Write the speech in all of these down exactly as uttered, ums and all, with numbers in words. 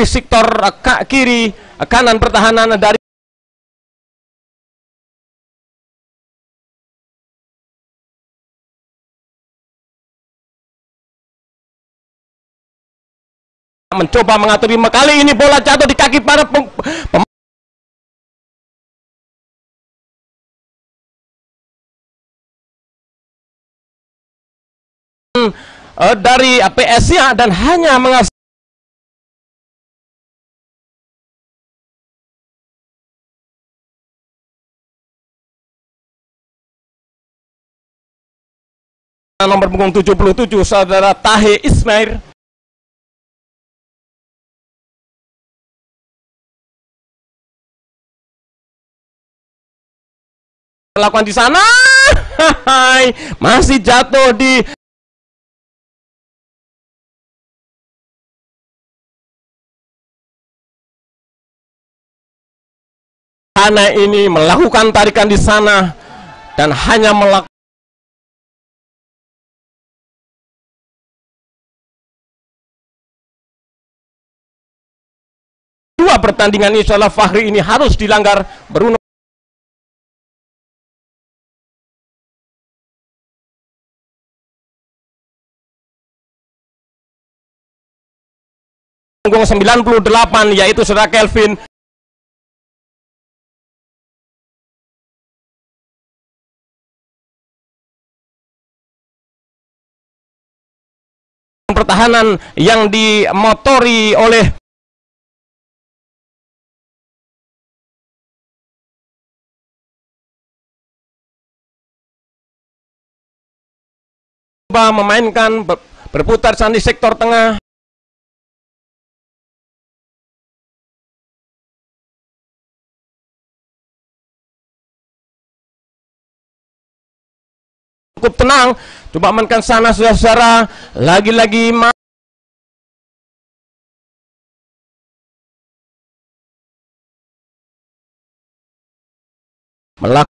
sektor uh, kiri uh, kanan pertahanan dari mencoba mengatur. Kali ini bola jatuh di kaki para pem, pem uh, dari P S nya dan hanya menghasilkan nomor punggung tujuh puluh tujuh saudara Tahe Ismail. Lakukan di sana. Hai, masih jatuh di sana ini melakukan tarikan di sana dan hanya melakukan dua pertandingan. Insyaallah Fahri ini harus dilanggar. Bruno punggung sembilan puluh delapan yaitu saudara Kelvin. Pertahanan yang dimotori oleh memainkan berputar di sektor tengah. Cukup tenang, coba mainkan sana saudara, lagi-lagi melakukan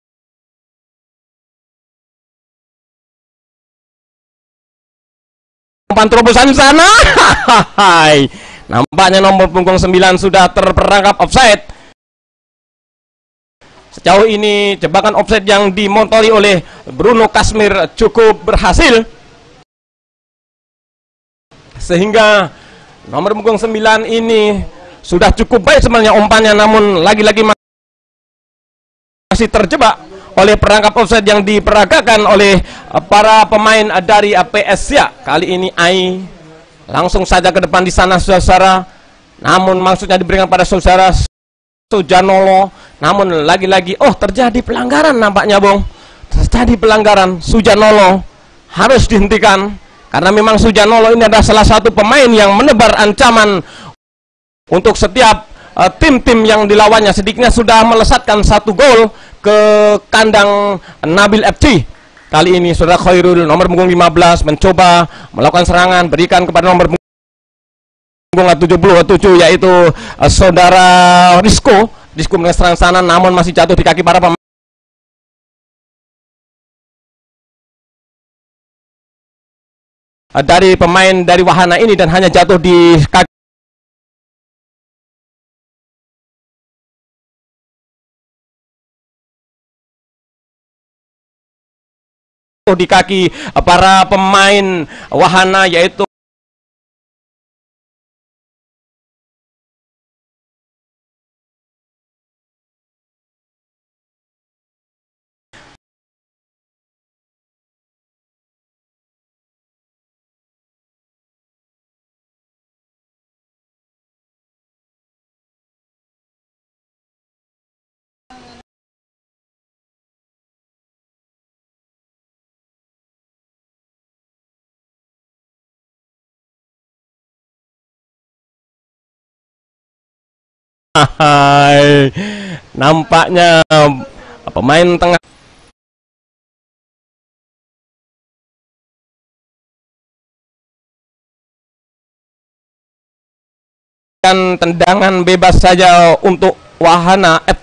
terobosan sana. Hai, nampaknya nomor punggung sembilan sudah terperangkap offside. Sejauh ini jebakan offside yang dimotori oleh Bruno Kasmir cukup berhasil, sehingga nomor punggung sembilan ini sudah cukup baik sebenarnya umpannya, namun lagi-lagi masih terjebak oleh perangkap offside yang diperagakan oleh para pemain dari P S ya. Kali ini Ai langsung saja ke depan di sana saudara, namun maksudnya diberikan pada saudara Sujanolo, namun lagi-lagi oh terjadi pelanggaran nampaknya Bung, terjadi pelanggaran. Sujanolo harus dihentikan karena memang Sujanolo ini adalah salah satu pemain yang menebar ancaman untuk setiap tim-tim uh, yang dilawannya. Sedikitnya sudah melesatkan satu gol ke kandang Nabil F C. Kali ini saudara Khairul nomor punggung lima belas mencoba melakukan serangan, berikan kepada nomor punggung tujuh puluh tujuh yaitu uh, saudara Rizko. Rizko menyerang sana namun masih jatuh di kaki para pemain uh, dari pemain dari wahana ini dan hanya jatuh di kaki di kaki uh, para pemain wahana yaitu hai, nampaknya pemain tengah kan tendangan bebas saja untuk wahana F C.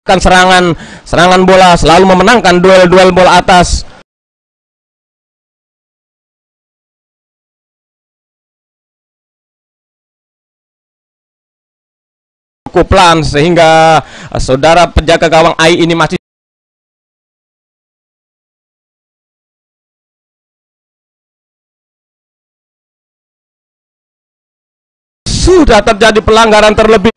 serangan serangan bola, selalu memenangkan duel-duel bola atas. Cukup pelan sehingga uh, saudara penjaga gawang A I ini masih sudah terjadi pelanggaran terlebih.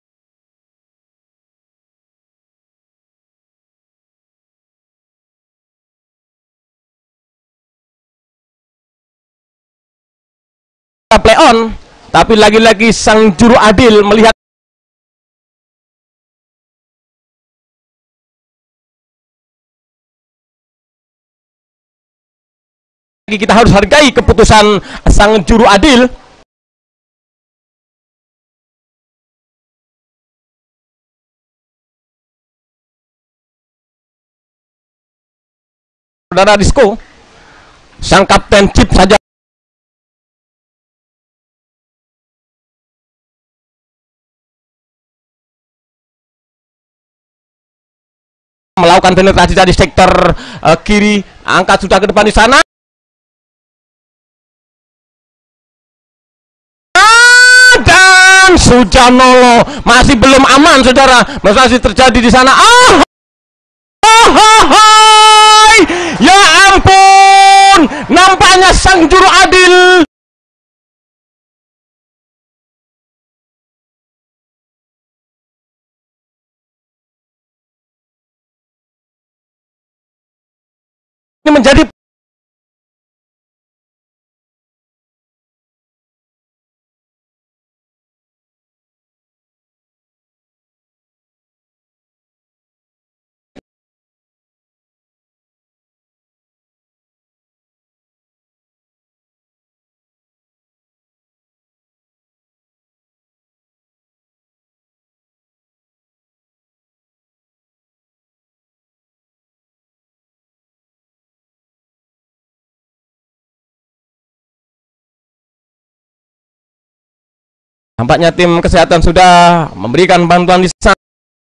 Play on, tapi lagi-lagi sang juru adil melihat kita harus hargai keputusan sang juru adil. Saudara Disco, sang kapten Chip saja melakukan penetrasi dari sektor uh, kiri, angkat sudah ke depan di sana. Dan Sujanolo masih belum aman, saudara, masih terjadi di sana. Ah, oh, oh, oh, ya ampun, nampaknya sang juru adil ini menjadi nampaknya tim kesehatan sudah memberikan bantuan di sana.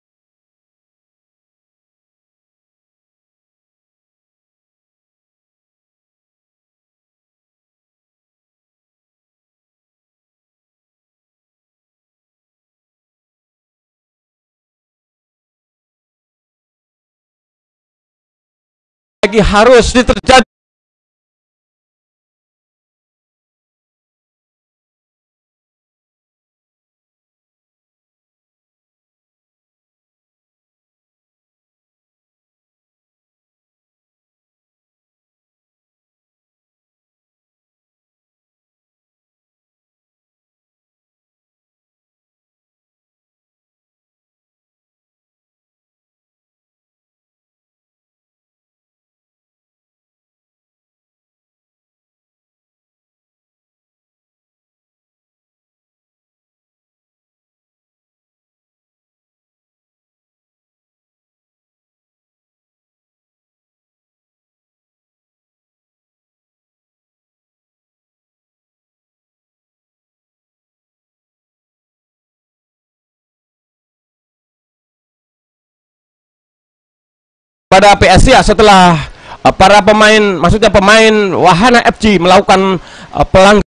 Lagi harus terjadi. Pada P S ya setelah uh, para pemain, maksudnya pemain Wahana F C melakukan uh, pelanggaran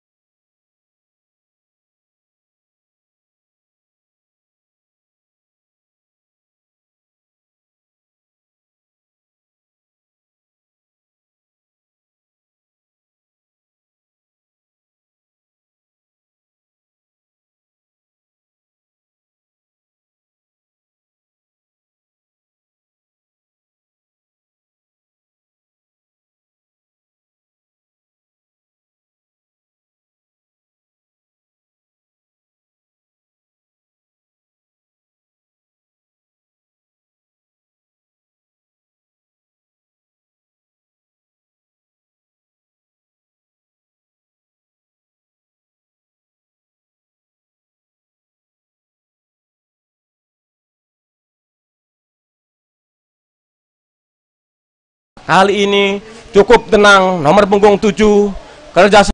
kali ini cukup tenang. Nomor punggung tujuh kerja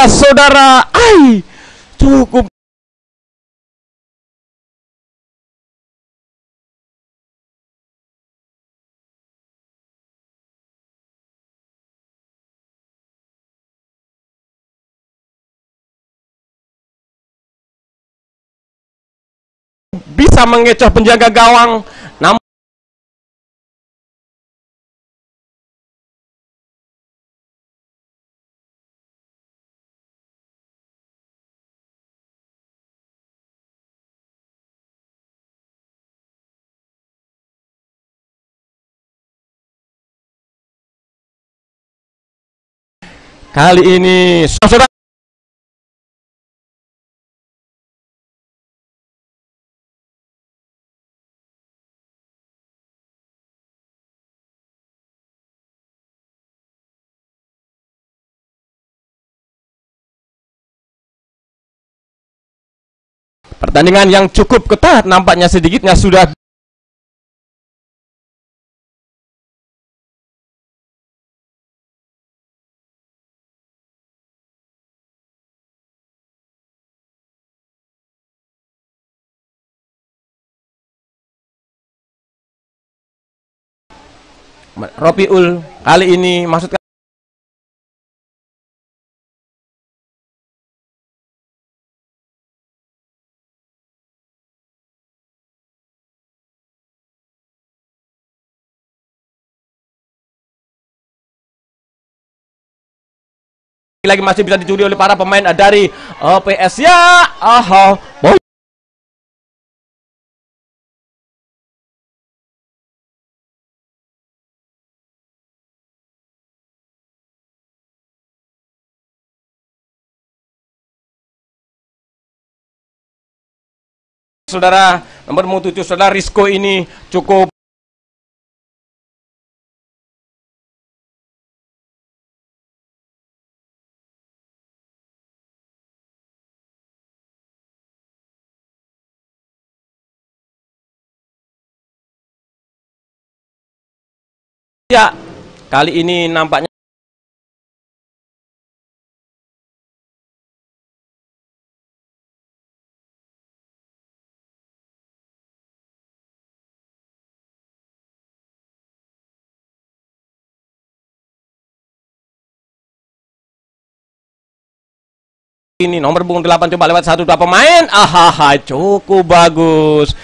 saja saudara, ai cukup bisa mengecoh penjaga gawang. Namun kali ini saudara pertandingan yang cukup ketat, nampaknya sedikitnya sudah Ropiul kali ini maksudnya lagi masih bisa dicuri oleh para pemain dari uh, P S ya. Aha, boy. Saudara nomor tujuh saudara Risco ini cukup ya. Kali ini nampaknya ini nomor punggung delapan coba lewat satu dua pemain. Ahaha, cukup bagus.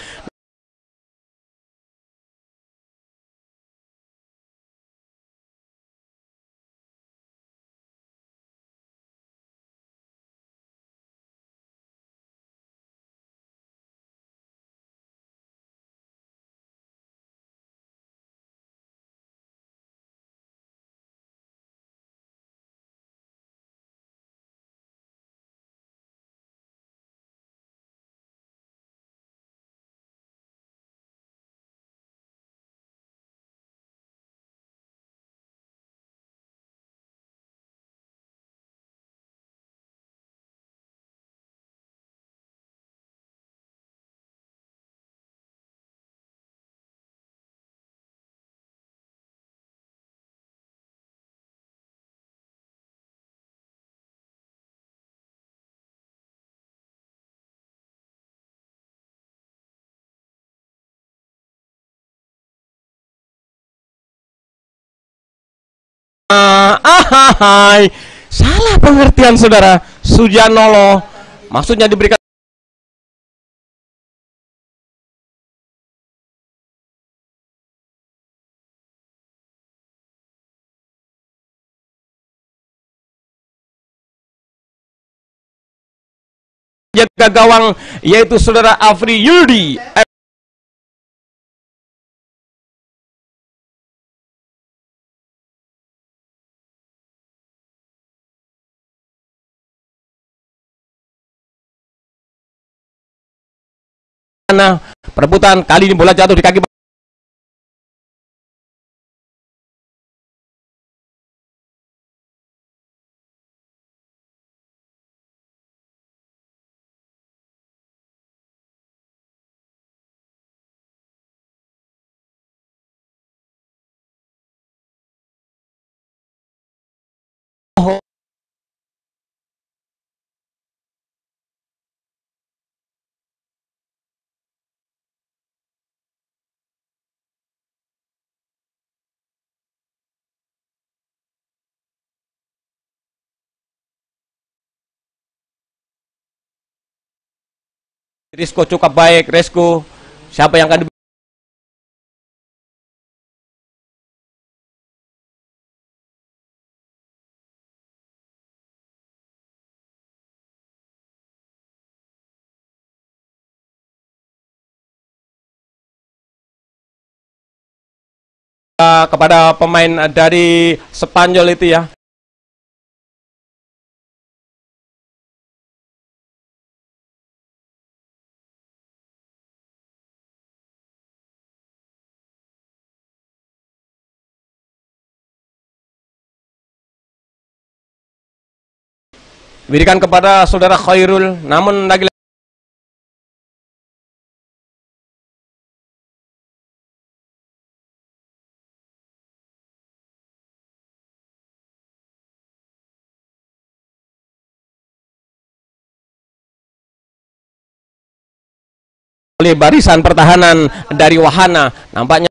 Ah, ahai. Salah pengertian saudara. Sujanolo maksudnya diberikan jaga gawang yaitu saudara Afri Yudi. Nah, perebutan kali ini bola jatuh di kaki Risco cukup baik. Risco, siapa yang akan kepada pemain dari Spanyol itu ya. Berikan kepada saudara Khairul, namun lagi oleh barisan pertahanan dari Wahana, nampaknya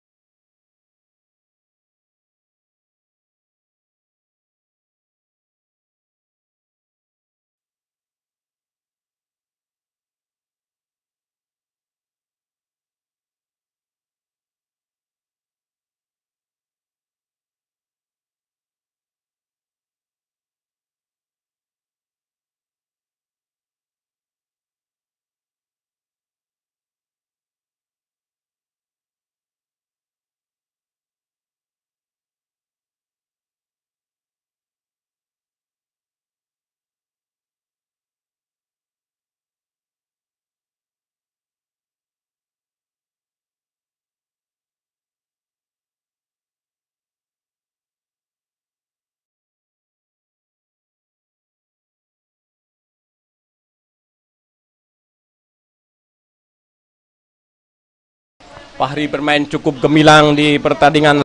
Fahri bermain cukup gemilang di pertandingan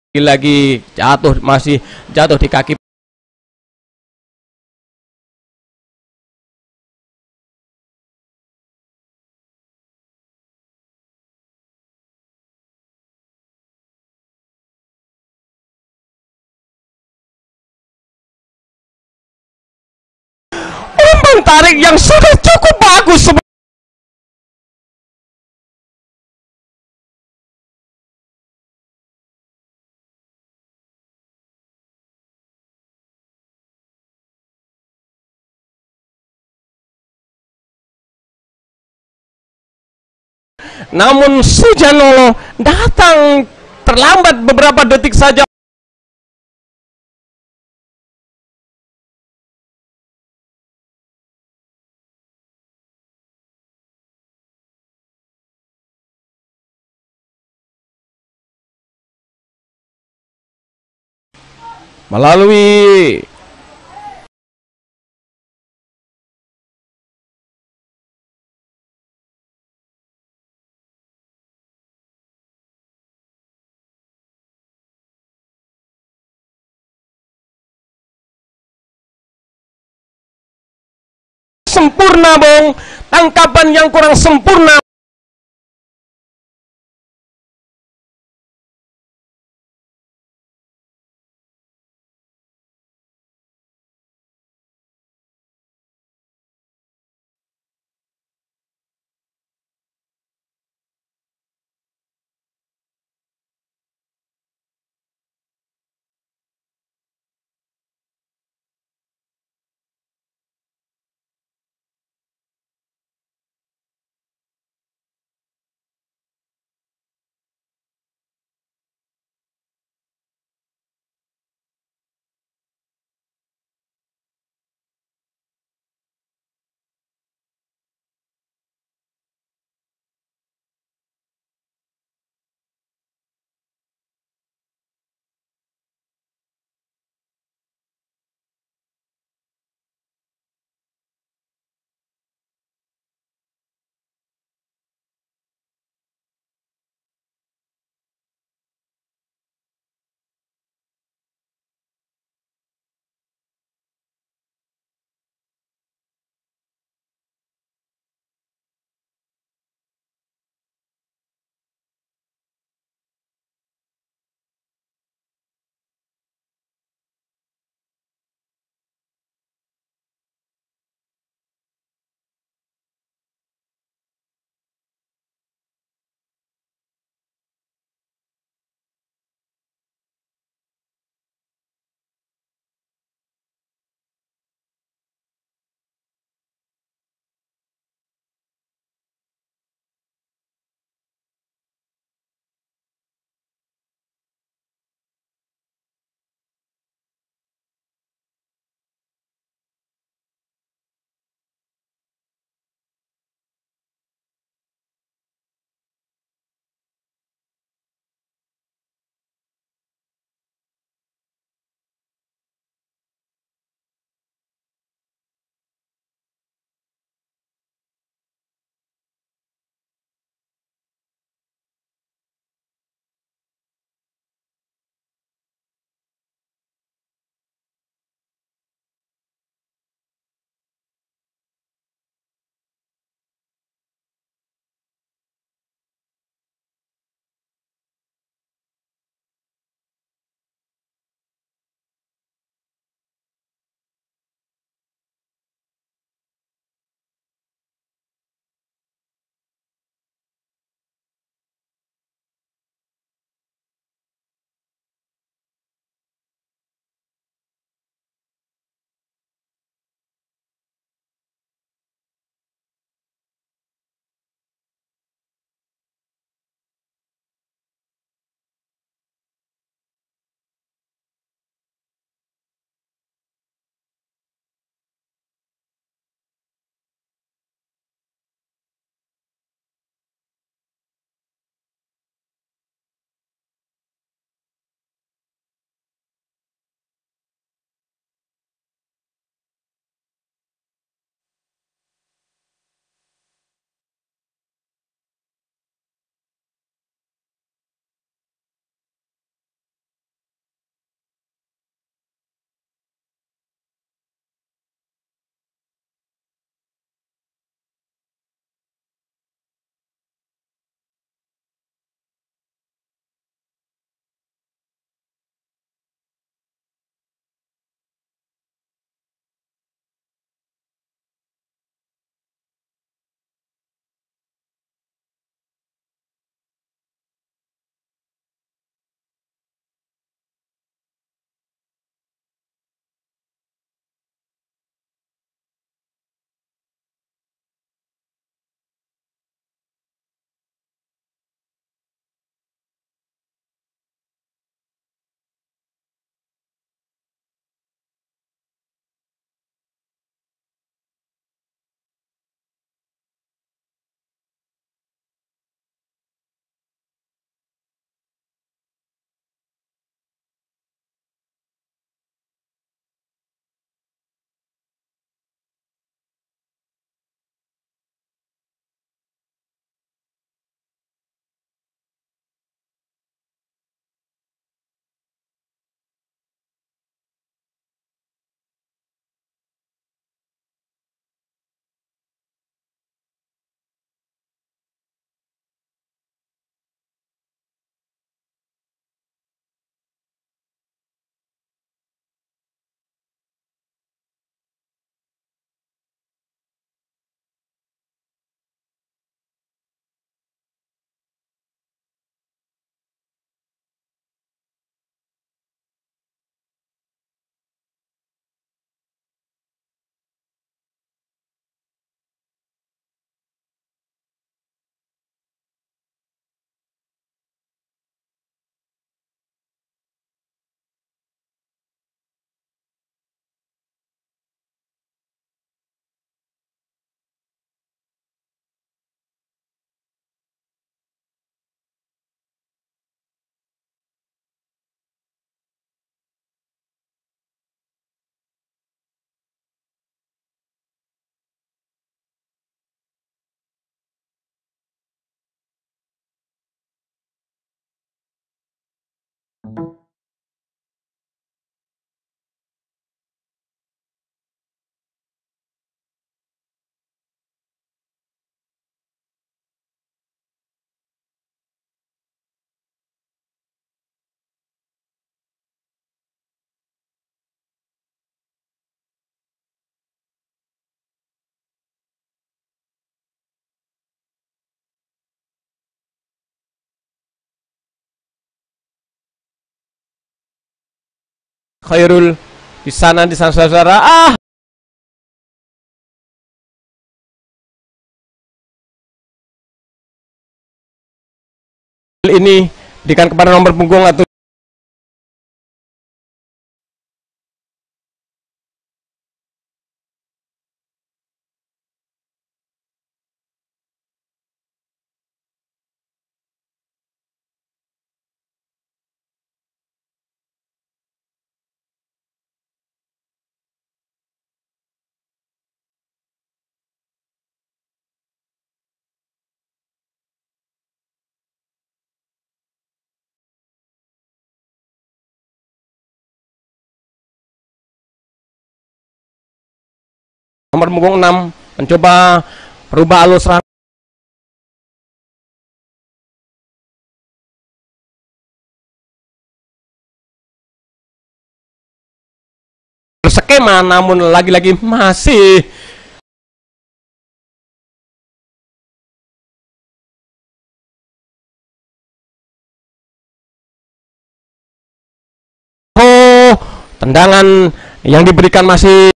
lagi jatuh, masih jatuh di kaki umpan tarik yang sudah cukup bagus. Namun Sujanolo datang terlambat beberapa detik saja. Melalui sempurna, Bung, tangkapan yang kurang sempurna. Khairul di sana di sana saudara. Ah, ini berikan kepada nomor punggung atau nomor punggung enam mencoba merubah alur serangan. Skema namun lagi-lagi masih oh, tendangan yang diberikan masih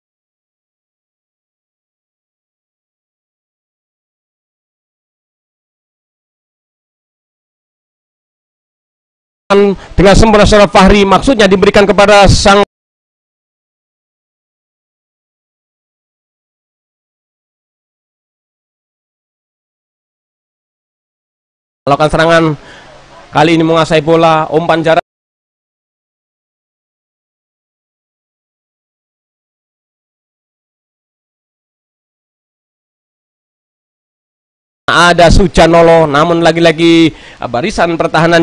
dengan sempurna secara Fahri, maksudnya diberikan kepada sang melakukan serangan kali ini menguasai bola, umpan jarak ada Sujanolo, namun lagi-lagi barisan pertahanan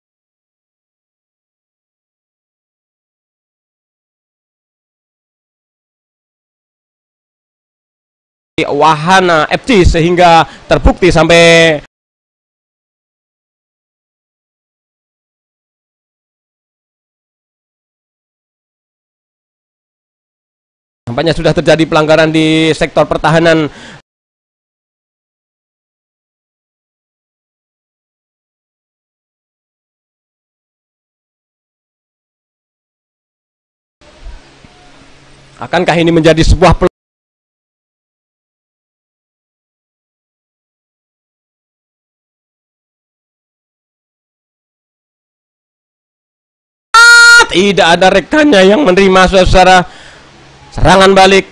Wahana F C sehingga terbukti sampai nampaknya sudah terjadi pelanggaran di sektor pertahanan. Akankah ini menjadi sebuah pel tidak ada rekannya yang menerima saudara serangan balik.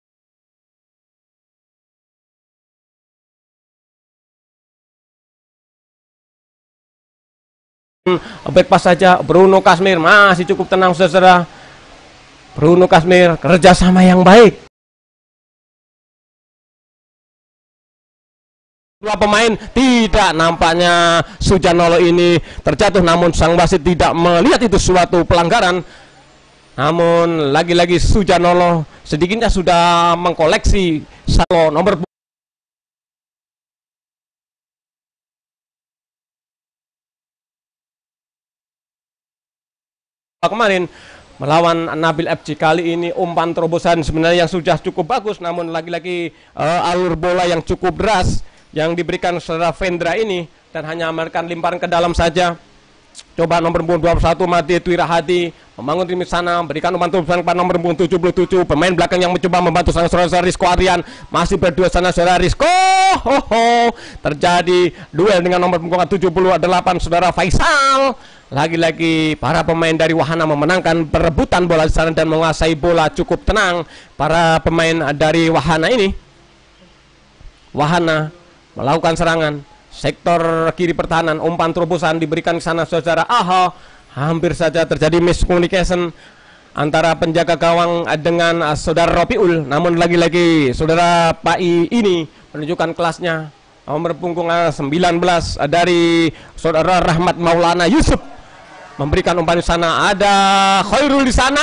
Baik pas saja Bruno Kasmir masih cukup tenang saudara. Bruno Kasmir kerjasama yang baik. Dua pemain tidak, nampaknya Sujanolo ini terjatuh namun sang wasit tidak melihat itu suatu pelanggaran. Namun lagi-lagi Sujanolo sedikitnya sudah mengkoleksi satu nomor kemarin melawan Nabil F C. Kali ini umpan terobosan sebenarnya yang sudah cukup bagus, namun lagi-lagi uh, alur bola yang cukup deras yang diberikan saudara Vendra ini dan hanya memberikan limparan ke dalam saja. Coba nomor punggung dua puluh satu Mati Twirahadi membangun tim sana, berikan umpan terobosan kepada nomor punggung tujuh puluh tujuh, pemain belakang yang mencoba membantu sang saudara Rizko Aryan, masih berdua sana saudara Rizko. Ho, ho. Terjadi duel dengan nomor punggung tujuh puluh delapan saudara Faisal. Lagi-lagi para pemain dari Wahana memenangkan perebutan bola di sana dan menguasai bola cukup tenang. Para pemain dari Wahana ini Wahana melakukan serangan sektor kiri pertahanan, umpan terobosan diberikan ke sana saudara Aha. Hampir saja terjadi miscommunication antara penjaga gawang dengan saudara Ropiul, namun lagi-lagi saudara Pai ini menunjukkan kelasnya. Nomor punggung sembilan belas dari saudara Rahmat Maulana Yusuf memberikan umpan di sana, ada Khairul di sana.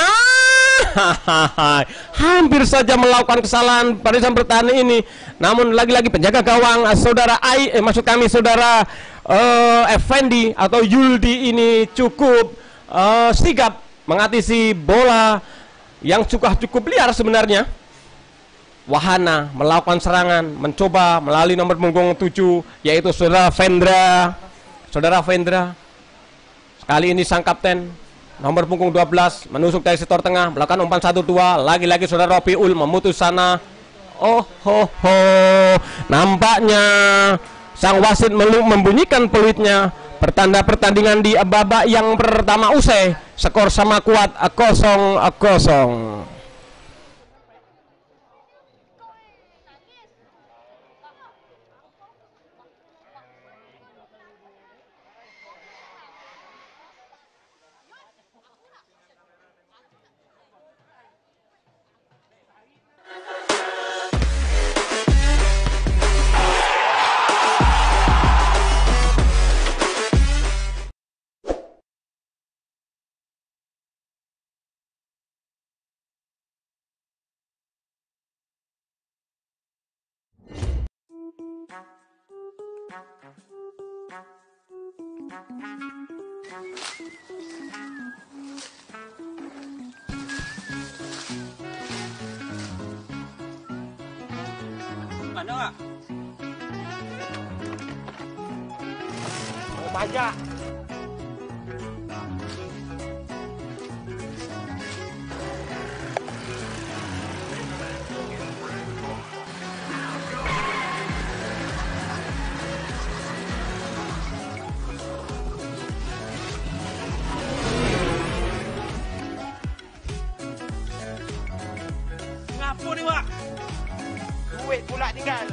Hampir saja melakukan kesalahan barisan pertahanan ini, namun lagi-lagi penjaga gawang saudara Ai, eh, maksud kami saudara uh, Effendi atau Yuldi ini cukup uh, sigap mengatasi bola yang cukup cukup liar sebenarnya. Wahana melakukan serangan, mencoba melalui nomor punggung tujuh yaitu saudara Vendra. Saudara Vendra. Kali ini sang kapten Nomor punggung dua belas menusuk dari sektor tengah, melakukan umpan satu dua. Lagi-lagi saudara Robiul memutus sana. Oh ho ho. Nampaknya sang wasit meluk membunyikan peluitnya. Pertanda pertandingan di babak yang pertama usai. Skor sama kuat kosong kosong. Mana Wak? Oh, banyak. Ngapa ni Wak? Duit pula tinggal.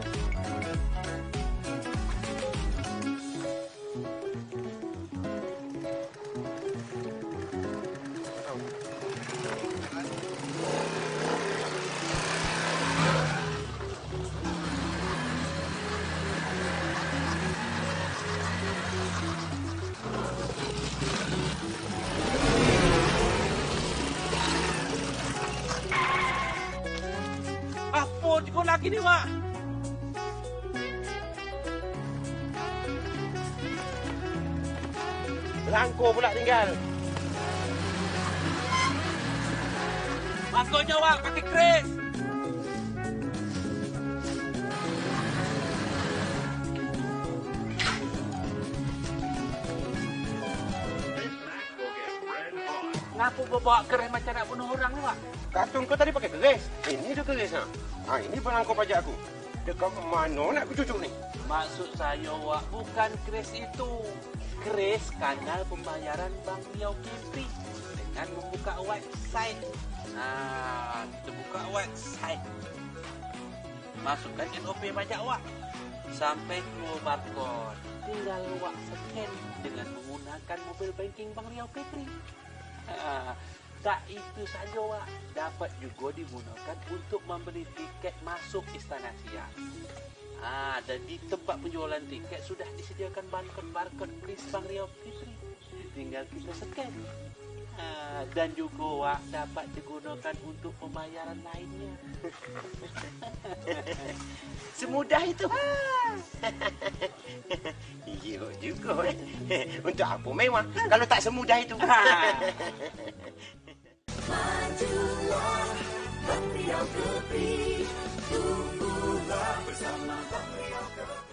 Apa juga lagi ni Wak? Langko pula tinggal. Makanya Wak pakai kres. Ngapa bawa kres macam nak bunuh orang ni Wak? Kartun kau tadi pakai keris. Ini tu keris ha. Ha, ini belangko pajak aku. Dekat mana nak aku cucuk ni? Maksud saya Wak, bukan kres itu. Kres kanal pembayaran Bank Riau Kepri dengan membuka website. Nah, kita buka website. Masukkan N O P pajak Wak. Sampai keluar barcode. Tinggal Wak scan dengan menggunakan mobile banking Bank Riau Kepri. Ha, tak itu saja Wak, dapat juga digunakan untuk membeli tiket masuk Istana Siak. Ah, dan di tempat penjualan tiket sudah disediakan barcode-barcode kris Bank Riau Kepri. Tinggal kita scan. Ah, dan juga Wak dapat digunakan untuk pembayaran lainnya. Semudah itu. Ya juga eh. Untuk apa mewah kalau tak semudah itu. Majulah Bank Riau Kepri, tumbuhlah bersama Bank Riau Kepri.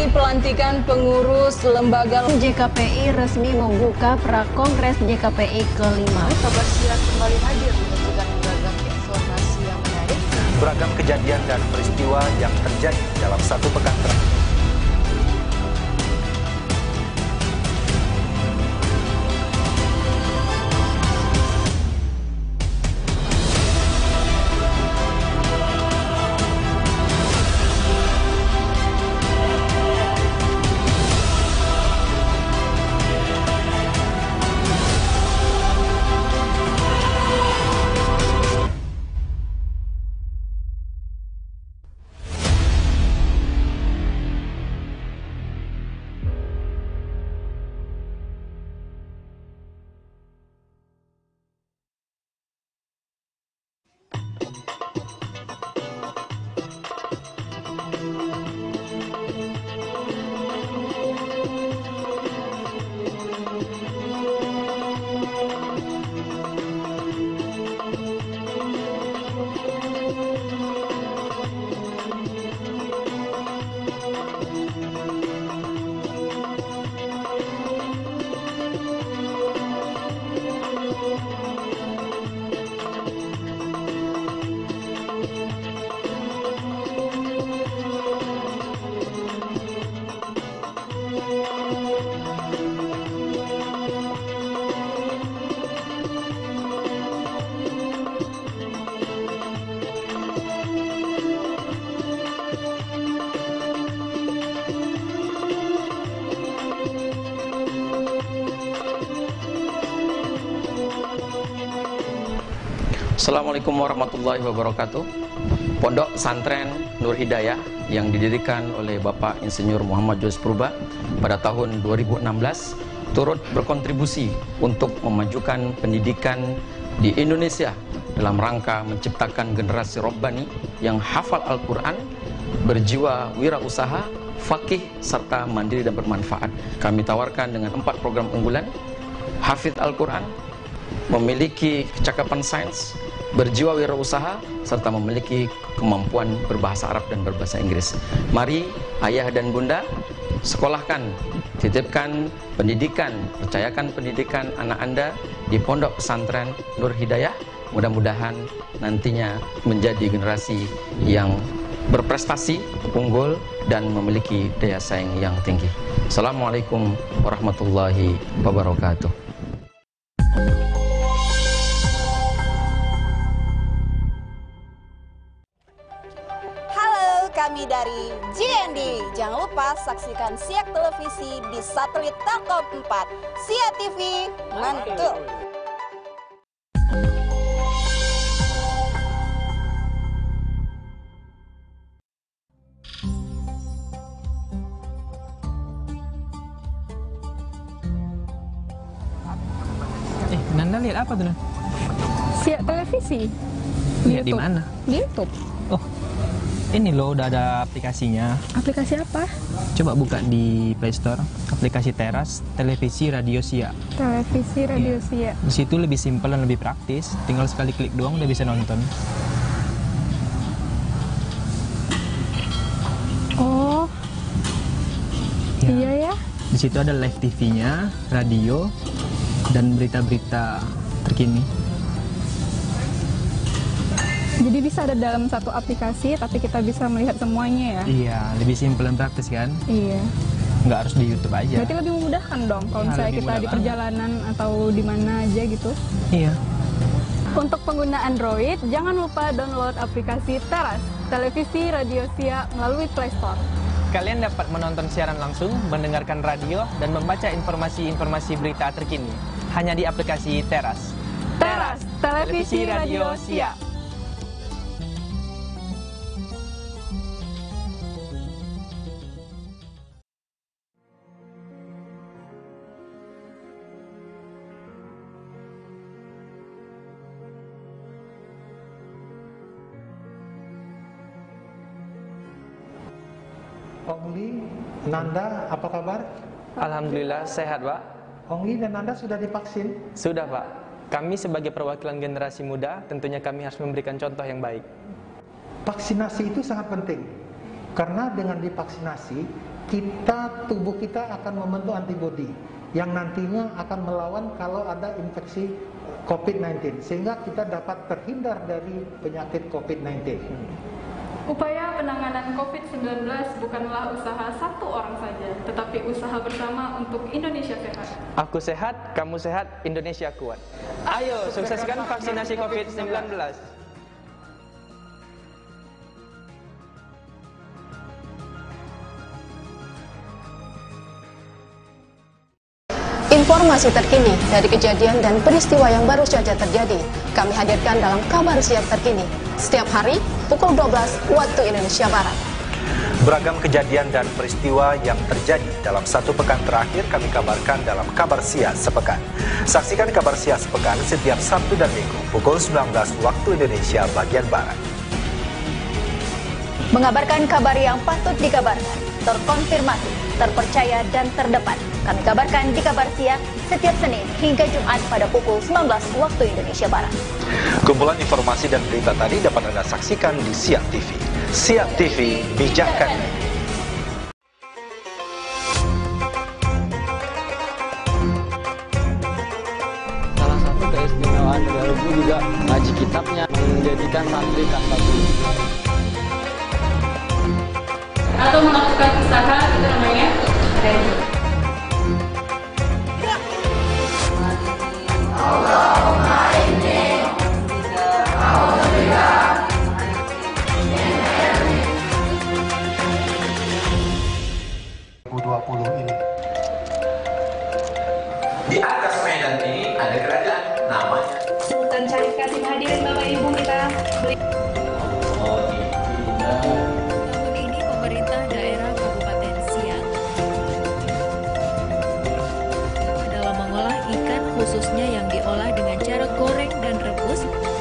Resmi pelantikan pengurus lembaga J K P I resmi membuka Prakongres J K P I kelima. Kabar Siang kembali hadir menunjukkan beragam informasi yang menarik. Beragam kejadian dan peristiwa yang terjadi dalam satu pekan terakhir. Assalamualaikum warahmatullahi wabarakatuh. Pondok Pesantren Nur Hidayah yang didirikan oleh Bapak Insinyur Muhammad Julius Purba pada tahun dua ribu enam belas turut berkontribusi untuk memajukan pendidikan di Indonesia dalam rangka menciptakan generasi Rabbani yang hafal Al-Quran, berjiwa wirausaha, fakih, serta mandiri dan bermanfaat. Kami tawarkan dengan empat program unggulan: hafidz Al-Quran, memiliki kecakapan sains, berjiwa wirausaha, serta memiliki kemampuan berbahasa Arab dan berbahasa Inggris. Mari ayah dan bunda, sekolahkan, titipkan pendidikan, percayakan pendidikan anak Anda di Pondok Pesantren Nur Hidayah. Mudah-mudahan nantinya menjadi generasi yang berprestasi, unggul, dan memiliki daya saing yang tinggi. Assalamualaikum warahmatullahi wabarakatuh. Kami dari J N D. Jangan lupa saksikan Siak Televisi di satelit Telkom empat. Siak T V, mantul. Eh, Nanda lihat apa tuh, Nan? Siak Televisi. Lihat di mana? Di YouTube. Oh, ini loh udah ada aplikasinya. Aplikasi apa? Coba buka di Play Store, aplikasi Teras Televisi Radio Siak. Televisi Radio Iya. Siak. Di situ lebih simpel dan lebih praktis, tinggal sekali klik doang udah bisa nonton. Oh, Ya. iya ya. Di situ ada live T V-nya, radio, dan berita-berita terkini. Jadi bisa ada dalam satu aplikasi, tapi kita bisa melihat semuanya ya? Iya, lebih simpel dan praktis kan? Iya. Nggak harus di YouTube aja. Berarti lebih memudahkan dong kalau Ya, misalnya lebih kita mudah di banget. perjalanan atau di mana aja gitu. Iya. Untuk pengguna Android, jangan lupa download aplikasi Teras Televisi Radio Siak melalui Play Store. Kalian dapat menonton siaran langsung, mendengarkan radio, dan membaca informasi-informasi berita terkini hanya di aplikasi Teras. Teras Televisi Radio Siak. Ongli, Nanda, apa kabar? Alhamdulillah sehat, Pak. Ongli dan Nanda sudah divaksin? Sudah, Pak. Kami sebagai perwakilan generasi muda, tentunya kami harus memberikan contoh yang baik. Vaksinasi itu sangat penting, karena dengan divaksinasi kita tubuh kita akan membentuk antibodi yang nantinya akan melawan kalau ada infeksi covid sembilan belas, sehingga kita dapat terhindar dari penyakit covid sembilan belas. Upaya penanganan covid sembilan belas bukanlah usaha satu orang saja, tetapi usaha bersama untuk Indonesia sehat. Aku sehat, kamu sehat, Indonesia kuat. Ayo sukseskan vaksinasi covid sembilan belas. Informasi terkini dari kejadian dan peristiwa yang baru saja terjadi kami hadirkan dalam Kabar Siang Terkini setiap hari pukul dua belas waktu Indonesia Barat. Beragam kejadian dan peristiwa yang terjadi dalam satu pekan terakhir kami kabarkan dalam Kabar Siang Sepekan. Saksikan Kabar Siang Sepekan setiap Sabtu dan Minggu pukul sembilan belas waktu Indonesia bagian Barat. Mengabarkan kabar yang patut dikabarkan, terkonfirmasi, terpercaya dan terdepan. Kami kabarkan di Kabar Siang setiap Senin hingga Jumat pada pukul sembilan belas waktu Indonesia Barat. Kumpulan informasi dan berita tadi dapat Anda saksikan di Siang T V. Siang T V, bijakkan. Salah satu keistimewaan dari Lubu juga ngaji kitabnya, menjadikan santri tanpa guru. Atau melakukan usaha itu namanya ready. dua ribu dua puluh ini. Di atas medan ini ada kerajaan namanya Sultan Syarif Kasim. Hadirin Bapak Ibu, kita beli. Tahun ini pemerintah daerah Kabupaten Siak dalam mengolah ikan khususnya yang diolah dengan cara goreng dan rebus.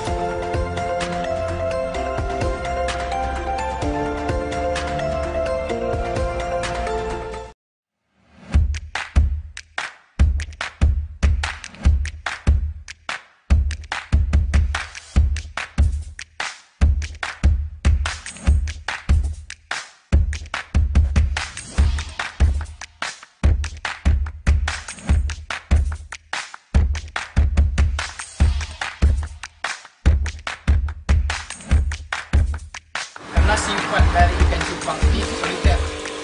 Karena sifat dari ikan cupang ini soliter.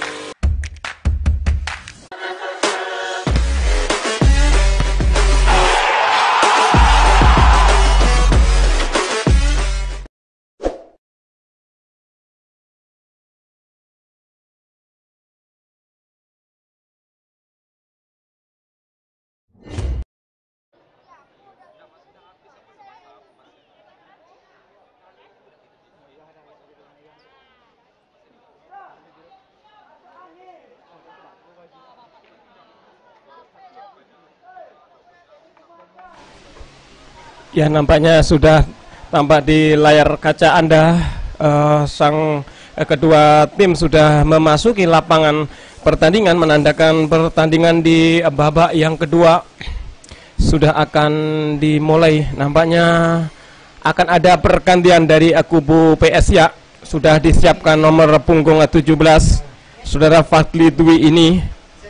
Ya, nampaknya sudah tampak di layar kaca Anda, uh, sang uh, kedua tim sudah memasuki lapangan pertandingan, menandakan pertandingan di uh, babak yang kedua sudah akan dimulai. Nampaknya akan ada pergantian dari uh, kubu P S ya. Sudah disiapkan nomor punggung uh, tujuh belas, Saudara Fadli Dwi ini.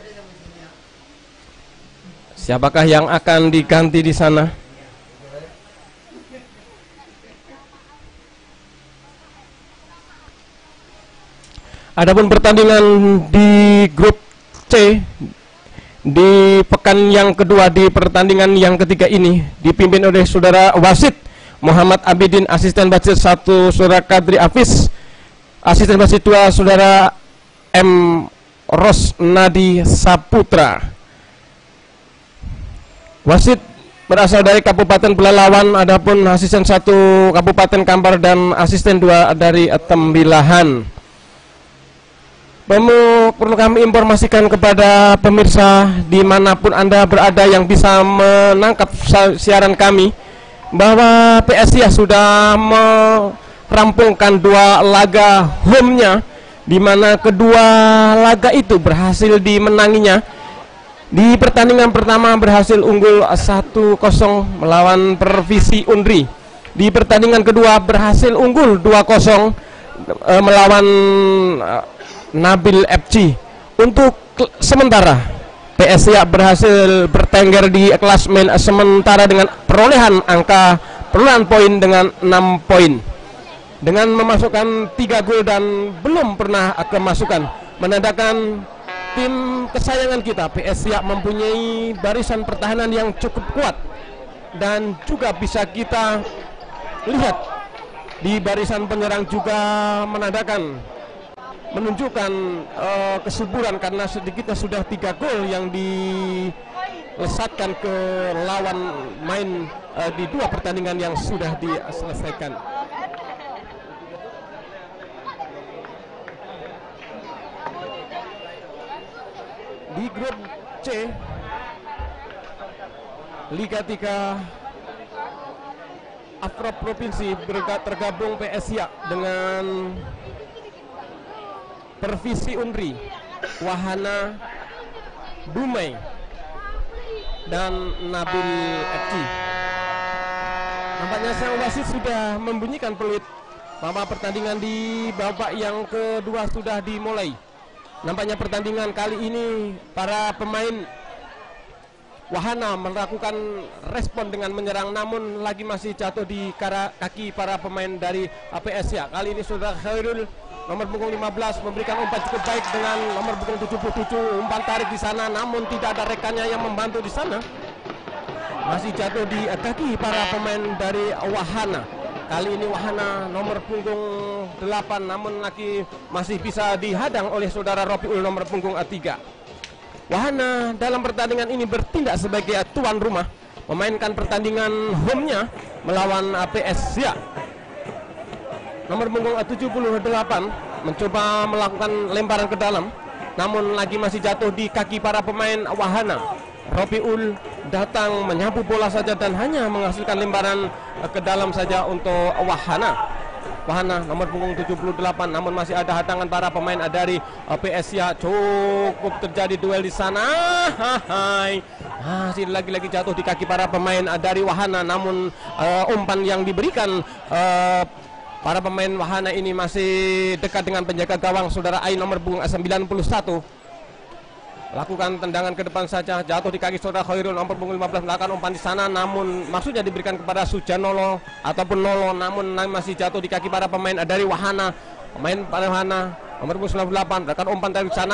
Siapakah yang akan diganti di sana? Adapun pertandingan di grup C di pekan yang kedua, di pertandingan yang ketiga ini dipimpin oleh Saudara Wasit Muhammad Abidin, asisten wasit satu Saudara Kadri Afis, asisten wasit dua Saudara M Rosnadi Saputra. Wasit berasal dari Kabupaten Pelalawan, adapun asisten satu Kabupaten Kampar dan asisten dua dari Tembilahan. Perlu, perlu kami informasikan kepada pemirsa dimanapun Anda berada yang bisa menangkap siaran kami, bahwa P S I A sudah merampungkan dua laga home-nya, di mana kedua laga itu berhasil dimenanginya. Di pertandingan pertama berhasil unggul satu kosong melawan Pervisi Undri. Di pertandingan kedua berhasil unggul dua kosong e, melawan e, Nabil F C. Untuk sementara P S Siak berhasil bertengger di klasmen sementara dengan perolehan angka perolehan poin dengan enam poin dengan memasukkan tiga gol dan belum pernah kemasukan, menandakan tim kesayangan kita P S Siak mempunyai barisan pertahanan yang cukup kuat, dan juga bisa kita lihat di barisan penyerang juga menandakan menunjukkan uh, kesuburan karena sedikitnya sudah tiga gol yang dilesatkan ke lawan main uh, di dua pertandingan yang sudah diselesaikan. Di grup C Liga tiga Afro Provinsi tergabung P S Siak dengan Pervisi Unri, Wahana, Dumai, dan Nabil F C. Nampaknya sang wasit sudah membunyikan peluit bahwa pertandingan di babak yang kedua sudah dimulai. Nampaknya pertandingan kali ini para pemain Wahana melakukan respon dengan menyerang, namun lagi masih jatuh di kaki para pemain dari P S Siak. Kali ini sudah Khairul nomor punggung lima belas memberikan umpan cukup baik dengan nomor punggung tujuh puluh tujuh, umpan tarik di sana, namun tidak ada rekannya yang membantu di sana. Masih jatuh di kaki para pemain dari Wahana. Kali ini Wahana nomor punggung delapan, namun lagi masih bisa dihadang oleh saudara Ropiul nomor punggung tiga. Wahana dalam pertandingan ini bertindak sebagai tuan rumah, memainkan pertandingan home-nya melawan P S Siak. Nomor punggung tujuh puluh delapan mencoba melakukan lemparan ke dalam, namun lagi masih jatuh di kaki para pemain Wahana. Ropiul datang menyapu bola saja dan hanya menghasilkan lemparan ke dalam saja untuk Wahana. Wahana nomor punggung tujuh puluh delapan, namun masih ada hadangan para pemain dari P S Siak. Cukup terjadi duel di sana. Hai. Masih lagi-lagi jatuh di kaki para pemain dari Wahana, namun uh, umpan yang diberikan uh, para pemain Wahana ini masih dekat dengan penjaga gawang saudara Ai nomor punggung sembilan puluh satu. Lakukan tendangan ke depan saja, jatuh di kaki saudara Khairul nomor punggung lima belas, melakukan umpan di sana, namun maksudnya diberikan kepada Sujanolo ataupun Nolo, namun masih jatuh di kaki para pemain dari Wahana. Pemain pada Wahana nomor punggung sembilan puluh delapan, melakukan umpan dari sana.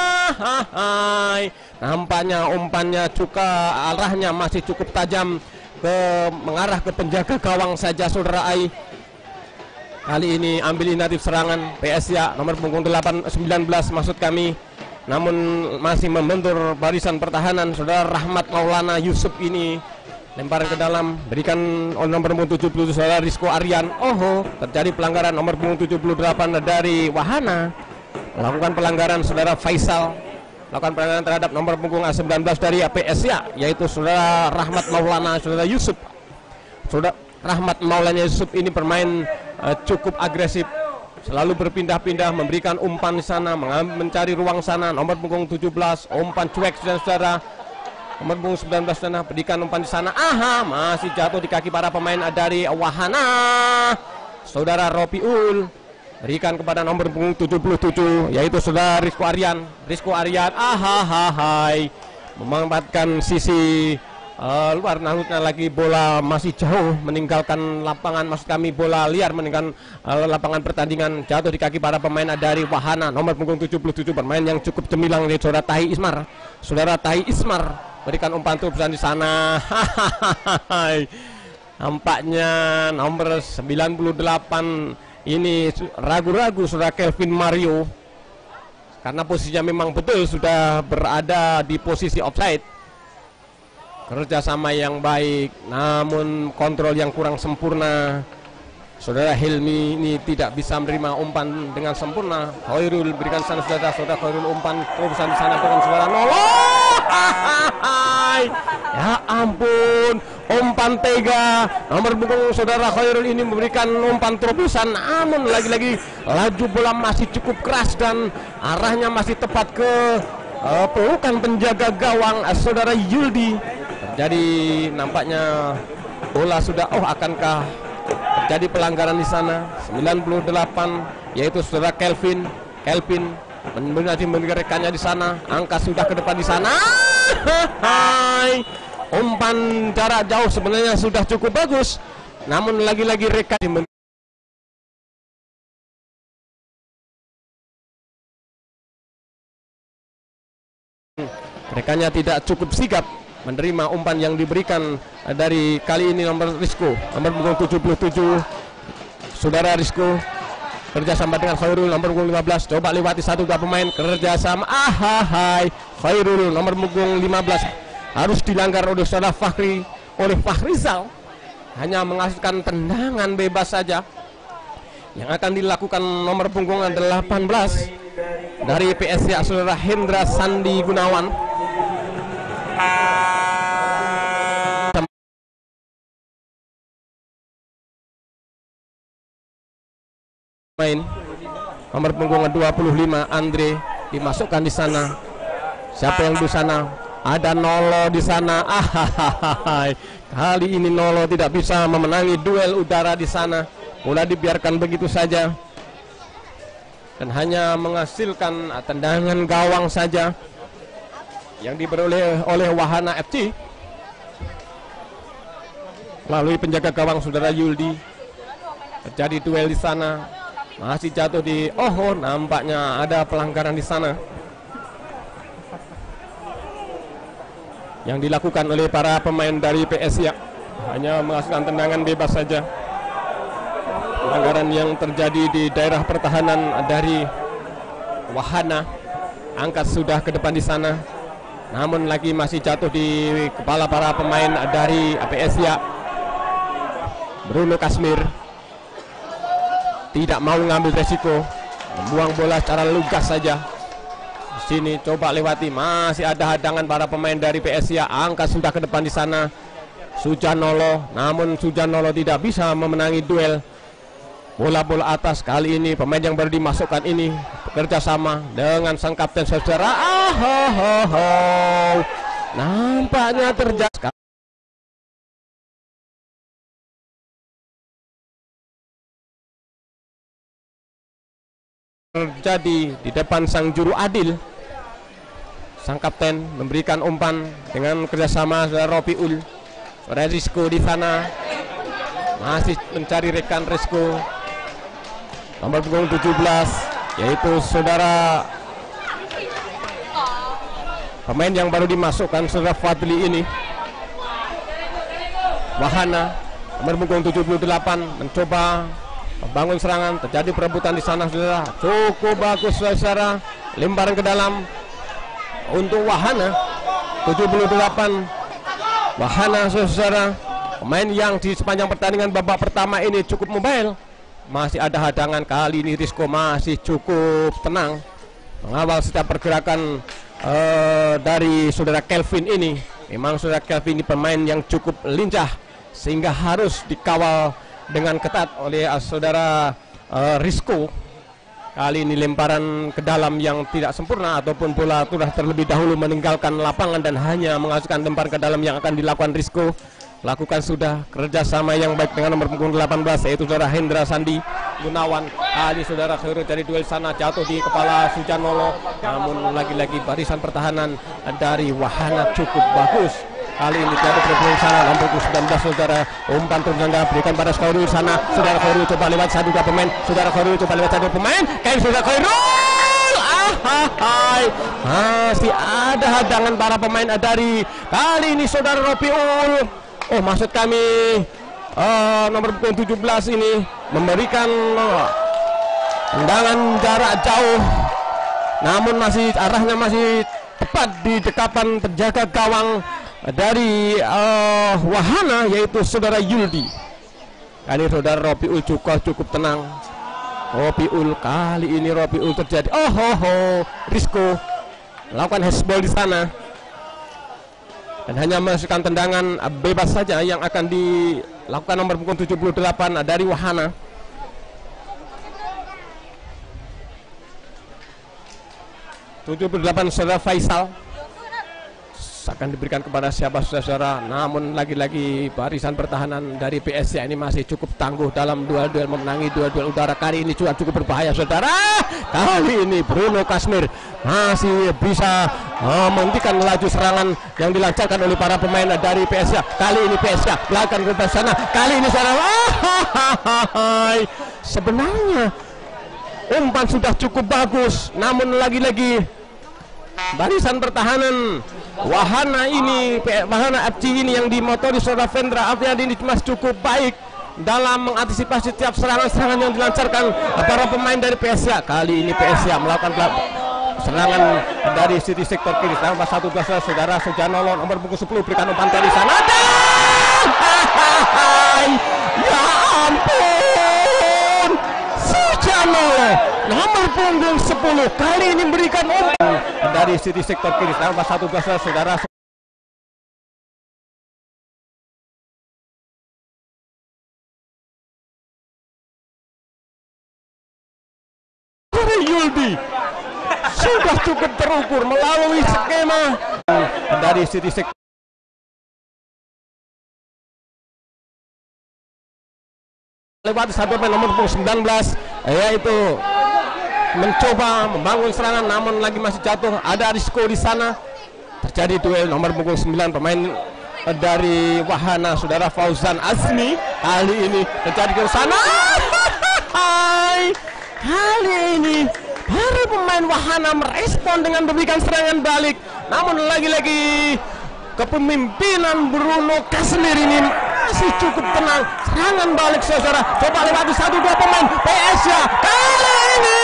Hai. Nampaknya umpannya juga arahnya masih cukup tajam ke mengarah ke penjaga gawang saja saudara Ai. Kali ini ambil inisiatif serangan P S Siak nomor punggung delapan sembilan belas maksud kami, namun masih membentur barisan pertahanan saudara Rahmat Maulana Yusuf ini. Lemparan ke dalam berikan oleh nomor punggung tujuh puluh saudara Rizko Aryan. Oh, terjadi pelanggaran nomor punggung tujuh puluh delapan dari Wahana. Melakukan pelanggaran saudara Faisal. Lakukan pelanggaran terhadap nomor punggung sembilan belas dari P S Siak, yaitu saudara Rahmat Maulana saudara Yusuf. Saudara Rahmat Maulana Yusuf ini bermain uh, cukup agresif, selalu berpindah-pindah, memberikan umpan di sana, mencari ruang sana. Nomor punggung tujuh belas, umpan cuek saudara. Nomor punggung sembilan belas sana, berikan umpan di sana. Aha, masih jatuh di kaki para pemain dari Wahana. Saudara Ropiul berikan kepada nomor punggung tujuh puluh tujuh, yaitu saudara Rizko Aryan. Rizko Aryan, aha, hai, memanfaatkan sisi Uh, luar, nahlutnya lagi bola masih jauh meninggalkan lapangan, maksud kami bola liar meninggalkan uh, lapangan pertandingan, jatuh di kaki para pemain dari Wahana. Nomor punggung tujuh puluh tujuh bermain yang cukup cemilang dari saudara Tahi Ismar. Saudara Tahi Ismar berikan umpan terusan di sana. Nampaknya nomor sembilan puluh delapan ini ragu-ragu saudara Kelvin Mario, karena posisinya memang betul sudah berada di posisi offside. Kerjasama yang baik, namun kontrol yang kurang sempurna. Saudara Hilmi ini tidak bisa menerima umpan dengan sempurna. Khairul berikan sana saudara, saudara Khairul umpan terusan di sana dengan suara Nolo. Ya ampun, umpan tega. Nomor punggung saudara Khairul ini memberikan umpan terobosan, namun lagi-lagi laju bola masih cukup keras dan arahnya masih tepat ke uh, pelukan penjaga gawang uh, saudara Yuldi. Jadi nampaknya bola sudah, oh akankah terjadi pelanggaran di sana. Sembilan puluh delapan, yaitu saudara Kelvin Kelvin Menanti menggerakkannya di sana. Angka sudah ke depan di sana. Hai. Umpan jarak jauh sebenarnya sudah cukup bagus. Namun lagi-lagi rekan rekannya tidak cukup sigap menerima umpan yang diberikan dari kali ini nomor Rizko, nomor punggung tujuh puluh tujuh, saudara Rizko kerjasama dengan Khairul nomor punggung lima belas, coba lewati satu dua pemain kerjasama. Ahai Khairul nomor punggung lima belas harus dilanggar oleh saudara Fahri, oleh Fahrizal, hanya menghasilkan tendangan bebas saja yang akan dilakukan nomor punggung delapan belas dari P S I saudara Hendra Sandi Gunawan. Main nomor punggung dua puluh lima Andre dimasukkan di sana. Siapa yang di sana? Ada Nolo di sana. Ahai. Kali ini Nolo tidak bisa memenangi duel udara di sana. Mulai dibiarkan begitu saja dan hanya menghasilkan tendangan gawang saja yang diperoleh oleh Wahana F C melalui penjaga gawang saudara Yuldi. Terjadi duel di sana, masih jatuh di oh, oh nampaknya ada pelanggaran di sana yang dilakukan oleh para pemain dari P S I, hanya menghasilkan tendangan bebas saja. Pelanggaran yang terjadi di daerah pertahanan dari Wahana. Angkat sudah ke depan di sana, namun lagi masih jatuh di kepala para pemain dari P S I. Bruno Kasmir tidak mau mengambil resiko, membuang bola secara lugas saja. Di sini coba lewati, masih ada hadangan para pemain dari P S I. Angkat sudah ke depan di sana, Sujanolo, namun Sujanolo tidak bisa memenangi duel. Bola-bola atas kali ini pemain yang baru dimasukkan ini bekerja sama dengan sang kapten saudara. Ah, ho, ho, ho. Nampaknya terjadi terjadi di depan sang juru adil. Sang kapten memberikan umpan dengan kerjasama saudara Ropiul. Saudara Rizko di sana masih mencari rekan Rizko. Nomor punggung tujuh belas yaitu saudara pemain yang baru dimasukkan saudara Fadli ini. Wahana nomor punggung tujuh puluh delapan mencoba membangun serangan, terjadi perebutan di sana saudara. Cukup bagus saudara, lemparan ke dalam untuk Wahana tujuh puluh delapan. Wahana saudara, pemain yang di sepanjang pertandingan babak pertama ini cukup mobile. Masih ada hadangan, kali ini Rizko masih cukup tenang mengawal setiap pergerakan uh, dari saudara Kelvin ini. Memang saudara Kelvin ini pemain yang cukup lincah sehingga harus dikawal dengan ketat oleh uh, saudara uh, Rizko. Kali ini lemparan ke dalam yang tidak sempurna ataupun bola sudah terlebih dahulu meninggalkan lapangan dan hanya menghasilkan lemparan ke dalam yang akan dilakukan Rizko. Lakukan sudah kerjasama yang baik dengan nomor punggung delapan belas yaitu saudara Hendra Sandi Gunawan. Kali saudara Khairul dari duel sana jatuh di kepala Sujanolo, namun lagi-lagi barisan pertahanan dari Wahana cukup bagus. Kali ini jatuh ke sana nomor sembilan belas saudara umpan tersangka berikan pada Khairul sana. Saudara Khairul coba lewat satu dua pemain. Saudara Khairul coba lewat satu pemain. Kayak saudara Khairul. Ahai. Masih ada hadangan para pemain dari kali ini saudara Ropiul. Oh, maksud kami uh, nomor tujuh belas ini memberikan uh, tendangan jarak jauh, namun masih arahnya masih tepat di dekapan penjaga gawang dari uh, Wahana yaitu saudara Yuldi. Kali saudara Ropiul juga cukup tenang. Ropiul kali ini Ropiul terjadi. Oh, ho, ho. Rizko lakukan hashball di sana. Dan hanya menghasilkan tendangan bebas saja yang akan dilakukan nomor punggung tujuh puluh delapan dari Wahana. tujuh puluh delapan saudara Faisal. akan diberikan kepada siapa saudara. Namun lagi-lagi barisan pertahanan dari P S I ini masih cukup tangguh dalam duel-duel memenangi duel-duel udara kali ini juga cukup berbahaya saudara. Kali ini Bruno Kasmir masih bisa uh, menghentikan laju serangan yang dilancarkan oleh para pemain dari P S I. Kali ini P S I melakukan ke sana. Kali ini saudara, sebenarnya umpan sudah cukup bagus, namun lagi-lagi barisan pertahanan Wahana ini, Wahana F C ini yang dimotori saudara Vendra Alfiandi ini masih cukup baik dalam mengantisipasi setiap serangan-serangan yang dilancarkan para pemain dari P S I. Kali ini P S I melakukan serangan dari sisi sektor kiri. Tambah satu belas saudara Sujanolo nomor punggung sepuluh berikan umpan dari sana. Ya ampun, Sujanolo nomor punggung sepuluh kali ini memberikan umpan dari sisi sektor kiri. Tambah satu belas saudara Yuldi sudah cukup terukur melalui skema dari sisi sektor lewat satu pemain nomor sembilan belas, yaitu mencoba membangun serangan namun lagi masih jatuh. Ada risiko di sana. Terjadi duel nomor punggung sembilan pemain dari Wahana saudara Fauzan Azmi. Kali ini terjadi ke sana. Hai. Kali ini para pemain Wahana merespon dengan memberikan serangan balik. Namun lagi-lagi kepemimpinan Bruno Kasmir ini masih cukup tenang. Serangan balik saudara. Coba lewati satu dua pemain P S I. Kali ini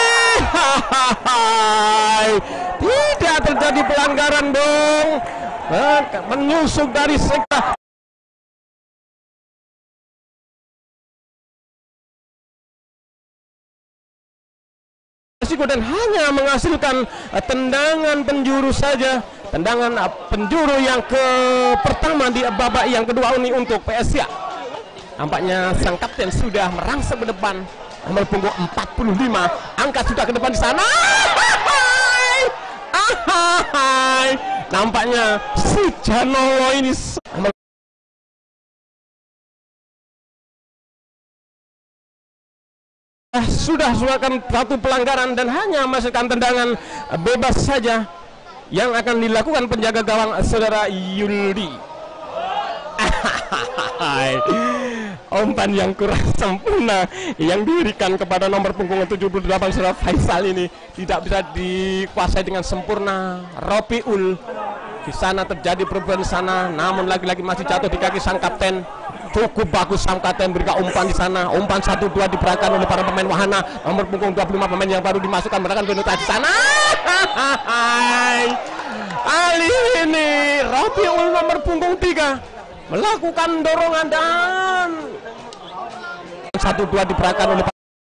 tidak terjadi pelanggaran dong. Menyusup dari sektor dan hanya menghasilkan uh, tendangan penjuru saja, tendangan uh, penjuru yang ke pertama di babak yang kedua ini untuk P S I. Nampaknya sang kapten sudah merangsek ke depan, nomor punggung empat puluh lima, angkat sudah ke depan di sana. Nampaknya si Janolo ini sudah suarakan satu pelanggaran dan hanya menghasilkan tendangan bebas saja yang akan dilakukan penjaga gawang saudara Yuldi. Umpan yang kurang sempurna yang diberikan kepada nomor punggung tujuh puluh delapan saudara Faisal ini tidak bisa dikuasai dengan sempurna. Ropiul di sana terjadi perubahan di sana, namun lagi-lagi masih jatuh di kaki sang kapten. Cukup bagus sang kapten berikan umpan di sana. Umpan satu dua diperagakan oleh para pemain Wahana. Nomor punggung dua puluh lima pemain yang baru dimasukkan berikan penetrasi di sana. Kali ini Ropiul nomor punggung tiga melakukan dorongan dan satu dua diperagakan oleh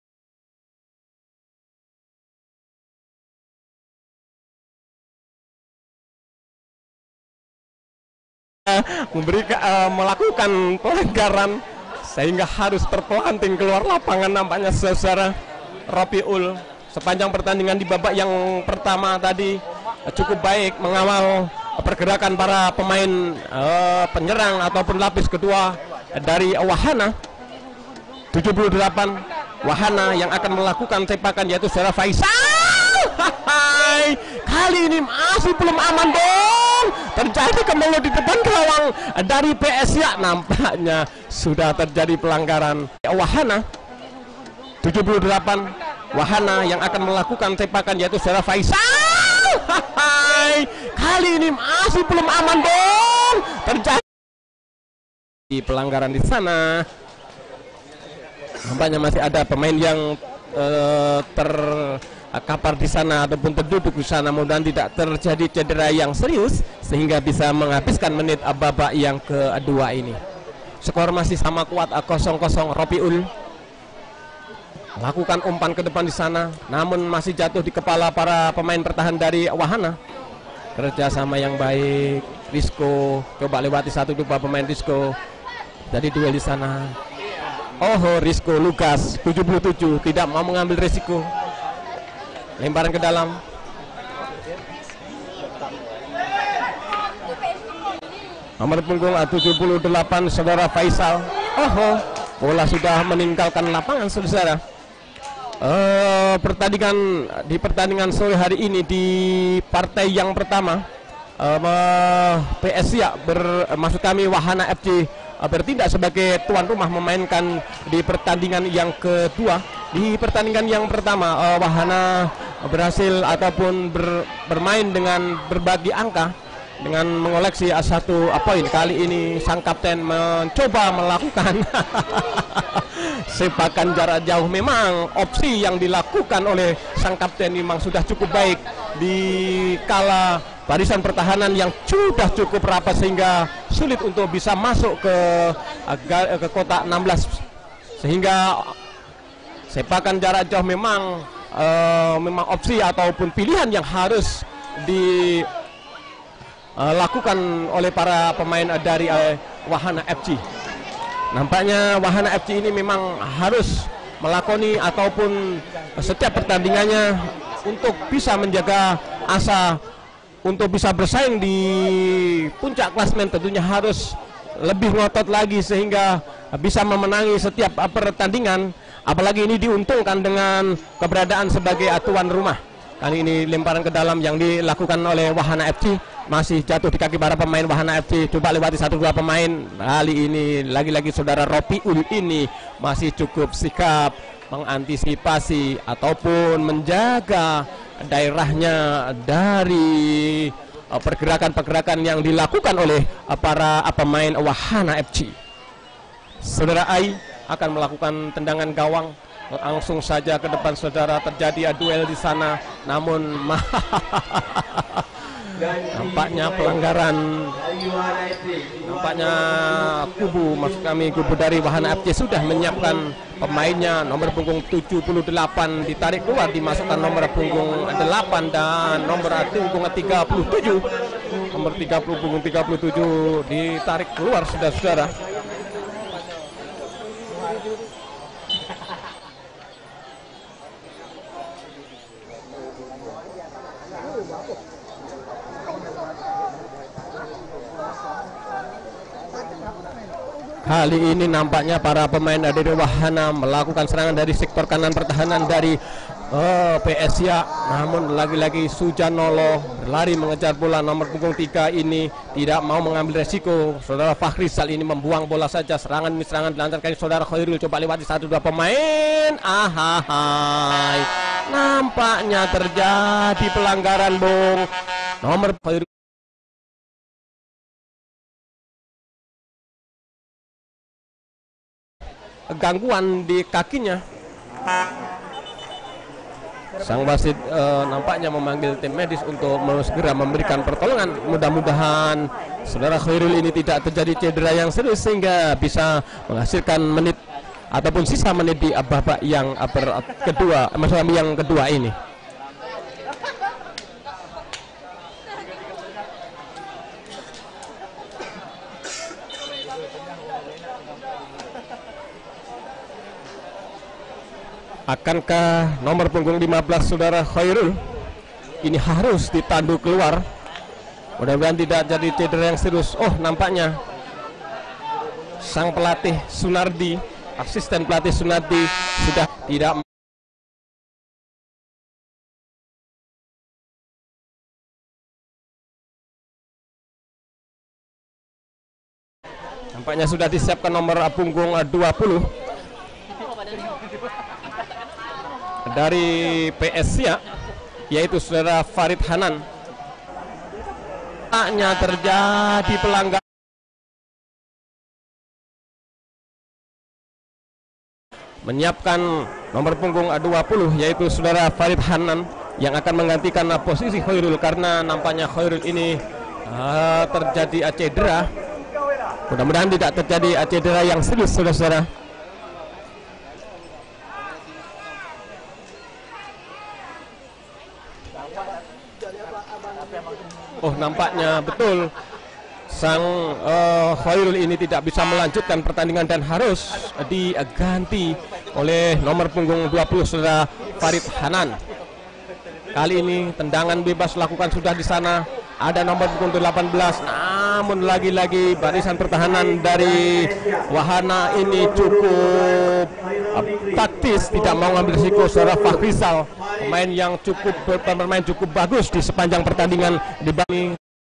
memberikan uh, melakukan pelanggaran sehingga harus terpelanting keluar lapangan. Nampaknya saudara Ropiul sepanjang pertandingan di babak yang pertama tadi uh, cukup baik mengawal uh, pergerakan para pemain uh, penyerang ataupun lapis kedua uh, dari Wahana. Tujuh puluh delapan Wahana yang akan melakukan tepakan yaitu saudara Faisal. Hai. Kali ini masih belum aman dong. Terjadi kembali di depan gawang dari P S I. Nampaknya sudah terjadi pelanggaran. Wahana tujuh puluh delapan Wahana yang akan melakukan tepakan yaitu saudara Faisal. Hai. Kali ini masih belum aman dong. Terjadi pelanggaran di sana. Nampaknya masih ada pemain yang uh, terkapar di sana ataupun terduduk di sana. Mudah-mudahan tidak terjadi cedera yang serius sehingga bisa menghabiskan menit babak yang kedua ini. Skor masih sama kuat kosong kosong. Ropiul lakukan umpan ke depan di sana, namun masih jatuh di kepala para pemain pertahan dari Wahana. Kerjasama yang baik. Risco coba lewati satu dua pemain Risco. Jadi duel di sana. Oh, Risco Lukas tujuh puluh tujuh tidak mau mengambil risiko. Lemparan ke dalam. Nomor punggung tujuh puluh delapan saudara Faisal. Oh, bola sudah meninggalkan lapangan saudara. Uh, pertandingan di pertandingan sore hari ini di partai yang pertama, uh, P S Siak ber, maksud kami Wahana F C uh, bertindak sebagai tuan rumah memainkan di pertandingan yang kedua. Di pertandingan yang pertama uh, Wahana berhasil ataupun ber, bermain dengan berbagi angka dengan mengoleksi satu poin. Kali ini sang kapten mencoba melakukan sepakan jarak jauh. Memang opsi yang dilakukan oleh sang kapten memang sudah cukup baik di kala barisan pertahanan yang sudah cukup rapat sehingga sulit untuk bisa masuk ke ke kotak enam belas, sehingga sepakan jarak jauh memang uh, memang opsi ataupun pilihan yang harus di Uh, lakukan oleh para pemain uh, dari uh, Wahana F C. Nampaknya Wahana F C ini memang harus melakoni ataupun uh, setiap pertandingannya untuk bisa menjaga asa untuk bisa bersaing di puncak klasemen, tentunya harus lebih ngotot lagi sehingga uh, bisa memenangi setiap uh, pertandingan. Apalagi ini diuntungkan dengan keberadaan sebagai uh, tuan rumah. Kali ini lemparan ke dalam yang dilakukan oleh Wahana F C masih jatuh di kaki para pemain Wahana F C. Coba lewati satu dua pemain. Kali ini lagi-lagi saudara Ropiul ini masih cukup sikap mengantisipasi ataupun menjaga daerahnya dari pergerakan-pergerakan yang dilakukan oleh para pemain Wahana F C. Saudara Ai akan melakukan tendangan gawang. Langsung saja ke depan saudara, terjadi duel di sana, namun nampaknya pelanggaran, nampaknya kubu, maksud kami kubu dari Wahana F C sudah menyiapkan pemainnya. Nomor punggung tujuh puluh delapan ditarik keluar, dimasukkan nomor punggung delapan dan nomor punggung tiga puluh tujuh, nomor tiga puluh punggung tiga puluh tujuh ditarik keluar saudara-saudara. Kali ini nampaknya para pemain dari Wahana melakukan serangan dari sektor kanan pertahanan dari oh, P S Siak. Namun lagi-lagi Sujanolo berlari mengejar bola. Nomor punggung tiga ini tidak mau mengambil resiko. Saudara Fahrizal ini membuang bola saja. Serangan ini serangan dilancarkan saudara Khairul. Coba lewati satu dua pemain. Ahai, nampaknya terjadi pelanggaran, Bung. Nomor Khairul gangguan di kakinya. Sang wasit uh, nampaknya memanggil tim medis untuk segera memberikan pertolongan. Mudah-mudahan saudara Khairul ini tidak terjadi cedera yang serius sehingga bisa menghasilkan menit ataupun sisa menit di babak yang uh, kedua, maksudnya yang kedua ini. Akankah nomor punggung lima belas saudara Khairul ini harus ditandu keluar? Mudah-mudahan tidak jadi cedera yang serius. Oh, nampaknya sang pelatih Sunardi, asisten pelatih Sunardi sudah tidak. Nampaknya sudah disiapkan nomor punggung dua puluh dari P S Siak, yaitu saudara Farid Hanan. Hanya terjadi pelanggaran. Menyiapkan nomor punggung dua puluh yaitu saudara Farid Hanan yang akan menggantikan posisi Khairul karena nampaknya Khairul ini uh, terjadi cedera. Mudah-mudahan tidak terjadi cedera yang serius saudara-saudara. Oh, nampaknya betul sang uh, Khairul ini tidak bisa melanjutkan pertandingan dan harus diganti oleh nomor punggung dua puluh saudara Farid Hanan. Kali ini tendangan bebas lakukan sudah di sana. Ada nomor punggung delapan belas, namun lagi-lagi barisan pertahanan dari Wahana ini cukup uh, taktis, tidak mau ngambil risiko. Saudara Fahrizal, pemain yang cukup bermain cukup bagus di sepanjang pertandingan dibanding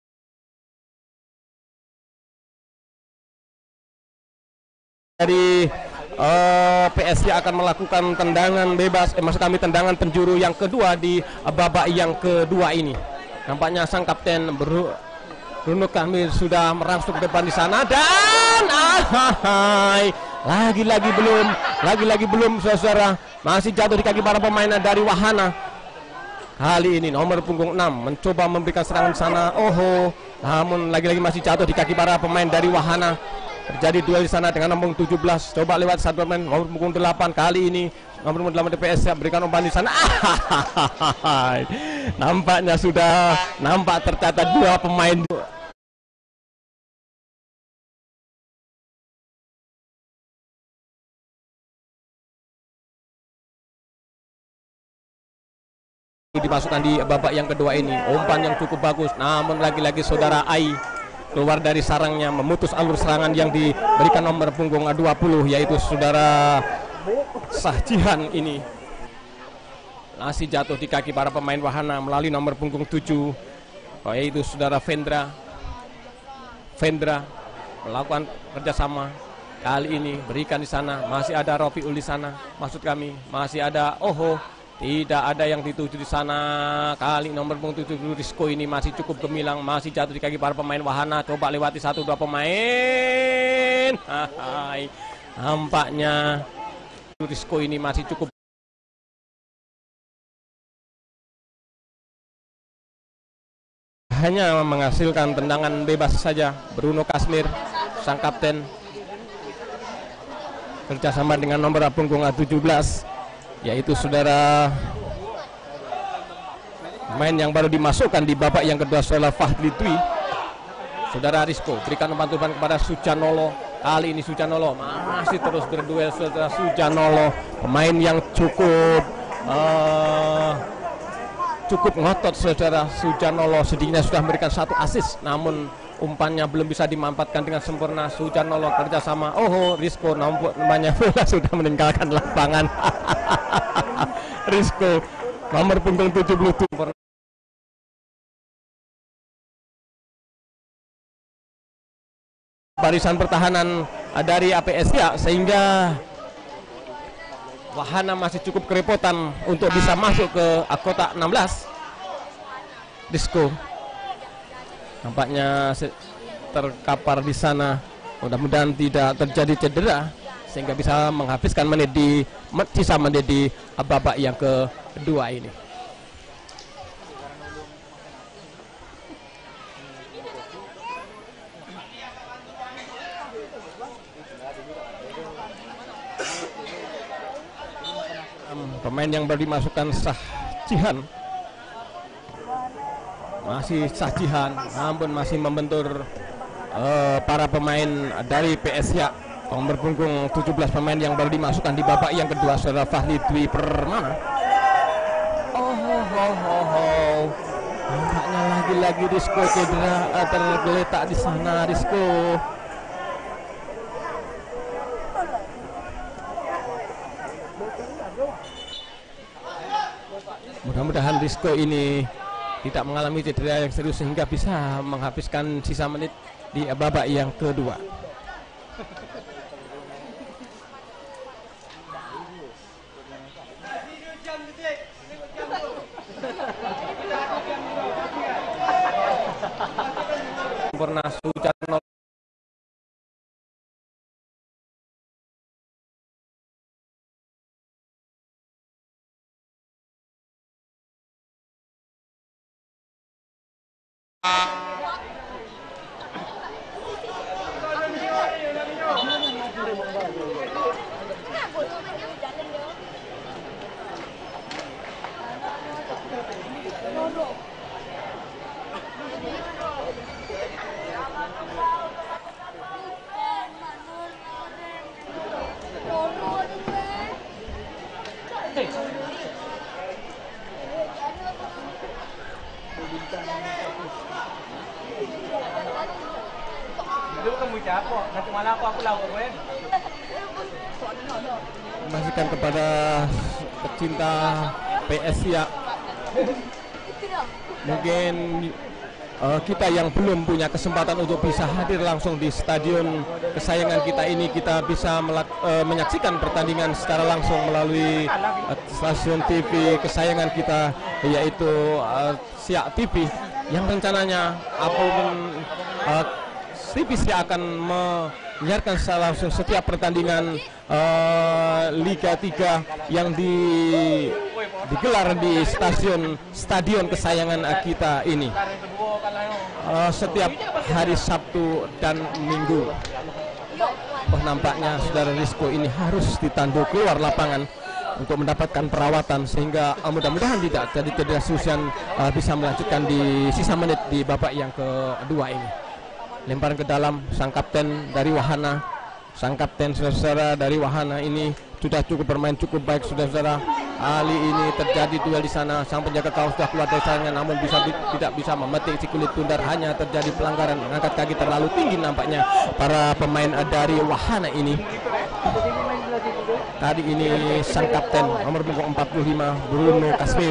dari uh, P S I akan melakukan tendangan bebas, eh, maksud kami tendangan penjuru yang kedua di uh, babak yang kedua ini. Nampaknya sang kapten Bruno Kamil sudah merangsek ke depan di sana dan ahai, lagi-lagi belum, lagi-lagi belum saudara, masih jatuh di kaki para pemain dari Wahana. Kali ini nomor punggung enam mencoba memberikan serangan di sana, oh, namun lagi-lagi masih jatuh di kaki para pemain dari Wahana. Terjadi duel di sana dengan nomor tujuh belas, coba lewat satu pemain nomor punggung delapan. Kali ini nomor delapan D P S berikan umpan di sana. Nampaknya sudah nampak tercatat dua pemain. Dimasukkan di babak yang kedua ini, umpan yang cukup bagus, namun lagi-lagi saudara Ai keluar dari sarangnya, memutus alur serangan yang diberikan nomor punggung dua puluh, yaitu saudara Sahjihan ini. Masih jatuh di kaki para pemain Wahana melalui nomor punggung tujuh, yaitu saudara Vendra. Vendra melakukan kerjasama. Kali ini berikan di sana, masih ada Rofiul di sana. Maksud kami masih ada Oho. Tidak ada yang dituju di sana. Kali nomor punggung tujuh Rizko ini masih cukup gemilang, masih jatuh di kaki para pemain Wahana. Coba lewati satu dua pemain. Hai, nampaknya Rizko ini masih cukup hanya menghasilkan tendangan bebas saja. Bruno Kasmir, sang kapten, kerjasama dengan nomor punggung tujuh belas, yaitu saudara main yang baru dimasukkan di babak yang kedua, saudara Fahri Dwi. Saudara Rizko berikan umpan-umpan kepada Sujanolo. Kali ini Sujanolo masih terus berduel saudara Sujanolo, pemain yang cukup uh, cukup ngotot saudara Sujanolo. Sedikitnya sudah memberikan satu assist, namun umpannya belum bisa dimanfaatkan dengan sempurna. Sujanolo kerjasama, oh Rizko namanya sudah meninggalkan lapangan. Rizko nomor punggung tujuh puluh tujuh barisan pertahanan dari A P S ya, sehingga Wahana masih cukup kerepotan untuk bisa masuk ke kotak enam belas. Rizko nampaknya terkapar di sana, mudah-mudahan tidak terjadi cedera sehingga bisa menghabiskan menit di sisa menit di babak yang kedua ini. Pemain yang baru dimasukkan Sahjihan, masih Sahjihan, namun masih membentur uh, para pemain dari P S ya. Nomor punggung tujuh belas pemain yang baru dimasukkan di babak yang kedua, saudara Fahli Dwi Permana. Oh, oh, oh, oh, oh. Nampaknya lagi-lagi Rizko cedera, uh, tergeletak di sana Rizko. Mudah-mudahan Rizko ini tidak mengalami cedera yang serius sehingga bisa menghabiskan sisa menit di babak yang kedua. Sempurna Sujanolo. Informasikan kepada pecinta P S ya, mungkin uh, kita yang belum punya kesempatan untuk bisa hadir langsung di stadion kesayangan kita ini, kita bisa melak, uh, menyaksikan pertandingan secara langsung melalui uh, stasiun T V kesayangan kita, yaitu uh, Siak T V, yang rencananya apapun uh, T V Siak akan menyiarkan secara langsung setiap pertandingan uh, Liga tiga yang di digelar di stasiun stadion kesayangan kita ini uh, setiap hari Sabtu dan Minggu. Oh, nampaknya saudara Rizko ini harus ditandu keluar lapangan untuk mendapatkan perawatan, sehingga uh, mudah-mudahan tidak jadi cedera Susian uh, bisa melanjutkan di sisa menit di babak yang kedua ini. Lemparan ke dalam, sang kapten dari Wahana, sang kapten saudara dari Wahana ini sudah cukup bermain cukup baik saudara-saudara. Kali ini terjadi duel di sana, sang penjaga gawang sudah keluar dari sana, namun bisa tidak bisa memetik si kulit tundar, hanya terjadi pelanggaran, mengangkat kaki terlalu tinggi nampaknya para pemain dari Wahana ini. Tadi ini sang kapten nomor punggung empat puluh lima Bruno Kasmir.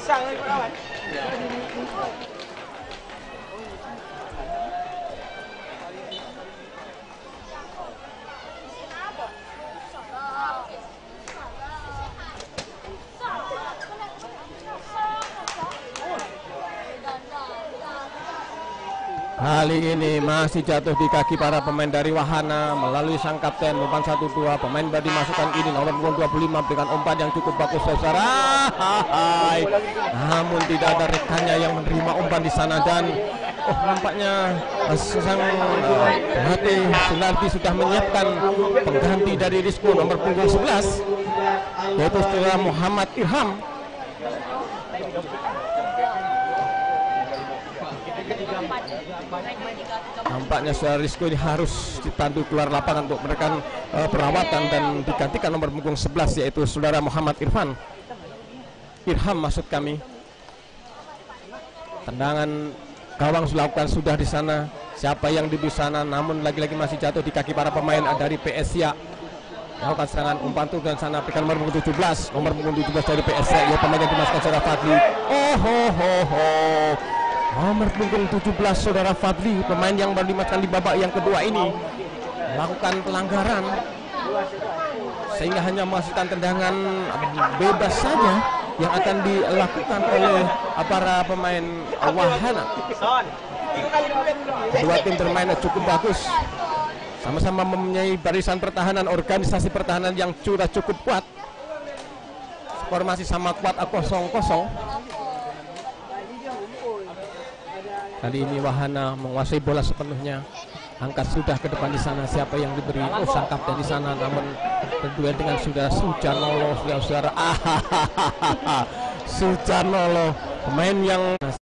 Kali ini masih jatuh di kaki para pemain dari Wahana melalui sang kapten umpan satu dua, pemain baru dimasukkan ini nomor dua puluh lima berikan umpan yang cukup bagus saudara. Hai. Namun tidak ada rekannya yang menerima umpan di sana, dan oh, nampaknya sang pelatih Sunardi sudah menyiapkan pengganti dari Rizko nomor punggung sebelas, yaitu saudara Muhammad Irham. Nampaknya saudara Rizko ini harus ditandu keluar lapangan untuk memberikan uh, perawatan dan digantikan nomor punggung sebelas, yaitu saudara Muhammad Irfan. Irham maksud kami. Tendangan gawang dilakukan sudah di sana. Siapa yang di sana, namun lagi-lagi masih jatuh di kaki para pemain dari P S Siak. Melakukan serangan umpan tuh dan sana berikan nomor punggung tujuh belas, nomor punggung tujuh belas dari P S Siak, ya pemain yang dimasukkan saudara Fadli. Oh ho ho ho. Nomor punggung tujuh belas saudara Fadli, pemain yang baru dimasukkan di babak yang kedua ini, melakukan pelanggaran sehingga hanya memasukkan tendangan bebas saja yang akan dilakukan oleh para pemain Wahana. Kedua tim bermain cukup bagus, sama-sama mempunyai barisan pertahanan, organisasi pertahanan yang sudah cukup kuat. Skor masih sama kuat, kosong kosong. Kali ini Wahana menguasai bola sepenuhnya. Angkat sudah ke depan di sana, siapa yang diberi, oh sang kapten di sana, namun berduel dengan sudah Sujanolo, saudara-saudara. Ah, Sujanolo, pemain yang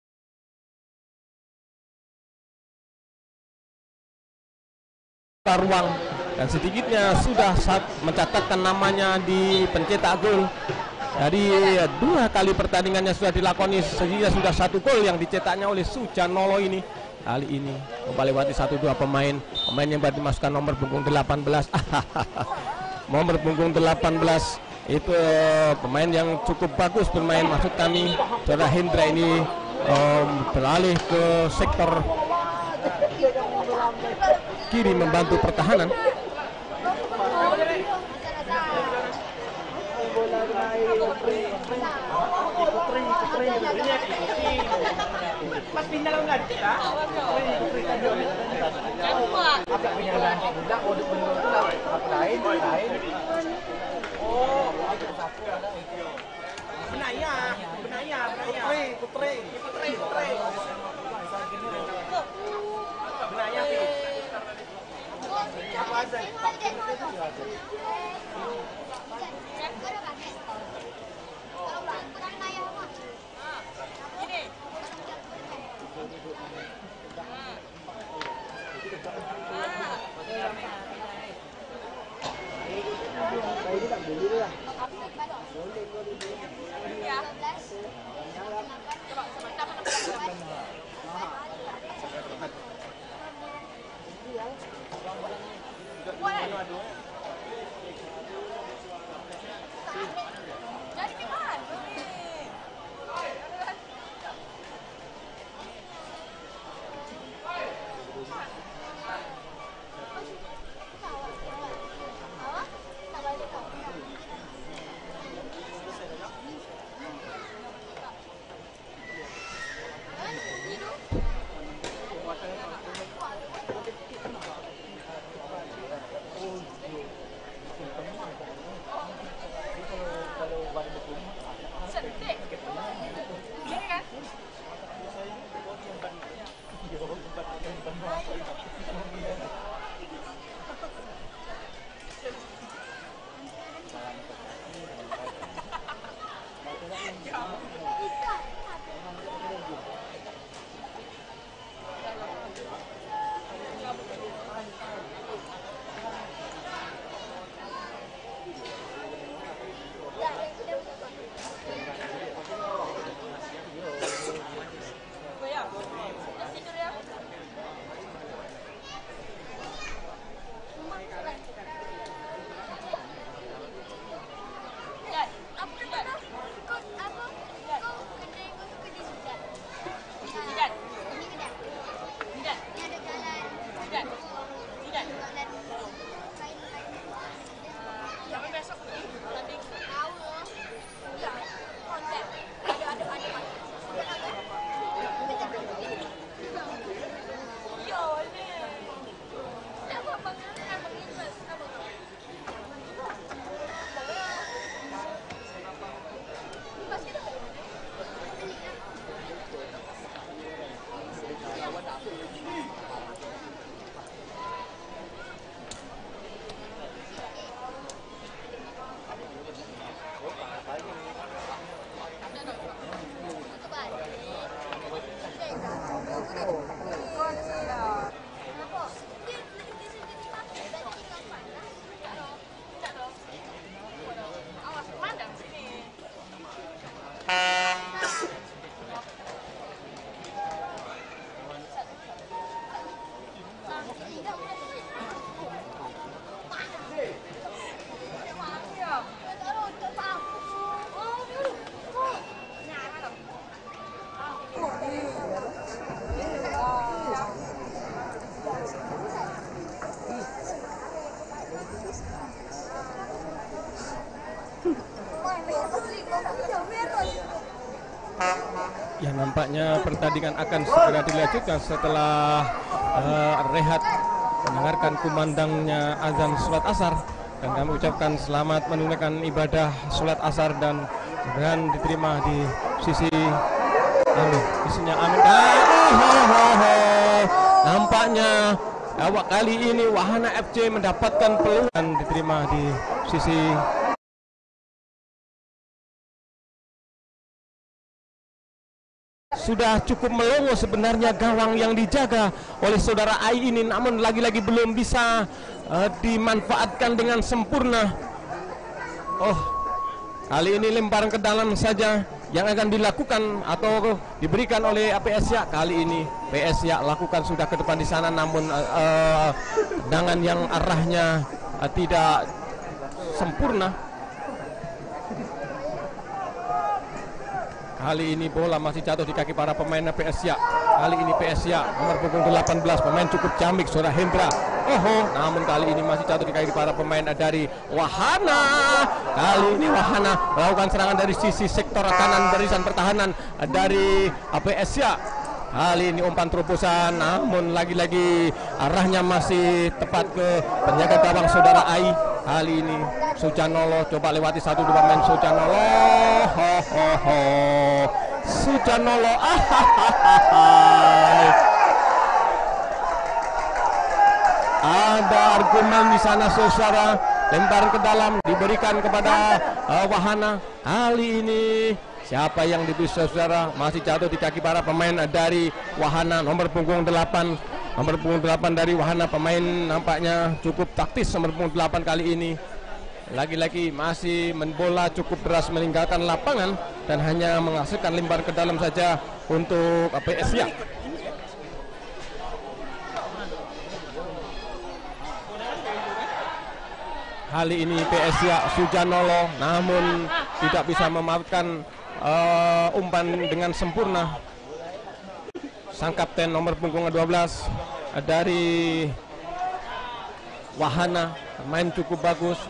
ruang dan sedikitnya sudah mencatatkan namanya di pencetak gol. Dari dua kali pertandingannya sudah dilakoni, sehingga sudah satu gol yang dicetaknya oleh Sujanolo ini. Kali ini melewati satu dua pemain, pemain yang baru dimasukkan nomor punggung delapan belas. Nomor punggung delapan belas itu pemain yang cukup bagus bermain, maksud kami saudara Hendra ini um, beralih ke sektor kiri membantu pertahanan. Mas pindah lang lagi ka? Apa pindah juga udah bener tuh lain lain. Oh, benaya, benaya, benaya. Putri, putri, putri, putri. Benaya. Apa aja? Ya, nampaknya pertandingan akan segera dilanjutkan setelah uh, rehat mendengarkan kumandangnya azan sholat asar, dan kami ucapkan selamat menunaikan ibadah sholat asar dan mudah-mudahan diterima di sisi amin, isinya amin. Dan oh, oh, oh, oh. Nampaknya awak kali ini Wahana F C mendapatkan peluang dan diterima di sisi sudah cukup melongo sebenarnya gawang yang dijaga oleh saudara Ai ini, namun lagi-lagi belum bisa uh, dimanfaatkan dengan sempurna. Oh, kali ini lemparan ke dalam saja yang akan dilakukan atau diberikan oleh A P S ya. Kali ini P S ya lakukan sudah ke depan di sana, namun uh, tendangan yang arahnya uh, tidak sempurna. Kali ini bola masih jatuh di kaki para pemain P S ya. Kali ini P S ya nomor punggung delapan belas, pemain cukup jamik, saudara Hendra. Oh, namun kali ini masih jatuh di kaki para pemain dari Wahana. Kali ini Wahana melakukan serangan dari sisi sektor kanan barisan pertahanan dari A P S ya. Kali ini umpan terobosan, namun lagi-lagi arahnya masih tepat ke penjaga gawang saudara Ai. Kali ini Sujanolo coba lewati satu dua pemain Sujanolo. Ho ho ho. Sujanolo. Ah, ada argumen di sana saudara. Lemparan ke dalam diberikan kepada uh, Wahana. Kali ini siapa yang diberi saudara? Masih jatuh di kaki para pemain dari Wahana, nomor punggung delapan. Nomor punggung delapan dari Wahana, pemain nampaknya cukup taktis nomor punggung delapan kali ini. Lagi-lagi masih membola cukup deras meninggalkan lapangan dan hanya menghasilkan lemparan ke dalam saja untuk A P S ya. Kali ini P S Siak Sujanolo namun tidak bisa memanfaatkan uh, umpan dengan sempurna. Sang kapten nomor punggung dua belas dari Wahana main cukup bagus.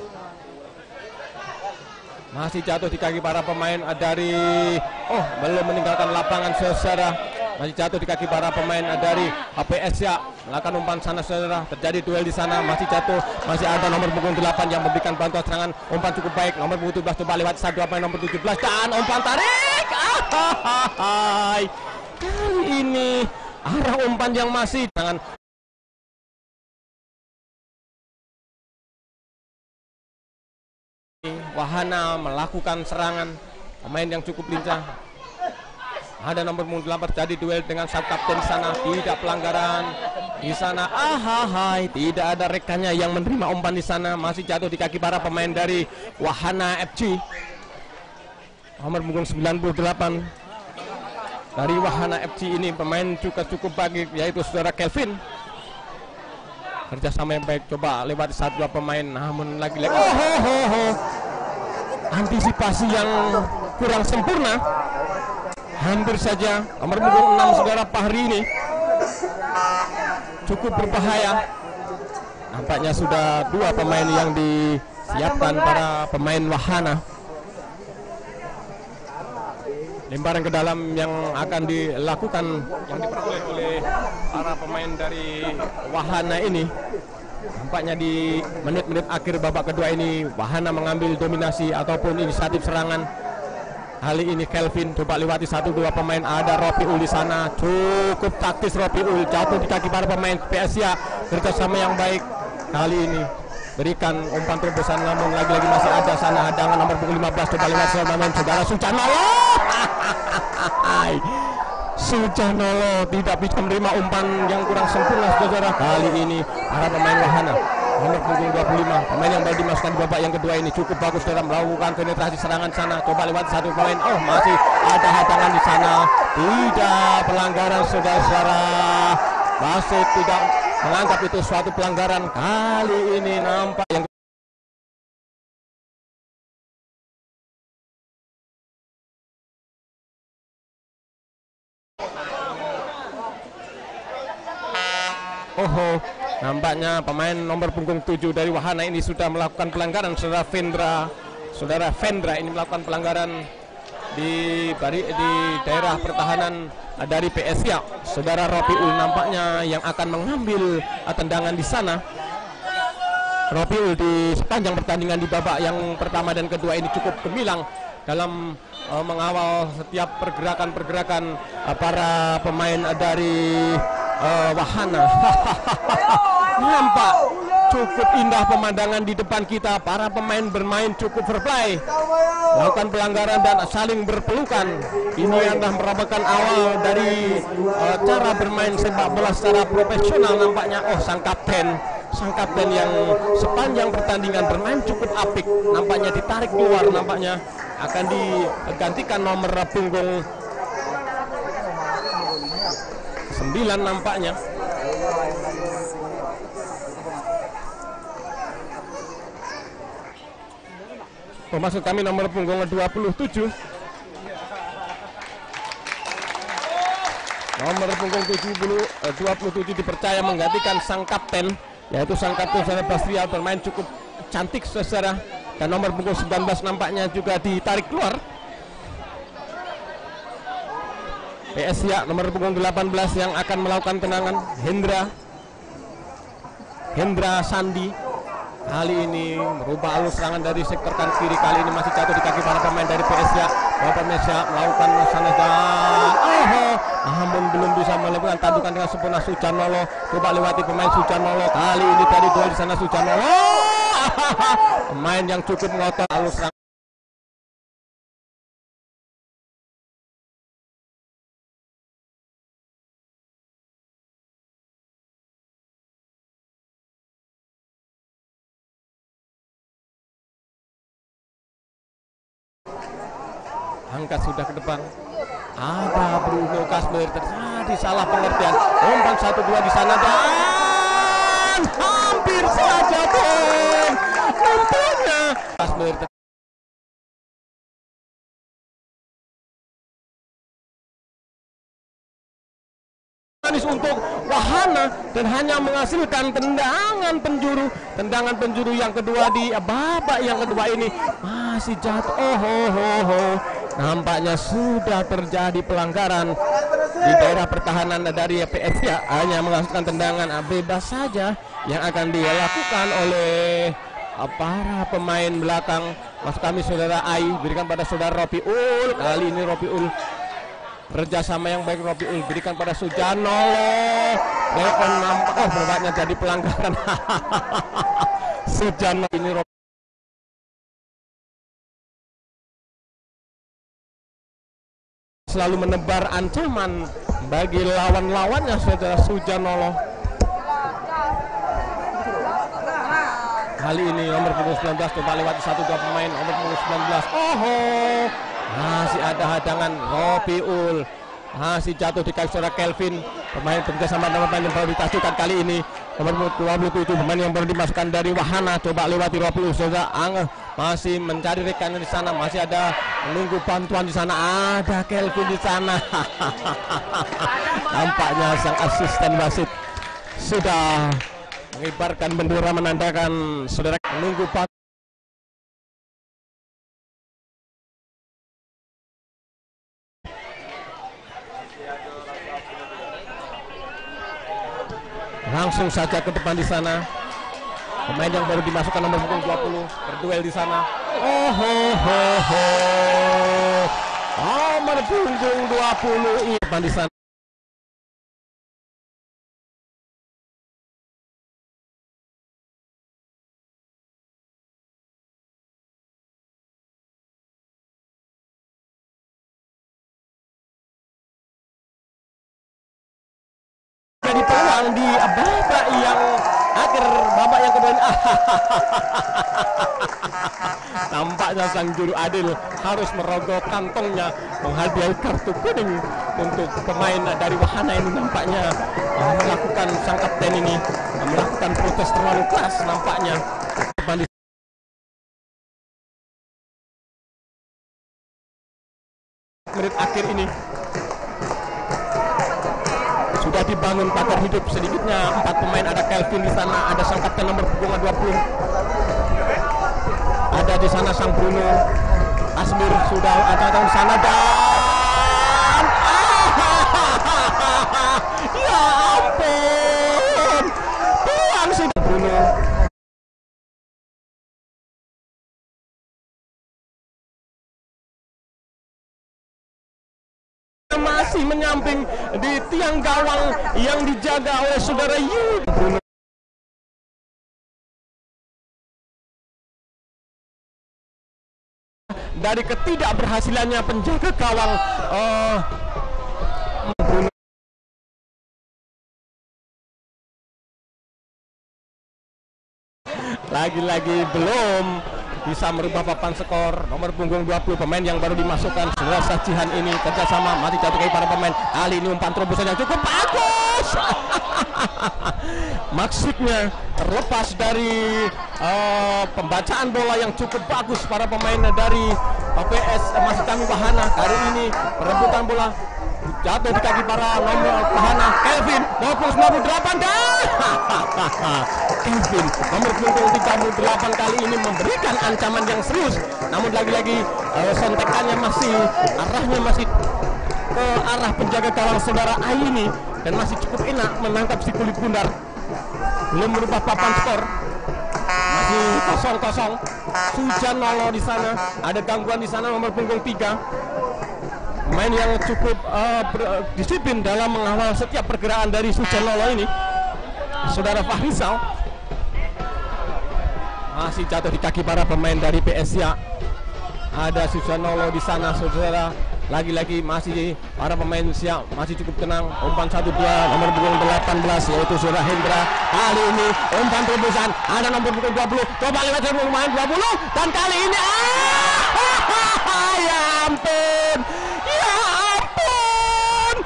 Masih jatuh di kaki para pemain dari oh belum meninggalkan lapangan saudara. Masih jatuh di kaki para pemain dari P S Siak melakukan umpan sana saudara. Terjadi duel di sana, masih jatuh, masih ada nomor punggung delapan yang memberikan bantuan serangan. Umpan cukup baik, nomor punggung tujuh belas coba lewat satu pemain nomor tujuh belas dan umpan tarik. Ahai. Kali ini arah umpan yang masih tangan Wahana melakukan serangan, pemain yang cukup lincah. Ada nomor punggung delapan terjadi duel dengan sang kapten di sana, tidak pelanggaran di sana. Ahai, tidak ada rekannya yang menerima umpan di sana, masih jatuh di kaki para pemain dari Wahana F C. Nomor punggung sembilan puluh delapan dari Wahana F C ini pemain juga cukup baik, yaitu saudara Kelvin. Kerjasama yang baik, coba lewat satu dua pemain, namun lagi-lagi oh, oh, oh, oh. Antisipasi yang kurang sempurna. Hampir saja nomor punggung enam saudara Fahri ini cukup berbahaya. Nampaknya sudah dua pemain yang disiapkan para pemain Wahana. Lemparan ke dalam yang akan dilakukan, yang diperoleh oleh para pemain dari Wahana ini. Nampaknya di menit-menit akhir babak kedua ini Wahana mengambil dominasi ataupun inisiatif serangan. Kali ini Kelvin coba lewati satu dua pemain, ada Ropiul di sana, cukup taktis Ropiul, jatuh di kaki para pemain P S Siak. Kerjasama yang baik kali ini, berikan umpan terobosan, namun lagi-lagi masih ada sana hadangan nomor punggung lima belas coba lewat pemain saudara Sujanolo. Sujanolo tidak bisa menerima umpan yang kurang sempurna saudara. Kali ini para pemain Wahana nomor punggung dua puluh lima, pemain yang baru dimasukkan di babak yang kedua ini cukup bagus dalam melakukan penetrasi serangan sana. Coba lewat satu pemain, oh masih ada hadangan di sana, tidak pelanggaran saudara-saudara. Wasit tidak menganggap itu suatu pelanggaran. Kali ini nampak yang oh, nampaknya pemain nomor punggung tujuh dari Wahana ini sudah melakukan pelanggaran. Saudara Vendra, saudara Vendra ini melakukan pelanggaran di bari, di daerah pertahanan dari P S Siak. Saudara Ropiul nampaknya yang akan mengambil tendangan di sana. Ropiul di sepanjang pertandingan di babak yang pertama dan kedua ini cukup gemilang dalam uh, mengawal setiap pergerakan-pergerakan uh, para pemain dari uh, Wahana. Nampak cukup indah pemandangan di depan kita, para pemain bermain cukup fair play, melakukan pelanggaran dan saling berpelukan. Ini adalah merupakan awal dari uh, cara bermain sepak bola secara profesional. Nampaknya oh sang kapten sang kapten yang sepanjang pertandingan bermain cukup apik, nampaknya ditarik keluar, nampaknya akan digantikan nomor punggung sembilan nampaknya. Maksud kami nomor punggung dua puluh tujuh. Nomor punggung tujuh puluh, dua puluh tujuh dipercaya menggantikan sang kapten, yaitu sang kapten Saudara Basrial, bermain cukup cantik saudara. Dan nomor punggung sembilan belas nampaknya juga ditarik keluar. P S Siak nomor punggung delapan belas yang akan melakukan tendangan, Hendra Hendra Sandi. Kali ini merubah alur serangan dari sektor kan kiri, kali ini masih jatuh di kaki para pemain dari P S Siak. Bapak Mesya melakukan sana dan oh, namun belum bisa melakukan tandukan dengan sempurna. Sujanolo coba lewati pemain Sujanolo, kali ini tadi duel di sana Sujanolo. Pemain yang cukup ngotot alur serangan. Angkat sudah ke depan, ada Bruno Kasper, terjadi salah pengertian, umpan satu dua di sana dan hampir saja gol, manis untuk Wahana dan hanya menghasilkan tendangan penjuru. Tendangan penjuru yang kedua di babak yang kedua ini masih jatuh. Oh, oh, oh, oh. Nampaknya sudah terjadi pelanggaran di daerah pertahanan dari P S ya, hanya menghasilkan tendangan bebas saja yang akan dilakukan oleh para pemain belakang. Mas kami saudara Ai berikan pada saudara Ropiul. Kali ini Ropiul kerjasama yang baik. Ropiul berikan pada Sujano. Leon nampak oh nampaknya jadi pelanggaran. Sujano ini Ropiul selalu menebar ancaman bagi lawan-lawannya saudara Sujanolo. Kali ini nomor punggung sembilan belas coba lewati satu dua pemain nomor punggung sembilan belas. Oh, masih ada hadangan Ropiul. Masih jatuh di kaki saudara Kelvin. Pemain bekerjasama dengan pemain yang baru ditajukan kali ini. Nomor dua puluh tujuh pemain yang baru dimasukkan dari Wahana. Coba lewati Ropiul saudara Angel. Masih mencari rekannya di sana. Masih ada menunggu bantuan di sana. Ada Kelvin di sana. Tampaknya sang asisten wasit sudah mengibarkan bendera menandakan saudara menunggu bantuan. Langsung saja ke depan di sana. Pemain yang baru dimasukkan nomor punggung dua puluh berduel di sana. Oh, ho, ho, ho. Nomor punggung dua puluh ini depan di sana. Jadi peluang di babak yang akhir, babak yang kedua ini. Tampaknya sang juru adil harus merogoh kantongnya menghadiahi kartu kuning untuk pemain dari Wahana ini. Nampaknya uh, melakukan sang kapten ini uh, melakukan protes terlalu keras nampaknya. Menit akhir ini sudah dibangun pagar hidup sedikitnya empat pemain. Ada Kelvin di sana, ada sang kapten nomor punggung dua puluh, ada di sana sang Bruno Asmir sudah ada di sana dan ya ampun, pulang sudah Bruno. Masih menyamping di tiang gawang yang dijaga oleh saudara Yu. Bruno dari ketidakberhasilannya penjaga gawang uh, Bruno lagi-lagi belum bisa merubah papan skor. Nomor punggung dua puluh pemain yang baru dimasukkan saudara Sajihan ini kerjasama masih jatuh ke para pemain. Kali ini umpan terobosan yang cukup bagus. Maksudnya terlepas dari uh, pembacaan bola yang cukup bagus para pemain dari P S masih kami Wahana. Kali ini perebutan bola jatuh di kaki para nomor Wahana. Kelvin nomor punggung sembilan puluh delapan dan Kelvin nomor punggung tiga puluh delapan kali ini memberikan ancaman yang serius. Namun lagi-lagi uh, sontekannya masih arahnya masih ke arah penjaga gawang saudara Ai ini dan masih cukup enak menangkap si kulit bundar. Belum merubah papan skor. Masih kosong-kosong. Sujanolo di sana, ada gangguan di sana nomor punggung tiga. Pemain yang cukup uh, disiplin dalam mengawal setiap pergerakan dari Sujanolo ini, saudara Fahrizal. Masih jatuh di kaki para pemain dari P S ya. Ada Sujanolo di sana saudara. Lagi-lagi masih para pemain siap, masih cukup tenang. Umpan satu dua nomor punggung delapan belas yaitu saudara Hendra. Kali ini umpan terobosan ada nomor punggung dua puluh. Coba lewat pemain dua puluh dan kali ini ah, ya ampun. Ya ampun.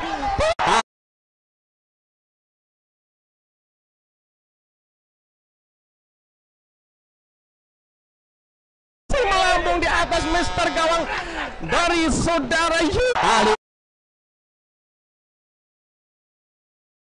Melambung di atas mister gawang dari saudara Yu.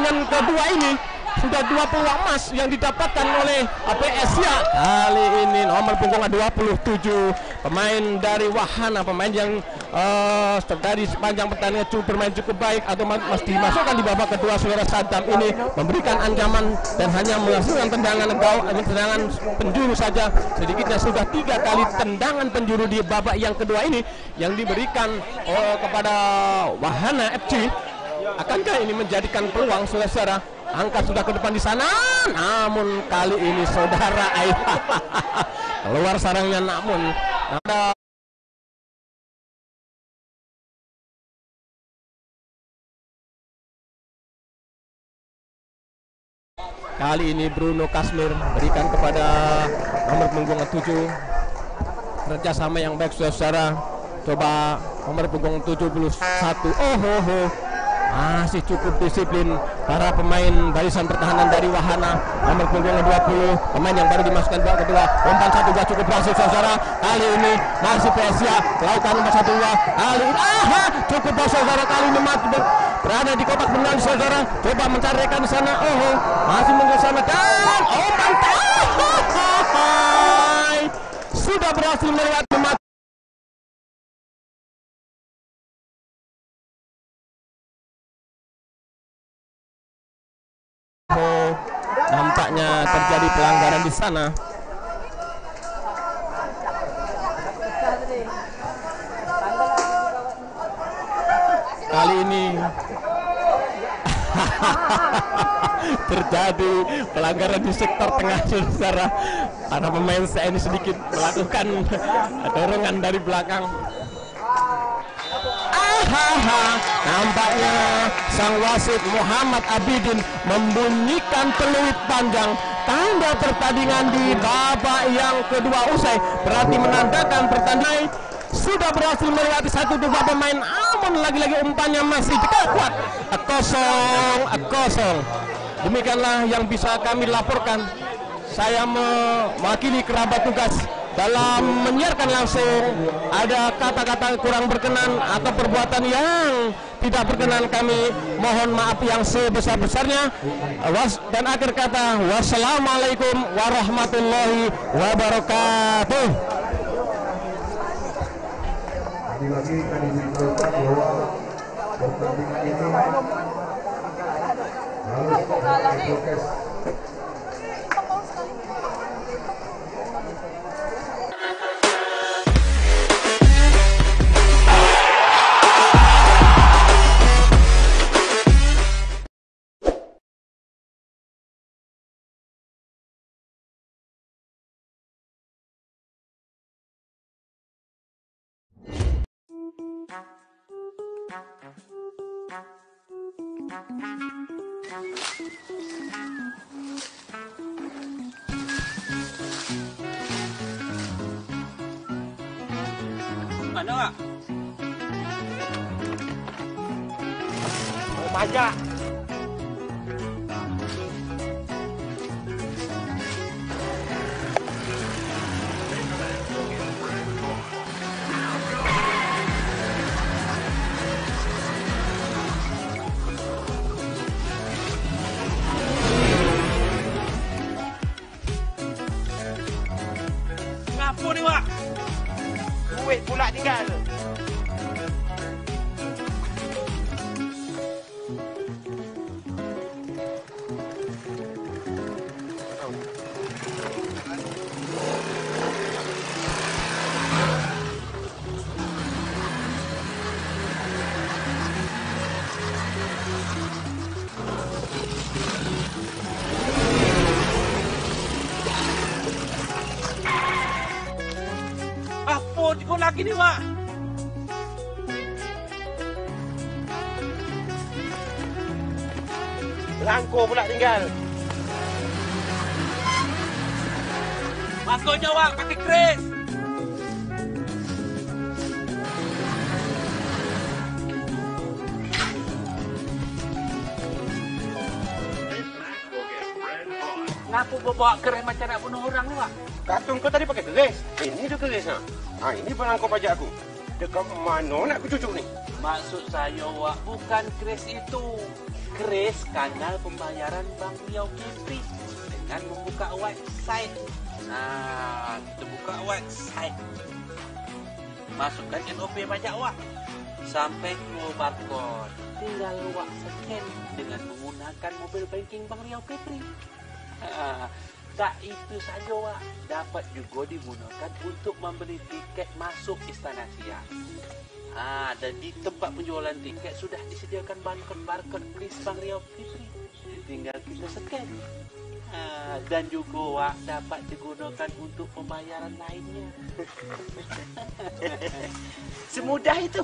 pertandingan kedua ini sudah dua peluang emas yang didapatkan oleh A P S ya. Kali ini nomor punggung dua puluh tujuh pemain dari Wahana, pemain yang uh, dari sepanjang pertandingan cukup bermain cukup baik atau mas dimasukkan di babak kedua. Saudara Saddam ini memberikan ancaman dan hanya menghasilkan tendangan gawang, tendangan penjuru saja. Sedikitnya sudah tiga kali tendangan penjuru di babak yang kedua ini yang diberikan uh, kepada Wahana F C. Akankah ini menjadikan peluang saudara? Angkat sudah ke depan di sana, namun kali ini saudara keluar sarangnya, namun ada kali ini Bruno Kasmir berikan kepada nomor punggung tujuh. Kerjasama yang baik saudara. Coba nomor punggung tujuh puluh satu. Oh ho ho. Masih cukup disiplin para pemain barisan pertahanan dari Wahana. Nomor punggung dua puluh, pemain yang baru dimasukkan babak kedua. Umpan satu dua cukup berhasil saudara. Kali ini masih P S ya melakukan umpan satu dua. Kali ini aha, cukup saudara, kali ini mati berada di kotak penalti saudara. Coba mencari rekan di sana. Oh, masih mengejar sana dan umpan sudah berhasil melewati mati. Oh, nampaknya terjadi pelanggaran di sana. Kali ini terjadi pelanggaran di sektor tengah saudara. Para pemain C N sedikit melakukan dorongan dari belakang. Haha, nampaknya sang wasit Muhammad Abidin membunyikan peluit panjang tanda pertandingan di babak yang kedua usai, berarti menandakan pertandingan sudah berhasil melewati satu dua pemain, namun lagi-lagi umpannya masih dekat kuat. Kosong kosong. Demikianlah yang bisa kami laporkan. Saya mewakili kerabat tugas dalam menyiarkan langsung. Ada kata-kata kurang berkenan atau perbuatan yang tidak berkenan, kami mohon maaf yang sebesar-besarnya. Dan akhir kata, wassalamualaikum warahmatullahi wabarakatuh. Lagi-lagi kami menunjukkan bahwa pertandingan ini harus diproses. Mana Wak? Oh, pajak. Ngapa ni Wak? Duit pula tinggal. Apa kau lagi ni Wak? Langko pula tinggal. Masuknya Wak pakai kres. Ngapa bawa kres macam nak bunuh orang ni Wak? Katung kau tadi pakai keris. Ini tu keris ha. Ha, ini belangko pajak aku. Dekat mana nak aku cucuk ni? Maksud saya wak bukan kris itu. Kris kanal pembayaran Bank Riau Kepri dengan membuka website. Nah, kita buka website. Masukkan N O P pajak wak. Sampai Q R barcode. Tinggal wak scan dengan menggunakan mobile banking Bank Riau Kepri. Nah, tak itu saja wak, dapat juga digunakan untuk membeli tiket masuk Istana Siak. Ah, dan di tempat penjualan tiket sudah disediakan barcode-barcode kris Bank Riau Kepri. Tinggal kita scan. Ah, dan juga wak dapat digunakan untuk pembayaran lainnya. Semudah itu.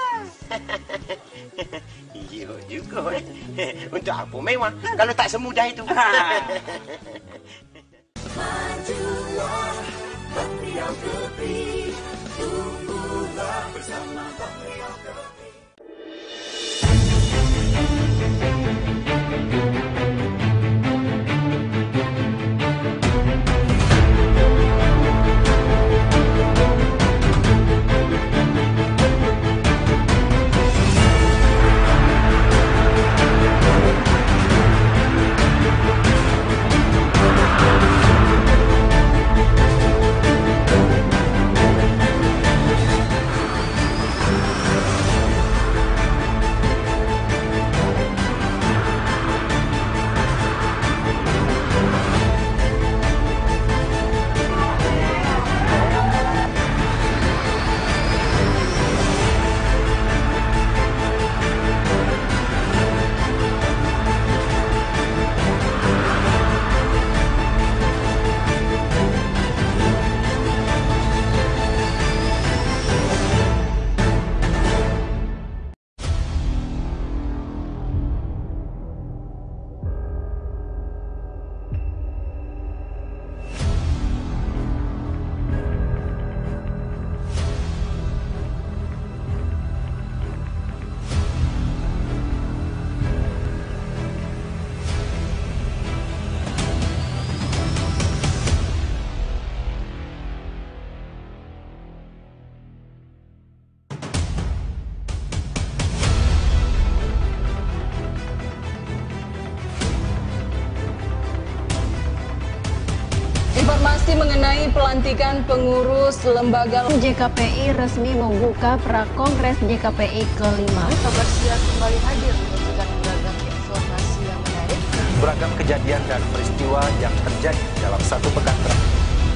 Iya juga. Untuk apa mewah kalau tak semudah itu? Majulah Bank Riau Kepri, tumbuhlah bersama Bank Riau Kepri. Informasi mengenai pelantikan pengurus lembaga J K P I resmi membuka Prakongres J K P I kelima. Kabar Siak kembali hadir menunjukkan beragam informasi yang menarik. Beragam kejadian dan peristiwa yang terjadi dalam satu pekan terakhir.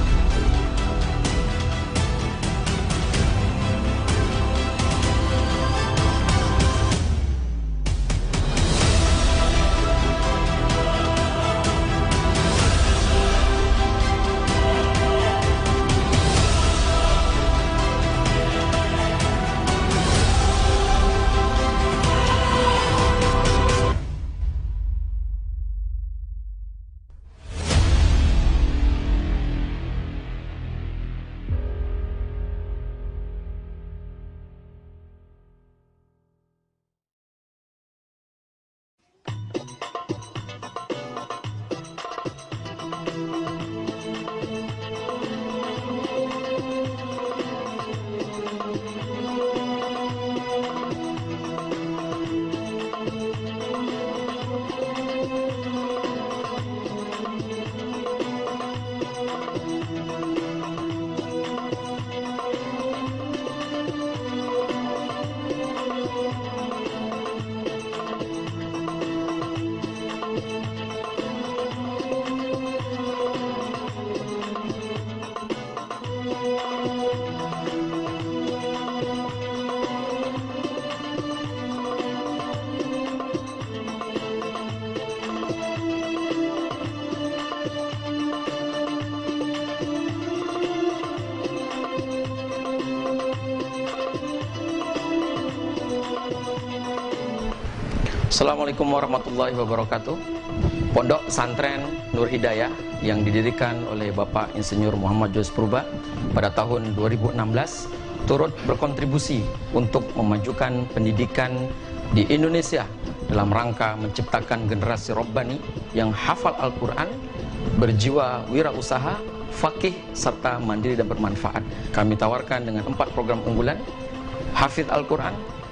Assalamualaikum warahmatullahi wabarakatuh. Pondok Santren Nur Hidayah yang didirikan oleh Bapak Insinyur Muhammad Jois Purba pada tahun dua ribu enam belas turut berkontribusi untuk memajukan pendidikan di Indonesia dalam rangka menciptakan generasi Rabbani yang hafal Al-Quran, berjiwa wirausaha, fakih, serta mandiri dan bermanfaat. Kami tawarkan dengan empat program unggulan: Hafidz Al-Quran,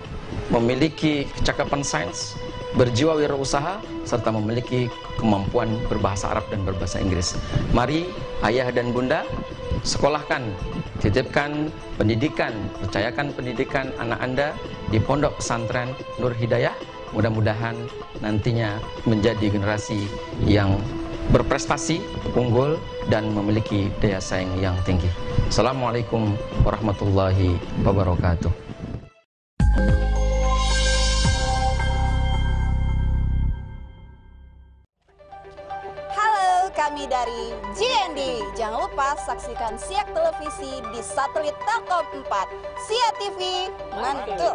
memiliki kecakapan sains, berjiwa wirausaha, serta memiliki kemampuan berbahasa Arab dan berbahasa Inggris. Mari ayah dan bunda, sekolahkan, titipkan pendidikan, percayakan pendidikan anak Anda di Pondok Pesantren Nur Hidayah. Mudah-mudahan nantinya menjadi generasi yang berprestasi, unggul, dan memiliki daya saing yang tinggi. Assalamualaikum warahmatullahi wabarakatuh. Halo, kami dari J N D. Jangan lupa saksikan Siak Televisi di satelit Telkom empat. Siak T V, mantul.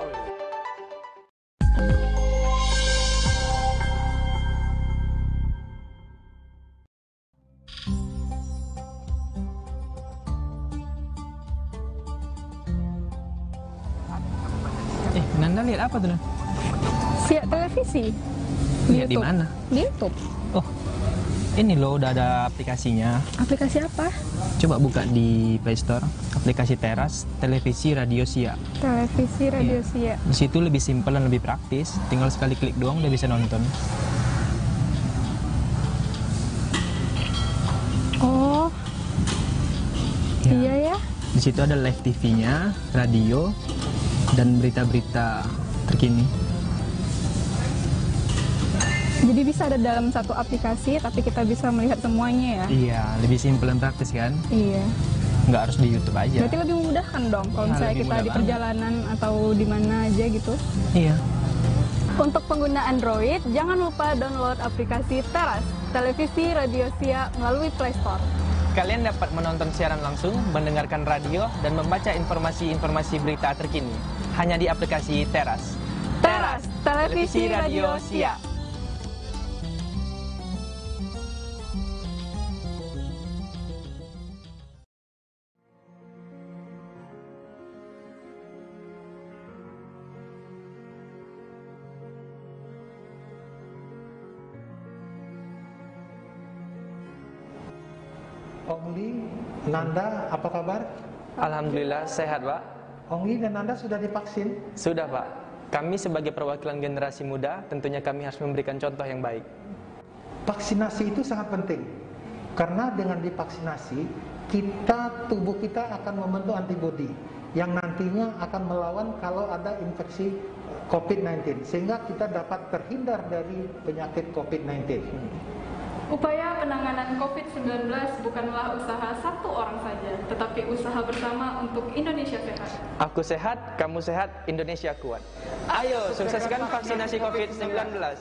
Eh, Nanda lihat apa tuh, Nan? Siak Televisi. Lihat di mana? Di YouTube. Oh, ini loh udah ada aplikasinya. Aplikasi apa? Coba buka di Play Store, aplikasi Teras, Televisi Radio Siak. Televisi Radio Siak. Di situ lebih simpel dan lebih praktis, tinggal sekali klik doang udah bisa nonton. Oh, Ya. iya ya. Di situ ada live T V-nya, radio, dan berita-berita terkini. Jadi bisa ada dalam satu aplikasi, tapi kita bisa melihat semuanya ya? Iya, lebih simpel dan praktis kan? Iya. Nggak harus di YouTube aja. Berarti lebih memudahkan dong kalau Nah, misalnya lebih kita mudah di banget. perjalanan atau di mana aja gitu. Iya. Untuk pengguna Android, jangan lupa download aplikasi Teras, Televisi Radio Siak melalui Play Store. Kalian dapat menonton siaran langsung, mendengarkan radio, dan membaca informasi-informasi berita terkini hanya di aplikasi Teras. Teras, Televisi Radio Siak. Ongli, Nanda, apa kabar? Alhamdulillah sehat, Pak. Ongli dan Nanda sudah divaksin? Sudah, Pak. Kami sebagai perwakilan generasi muda, tentunya kami harus memberikan contoh yang baik. Vaksinasi itu sangat penting. Karena dengan divaksinasi, kita tubuh kita akan membentuk antibodi yang nantinya akan melawan kalau ada infeksi COVID sembilan belas, sehingga kita dapat terhindar dari penyakit COVID sembilan belas. Upaya penanganan COVID sembilan belas bukanlah usaha satu orang saja, tetapi usaha bersama untuk Indonesia sehat. Aku sehat, kamu sehat, Indonesia kuat. Ayo, sukseskan vaksinasi COVID sembilan belas.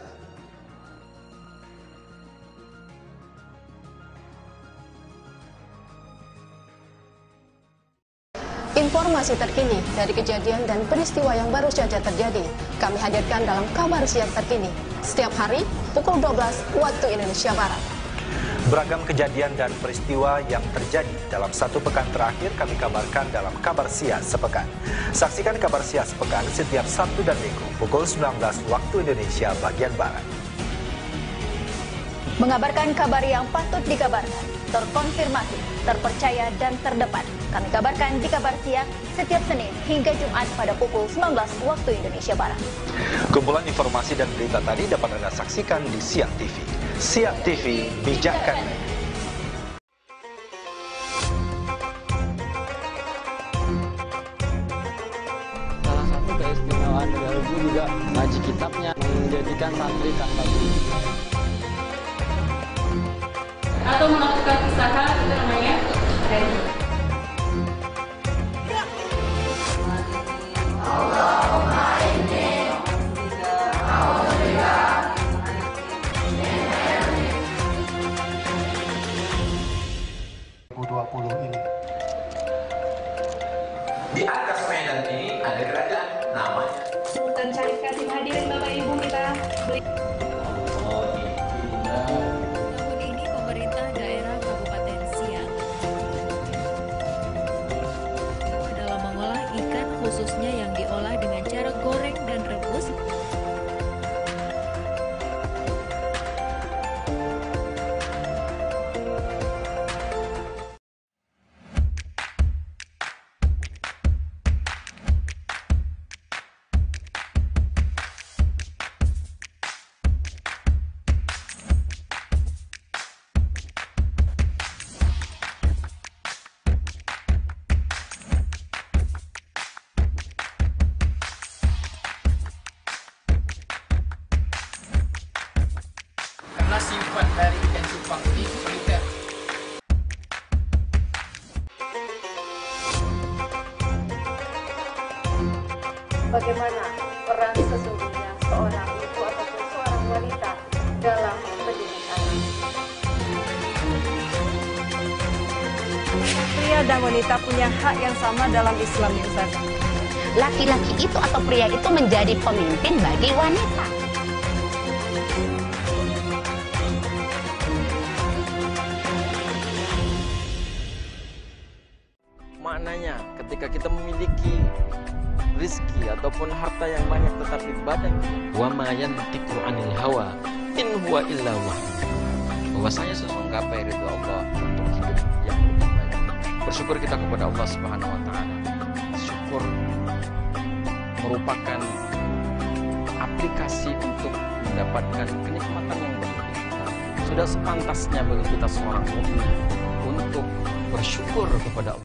Informasi terkini dari kejadian dan peristiwa yang baru saja terjadi kami hadirkan dalam Kabar Siak terkini setiap hari pukul dua belas waktu Indonesia Barat. Beragam kejadian dan peristiwa yang terjadi dalam satu pekan terakhir kami kabarkan dalam Kabar Siak Sepekan. Saksikan Kabar Siak Sepekan setiap Sabtu dan Minggu pukul sembilan belas waktu Indonesia bagian Barat. Mengabarkan kabar yang patut dikabarkan, terkonfirmasi, terpercaya dan terdepan. Kami kabarkan di Kabar Siak setiap Senin hingga Jumat pada pukul sembilan belas waktu Indonesia Barat. Kumpulan informasi dan berita tadi dapat Anda saksikan di Siak T V. Siak T V, bijakkan. Salah satu keistimewaan negara itu juga ngaji kitabnya, menjadikan santri tanpa guru. Atau melakukan usaha itu namanya training. dua ribu dua puluh ini. Di atas medan ini ada kerajaan namanya. Dan cari kasih hadirin Bapak Ibu kita beli. Tahun ini pemerintah daerah Kabupaten Siak dalam mengolah ikan khususnya yang diolah dengan cara goreng dan rebus. bagaimana peran sesungguhnya seorang ibu ataupun seorang wanita dalam pendidikan. Pria dan wanita punya hak yang sama dalam Islam, ya Ustaz. Laki-laki itu atau pria itu menjadi pemimpin bagi wanita. Maknanya ketika kita memiliki rizki ataupun harta yang banyak tetapi badan wa ma yantiqu anil hawa in huwa illa wahyu, bahwasanya sesungguhnya apa ridho Allah untuk hidup yang lebih baik. Bersyukur kita kepada Allah Subhanahu wa taala. Syukur merupakan aplikasi untuk mendapatkan kenikmatan yang berlimpah. Sudah sepantasnya bagi kita seorang mukmin untuk bersyukur kepada Allah.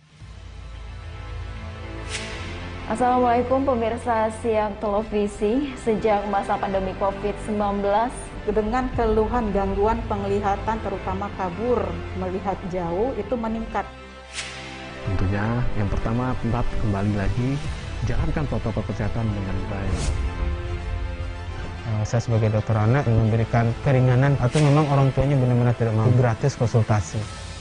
Assalamualaikum pemirsa Siak Televisi. Sejak masa pandemi covid sembilan belas, dengan keluhan gangguan penglihatan terutama kabur melihat jauh itu meningkat. Tentunya yang pertama tetap kembali lagi jalankan protokol kesehatan dengan baik. Saya sebagai dokter anak memberikan keringanan atau memang orang tuanya benar-benar tidak mau gratis konsultasi.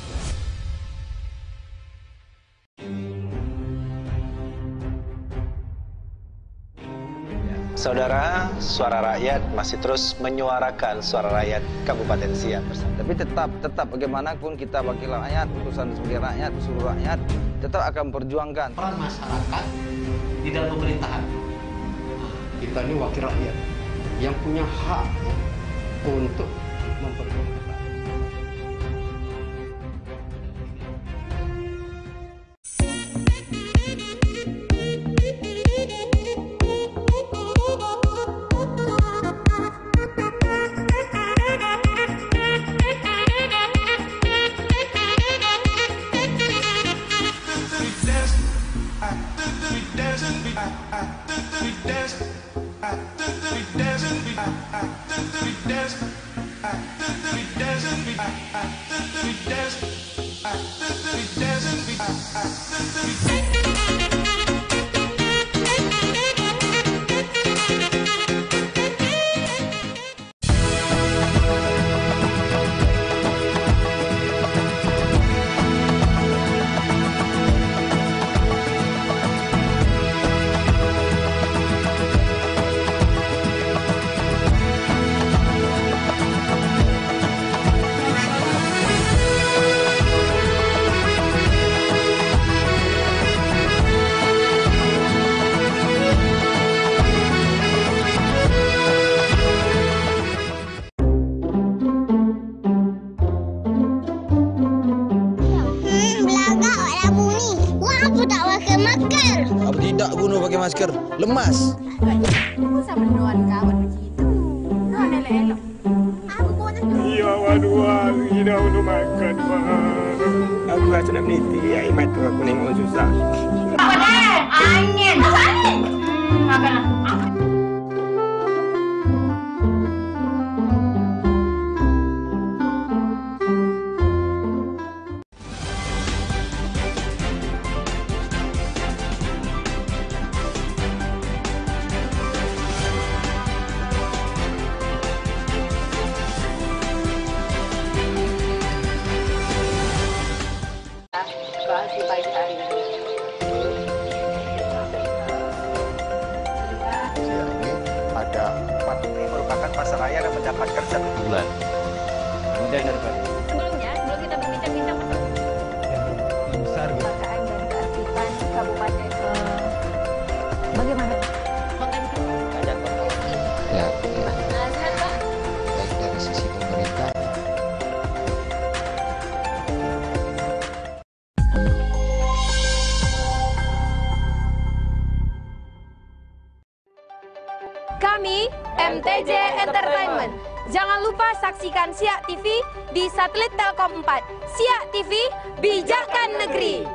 Saudara, Suara Rakyat masih terus menyuarakan suara rakyat Kabupaten Siak. Tapi tetap, tetap bagaimanapun kita wakil rakyat, utusan sebagai rakyat, seluruh rakyat, tetap akan perjuangkan peran masyarakat di dalam pemerintahan. Kita ini wakil rakyat yang punya hak untuk memperjuangkan. Masker lemas. Aku sama doan kawan begitu. Doan elok-elok. Aku pun iya, waduh, tidak untuk makan. Aku rasa nak meniti, ya imat tu aku nengok susah. Apa dah? Angin. Angin. Makanlah. Pasar raya dan mendapatkan satu bulan. Mudah daripada sebelumnya sebelum kita berbincang-bincang yang besar gitu. Kelangkaan dan kearifan kabupaten. Uh, bagaimana konten banyak ya, ya. Baik dari sisi pemerintah. Kami M T J Entertainment. Jangan lupa saksikan Siak T V di satelit Telkom empat. Siak T V, bijakkan negeri.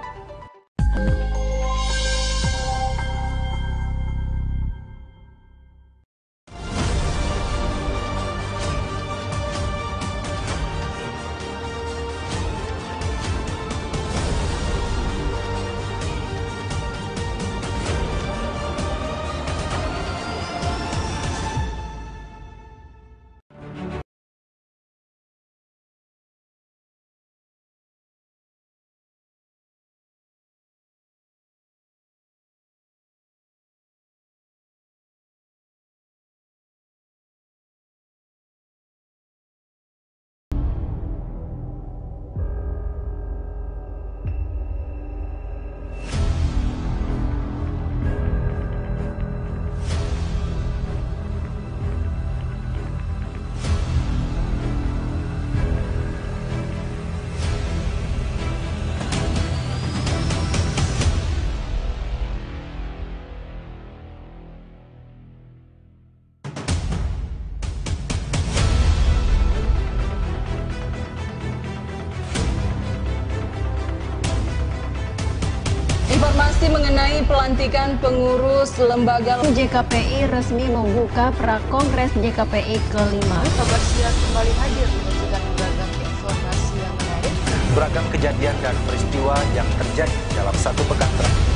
Informasi mengenai pelantikan pengurus lembaga J K P I resmi membuka Prakongres J K P I kelima. Kabar Siang kembali hadir menyajikan beragam informasi yang menarik. Beragam kejadian dan peristiwa yang terjadi dalam satu pekan terakhir.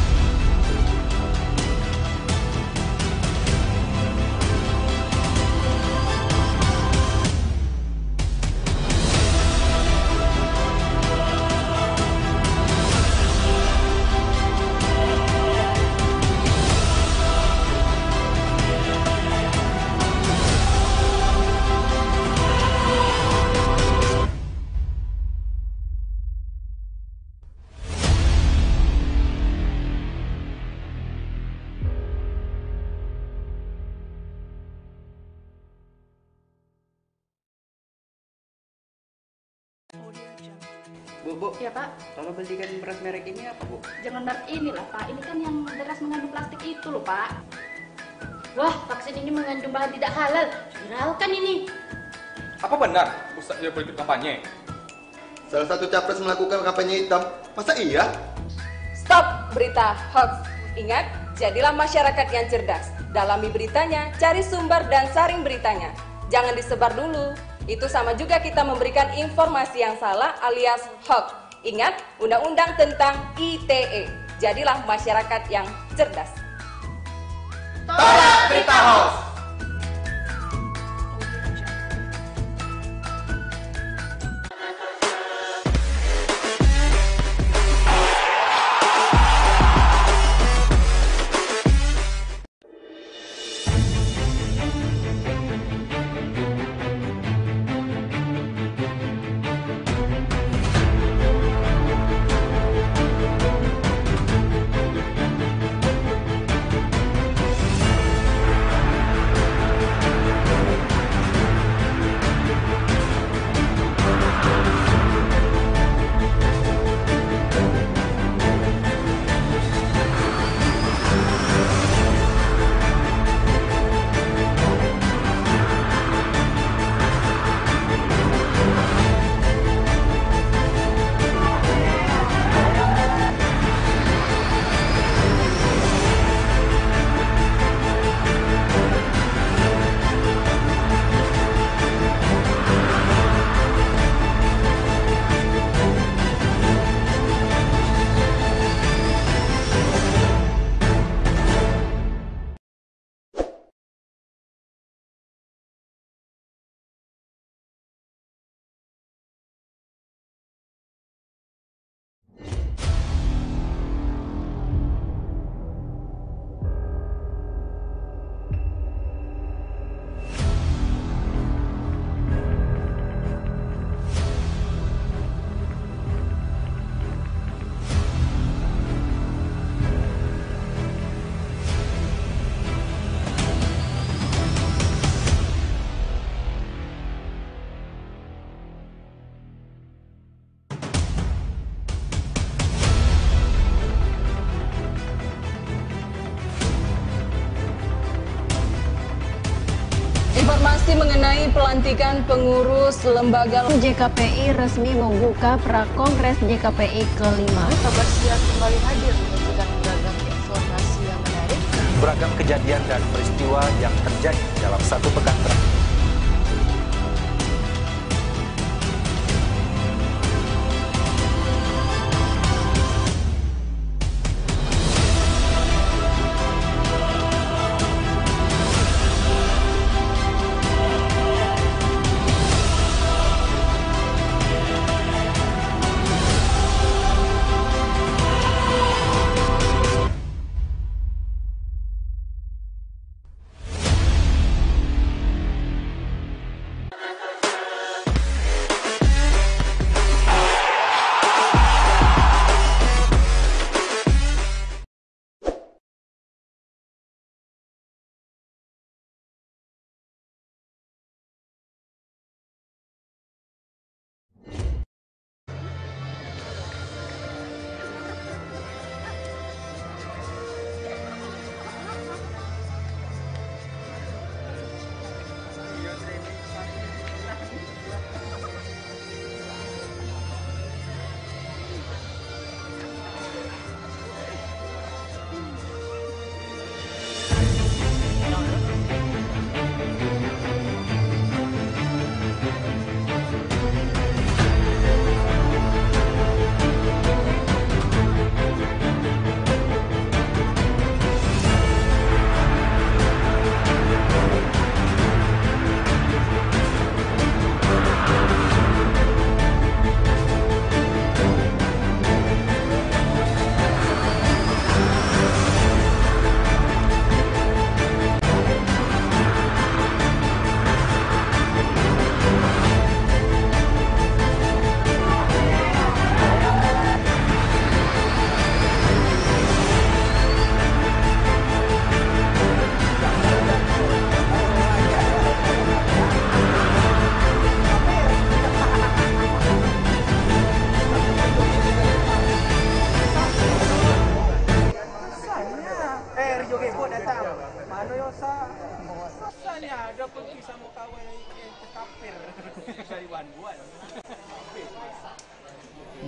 Bu, Bu. Ya, Pak. Tolong belikan beras merek ini apa, Bu? Jangan merek ini lah, Pak. Ini kan yang beras mengandung plastik itu loh, Pak. Wah, vaksin ini mengandung bahan tidak halal. Viralkan ini. Apa benar Ustaz dia berikut kampanye? Salah satu capres melakukan kampanye hitam. Masa iya? Stop berita hoax. Ingat, jadilah masyarakat yang cerdas. Dalami beritanya, cari sumber dan saring beritanya. Jangan disebar dulu. Itu sama juga kita memberikan informasi yang salah alias hoax. Ingat, undang-undang tentang I T E. Jadilah masyarakat yang cerdas. Tolak berita hoax. Informasi mengenai pelantikan pengurus lembaga J K P I resmi membuka Prakongres J K P I kelima. Kabar Siang kembali hadir menyajikan beragam informasi yang menarik. Beragam kejadian dan peristiwa yang terjadi dalam satu pekan terakhir.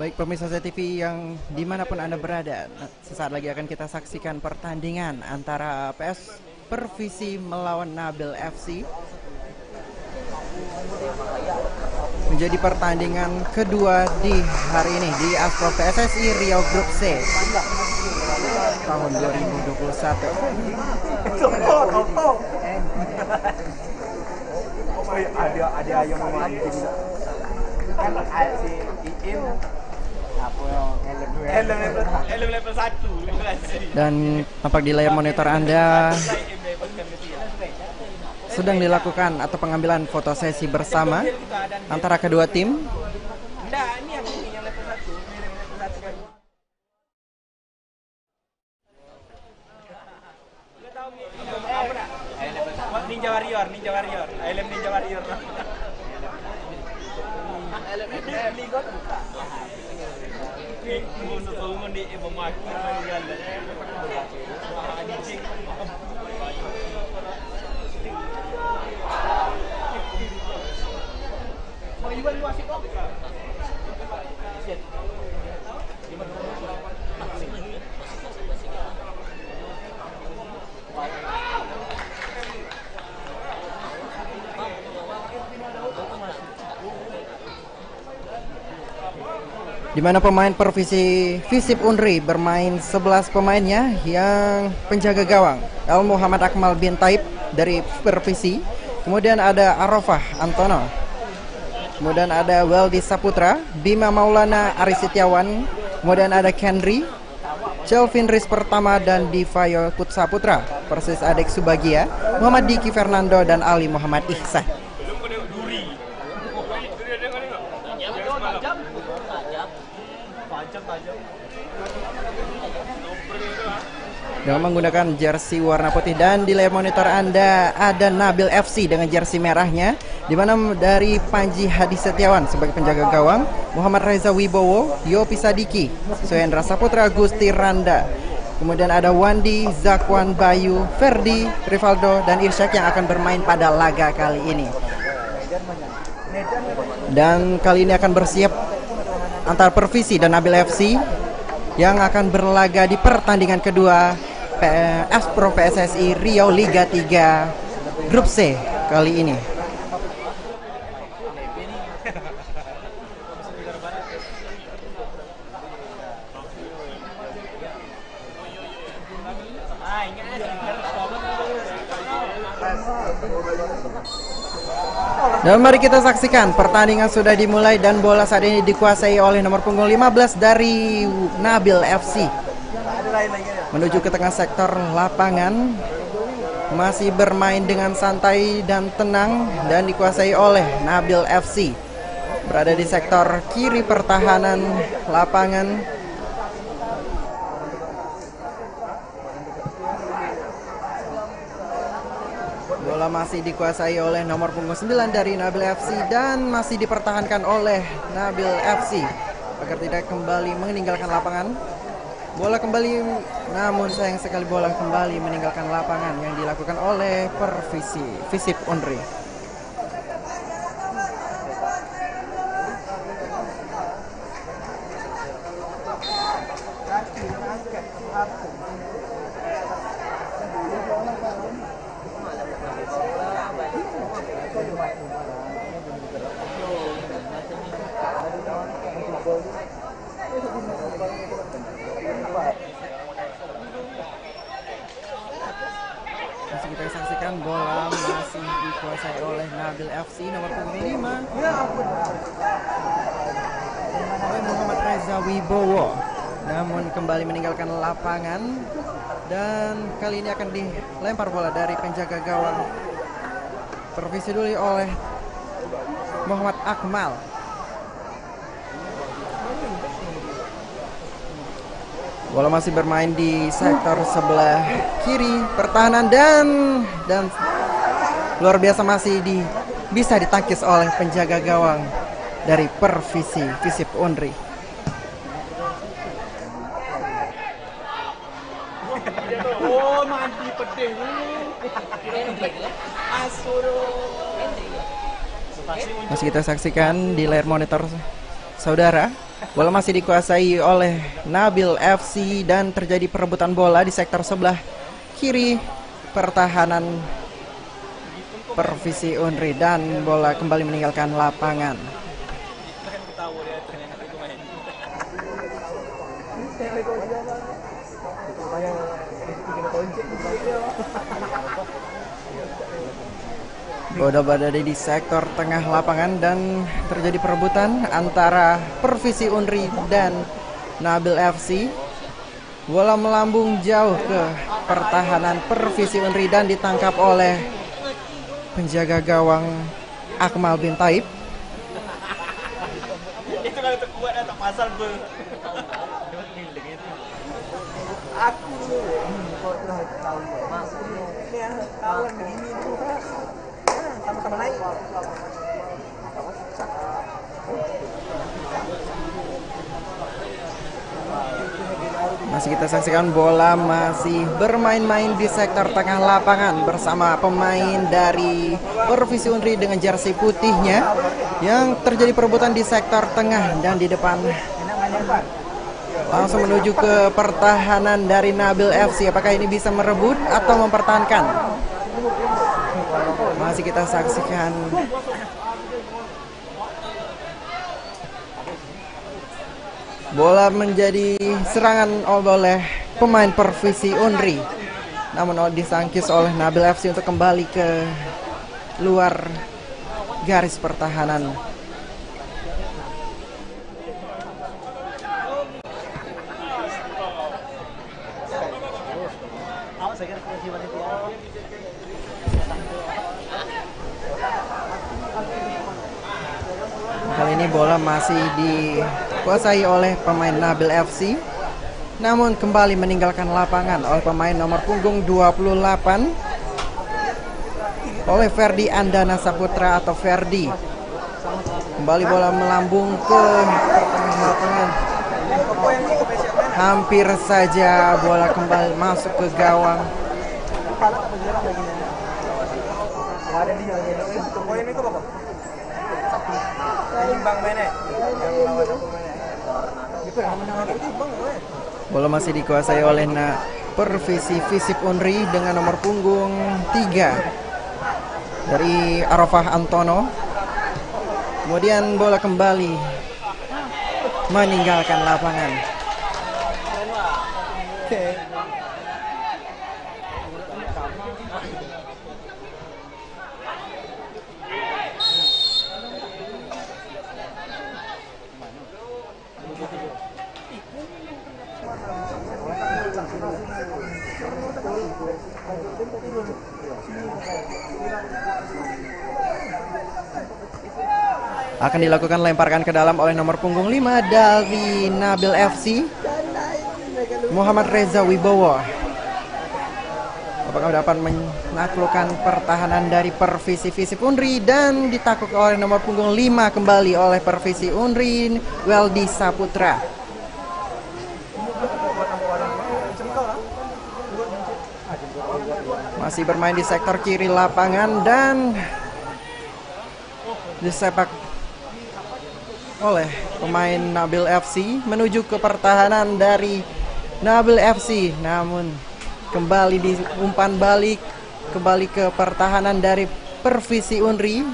Baik pemirsa Sia T V yang dimanapun Anda berada, sesaat lagi akan kita saksikan pertandingan antara P S Pervisi melawan Nabil F C. Menjadi pertandingan kedua di hari ini di Astro P S S I Riau Grup C tahun dua ribu dua puluh satu. Ada ada yang memancing kan si Iin apa helm helm level satu. Dan tampak di layar monitor Anda sedang dilakukan atau pengambilan foto sesi bersama antara kedua tim. Enggak, ini yang yang level satu, level satu kan. Lu tahu apa enggak? Ninja Warrior, Ninja Warrior. Helm Ninja Warrior. Helm ini god buka. Ini untuk umum di memaki meninggal. Di mana pemain Pervisi Visip Unri bermain sebelas pemainnya, yang penjaga gawang Al Muhammad Akmal bin Taib dari Pervisi, kemudian ada Arafah Antono, kemudian ada Weldi Saputra, Bima Maulana Aris Setiawan, kemudian ada Kendri, Kelvin Riz Pertama dan Divayo Saputra, Persis Adek Subagia, Muhammad Diki Fernando dan Ali Muhammad Ihsan. Dengan menggunakan jersey warna putih, dan di layar monitor Anda ada Nabil F C dengan jersey merahnya, di mana dari Panji Hadi Setiawan sebagai penjaga gawang, Muhammad Reza Wibowo, Yopi Sadiki, Sohendra Saputra, Gusti Randa, kemudian ada Wandi, Zakwan Bayu, Ferdi, Rivaldo dan Irsyad yang akan bermain pada laga kali ini. Dan kali ini akan bersiap antara Pervisi dan Nabil F C yang akan berlaga di pertandingan kedua Astro P S S I Riau Liga tiga Grup C kali ini. Dan mari kita saksikan pertandingan sudah dimulai, dan bola saat ini dikuasai oleh nomor punggung lima belas dari Nabil F C. Menuju ke tengah sektor lapangan, masih bermain dengan santai dan tenang dan dikuasai oleh Nabil F C. Berada di sektor kiri pertahanan lapangan. Bola masih dikuasai oleh nomor punggung sembilan dari Nabil F C dan masih dipertahankan oleh Nabil F C agar tidak kembali meninggalkan lapangan. Bola kembali, namun sayang sekali bola kembali meninggalkan lapangan yang dilakukan oleh Pervisi Visip Unri. Masih kita saksikan bola masih dikuasai oleh Nabil F C nomor punggung lima oleh Muhammad Reza Wibowo, namun kembali meninggalkan lapangan, dan kali ini akan dilempar bola dari penjaga gawang Pervisi dulu oleh Muhammad Akmal. Bola masih bermain di sektor sebelah kiri pertahanan, dan dan luar biasa masih di bisa ditangkis oleh penjaga gawang dari Pervisi Visip Unri. Oh, mandi pedih. Masih kita saksikan di layar monitor saudara Bola masih dikuasai oleh Nabil F C dan terjadi perebutan bola di sektor sebelah kiri pertahanan Pervisi Unri dan bola kembali meninggalkan lapangan. Bola berada di sektor tengah lapangan dan terjadi perebutan antara Pervisi Unri dan Nabil F C. Bola melambung jauh ke pertahanan Pervisi Unri dan ditangkap oleh penjaga gawang Akmal bin Taib. Itu kalau terkuat atau pasal ber. Aku kok tahu maksudnya kawan begini tuh sama-sama naik. Masih kita saksikan bola masih bermain-main di sektor tengah lapangan bersama pemain dari Pervisi Unri dengan jersey putihnya yang terjadi perebutan di sektor tengah dan di depan. Langsung menuju ke pertahanan dari Nabil F C. Apakah ini bisa merebut atau mempertahankan? Masih kita saksikan bola menjadi serangan oleh pemain Pervisi Unri, namun disangkis oleh Nabil F C untuk kembali ke luar garis pertahanan. Kali ini bola masih dikuasai oleh pemain Nabil F C, namun kembali meninggalkan lapangan oleh pemain nomor punggung dua puluh delapan oleh Ferdi Andana Saputra atau Ferdi. Kembali bola melambung ke pertengahan lapangan. Hampir saja bola kembali masuk ke gawang. Bola masih dikuasai oleh Na Pervisi Visip Unri dengan nomor punggung tiga dari Arafah Antono. Kemudian bola kembali meninggalkan lapangan. Akan dilakukan lemparkan ke dalam oleh nomor punggung lima dari Nabil F C, Muhammad Reza Wibowo. Apakah dapat menaklukkan pertahanan dari Pervisi Visip Unri dan ditakluk oleh nomor punggung lima kembali oleh Pervisi Unri, Weldi Saputra. Masih bermain di sektor kiri lapangan dan disepak oleh pemain Nabil F C menuju ke pertahanan dari Nabil F C, namun kembali di umpan balik kembali ke pertahanan dari Pervisi Unri.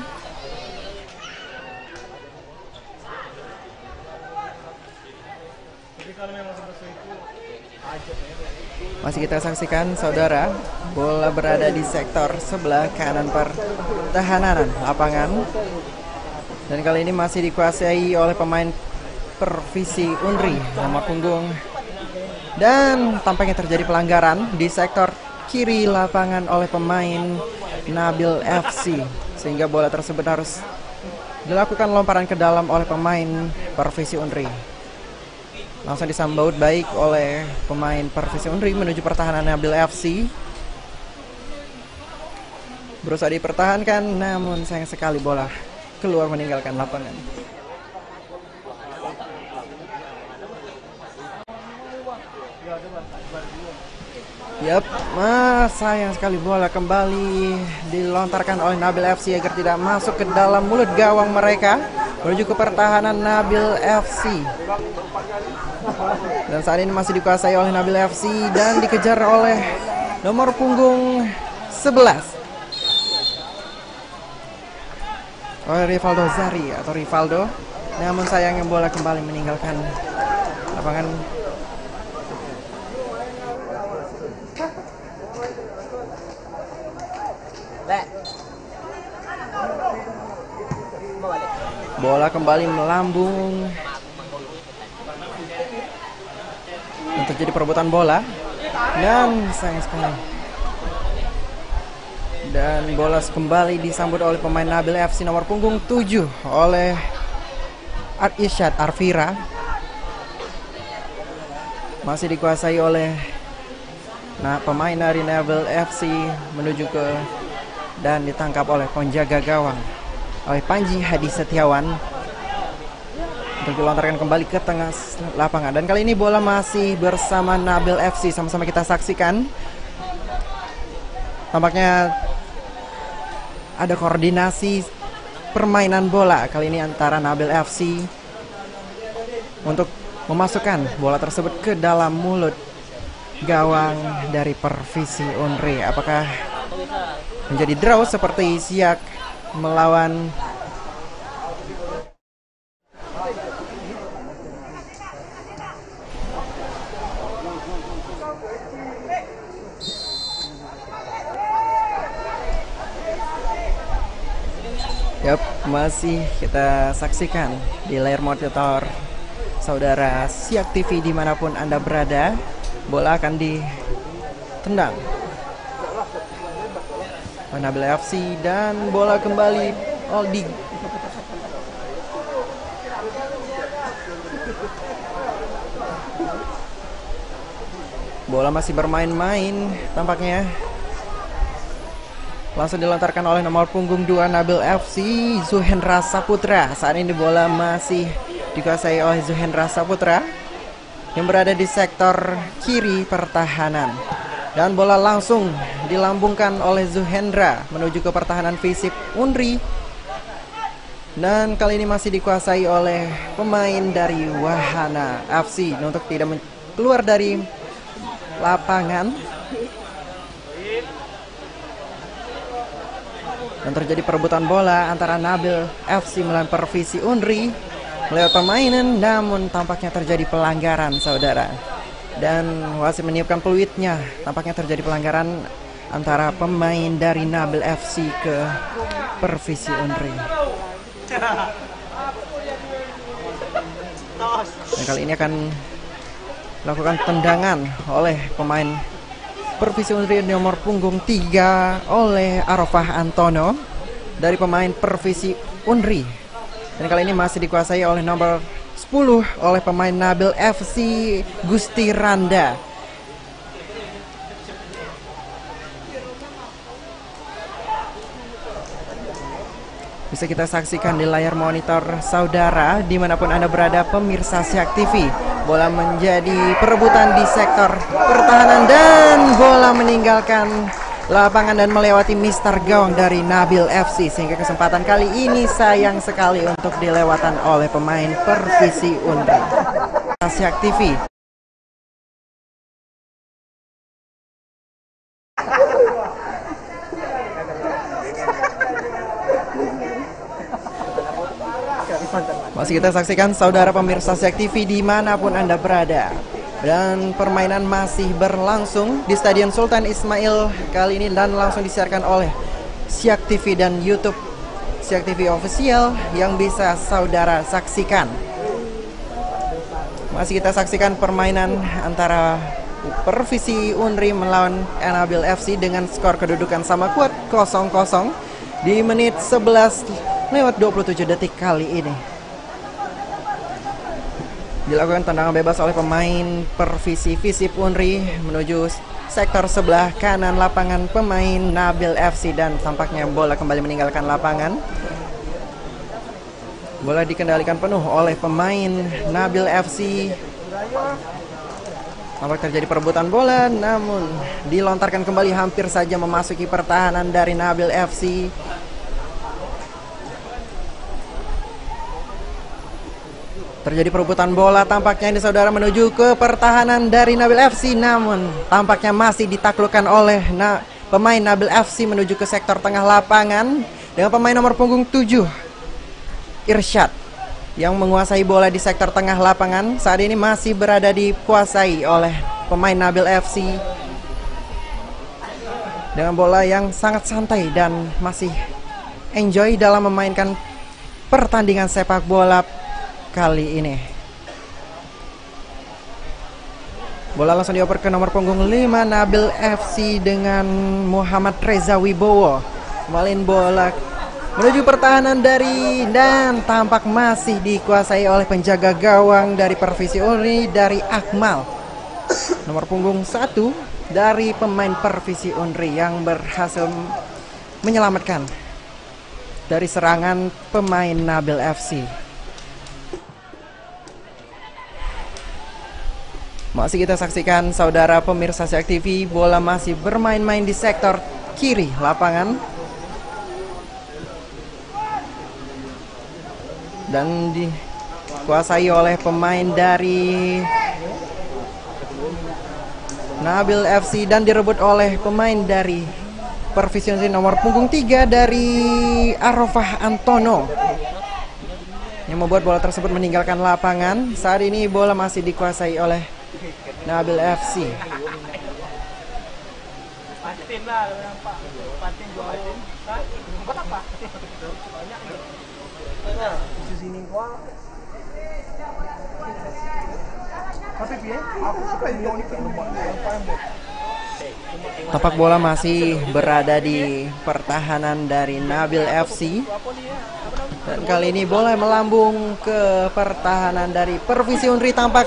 Masih kita saksikan saudara, bola berada di sektor sebelah kanan pertahanan lapangan. Dan kali ini masih dikuasai oleh pemain Pervisi Unri nomor punggung. Dan tampaknya terjadi pelanggaran di sektor kiri lapangan oleh pemain Nabil F C, sehingga bola tersebut harus dilakukan lomparan ke dalam oleh pemain Pervisi Unri. Langsung disambut baik oleh pemain Pervisi Unri menuju pertahanan Nabil F C. Berusaha dipertahankan, namun sayang sekali bola keluar meninggalkan lapangan. Yap, mas, sayang sekali bola kembali dilontarkan oleh Nabil F C agar tidak masuk ke dalam mulut gawang mereka. menuju ke pertahanan Nabil F C. Dan saat ini masih dikuasai oleh Nabil F C dan dikejar oleh nomor punggung sebelas oleh Rivaldo Zari atau Rivaldo. Namun sayangnya bola kembali meninggalkan lapangan. Bola kembali melambung dan terjadi perebutan bola dan sayang sekali. Dan bola kembali disambut oleh pemain Nabil F C nomor punggung tujuh oleh Art Isyad Arfira. Masih dikuasai oleh nah pemain dari Nabil F C menuju ke dan ditangkap oleh penjaga gawang oleh Panji Hadi Setiawan untuk dilontarkan kembali ke tengah lapangan. Dan kali ini bola masih bersama Nabil F C, sama-sama kita saksikan. Tampaknya ada koordinasi permainan bola kali ini antara Nabil F C untuk memasukkan bola tersebut ke dalam mulut gawang dari Pervisi Unri. Apakah menjadi draw seperti Siak melawan Yap, masih kita saksikan di layar monitor saudara Siak T V dimanapun Anda berada. Bola akan ditendang Nabil F C dan bola kembali oh, di bola masih bermain-main tampaknya. Langsung dilontarkan oleh nomor punggung dua Nabil F C, Zuhendra Saputra. Saat ini bola masih dikuasai oleh Zuhendra Saputra yang berada di sektor kiri pertahanan. Dan bola langsung dilambungkan oleh Zuhendra menuju ke pertahanan Visip Unri. Dan kali ini masih dikuasai oleh pemain dari Wahana F C untuk tidak keluar dari lapangan. Dan terjadi perebutan bola antara Nabil F C melawan Pervisi Unri lewat permainan, namun tampaknya terjadi pelanggaran saudara. Dan wasit meniupkan peluitnya. Tampaknya terjadi pelanggaran antara pemain dari Nabil F C ke Pervisi Unri. Dan kali ini akan lakukan tendangan oleh pemain Pervisi Unri nomor punggung tiga oleh Arafah Antono dari pemain Pervisi Unri. Dan kali ini masih dikuasai oleh nomor sepuluh oleh pemain Nabil F C Gusti Randa. Bisa kita saksikan di layar monitor saudara dimanapun Anda berada pemirsa Siak T V. Bola menjadi perebutan di sektor pertahanan dan bola meninggalkan lapangan dan melewati mister gawang dari Nabil F C, sehingga kesempatan kali ini sayang sekali untuk dilewatan oleh pemain Pervisi Unri. Siak T V. Masih kita saksikan saudara pemirsa Siak T V dimanapun Anda berada. Dan permainan masih berlangsung di Stadion Sultan Ismail kali ini dan langsung disiarkan oleh Siak T V dan YouTube Siak T V Official yang bisa saudara saksikan. Masih kita saksikan permainan antara Pervisi Unri melawan Nabil F C dengan skor kedudukan sama kuat kosong kosong di menit sebelas lewat dua puluh tujuh detik kali ini. Dilakukan tendangan bebas oleh pemain Pervisi Visip Unri menuju sektor sebelah kanan lapangan pemain Nabil F C dan tampaknya bola kembali meninggalkan lapangan. Bola dikendalikan penuh oleh pemain Nabil F C. Tampak terjadi perebutan bola namun dilontarkan kembali hampir saja memasuki pertahanan dari Nabil F C. Terjadi perebutan bola tampaknya ini saudara menuju ke pertahanan dari Nabil F C, namun tampaknya masih ditaklukkan oleh na pemain Nabil F C menuju ke sektor tengah lapangan dengan pemain nomor punggung tujuh Irsyad yang menguasai bola di sektor tengah lapangan. Saat ini masih berada dikuasai oleh pemain Nabil F C dengan bola yang sangat santai dan masih enjoy dalam memainkan pertandingan sepak bola kali ini. Bola langsung dioper ke nomor punggung lima Nabil F C dengan Muhammad Reza Wibowo. Kembaliin bola menuju pertahanan dari dan tampak masih dikuasai oleh penjaga gawang dari Pervisi Unri dari Akmal. Nomor punggung satu dari pemain Pervisi Unri yang berhasil menyelamatkan dari serangan pemain Nabil F C. Masih kita saksikan saudara pemirsa Siak T V, bola masih bermain-main di sektor kiri lapangan dan dikuasai oleh pemain dari Nabil F C dan direbut oleh pemain dari Pervisi Unri nomor punggung tiga dari Arofah Antono yang membuat bola tersebut meninggalkan lapangan. Saat ini bola masih dikuasai oleh Nabil F C. Patin lah, nampak. Patin jual. Buat apa? Di sini gua. Tapi biar aku suka ini Tapak bola masih berada di pertahanan dari Nabil F C. Dan kali ini bola melambung ke pertahanan dari Pervisi Unri tampak.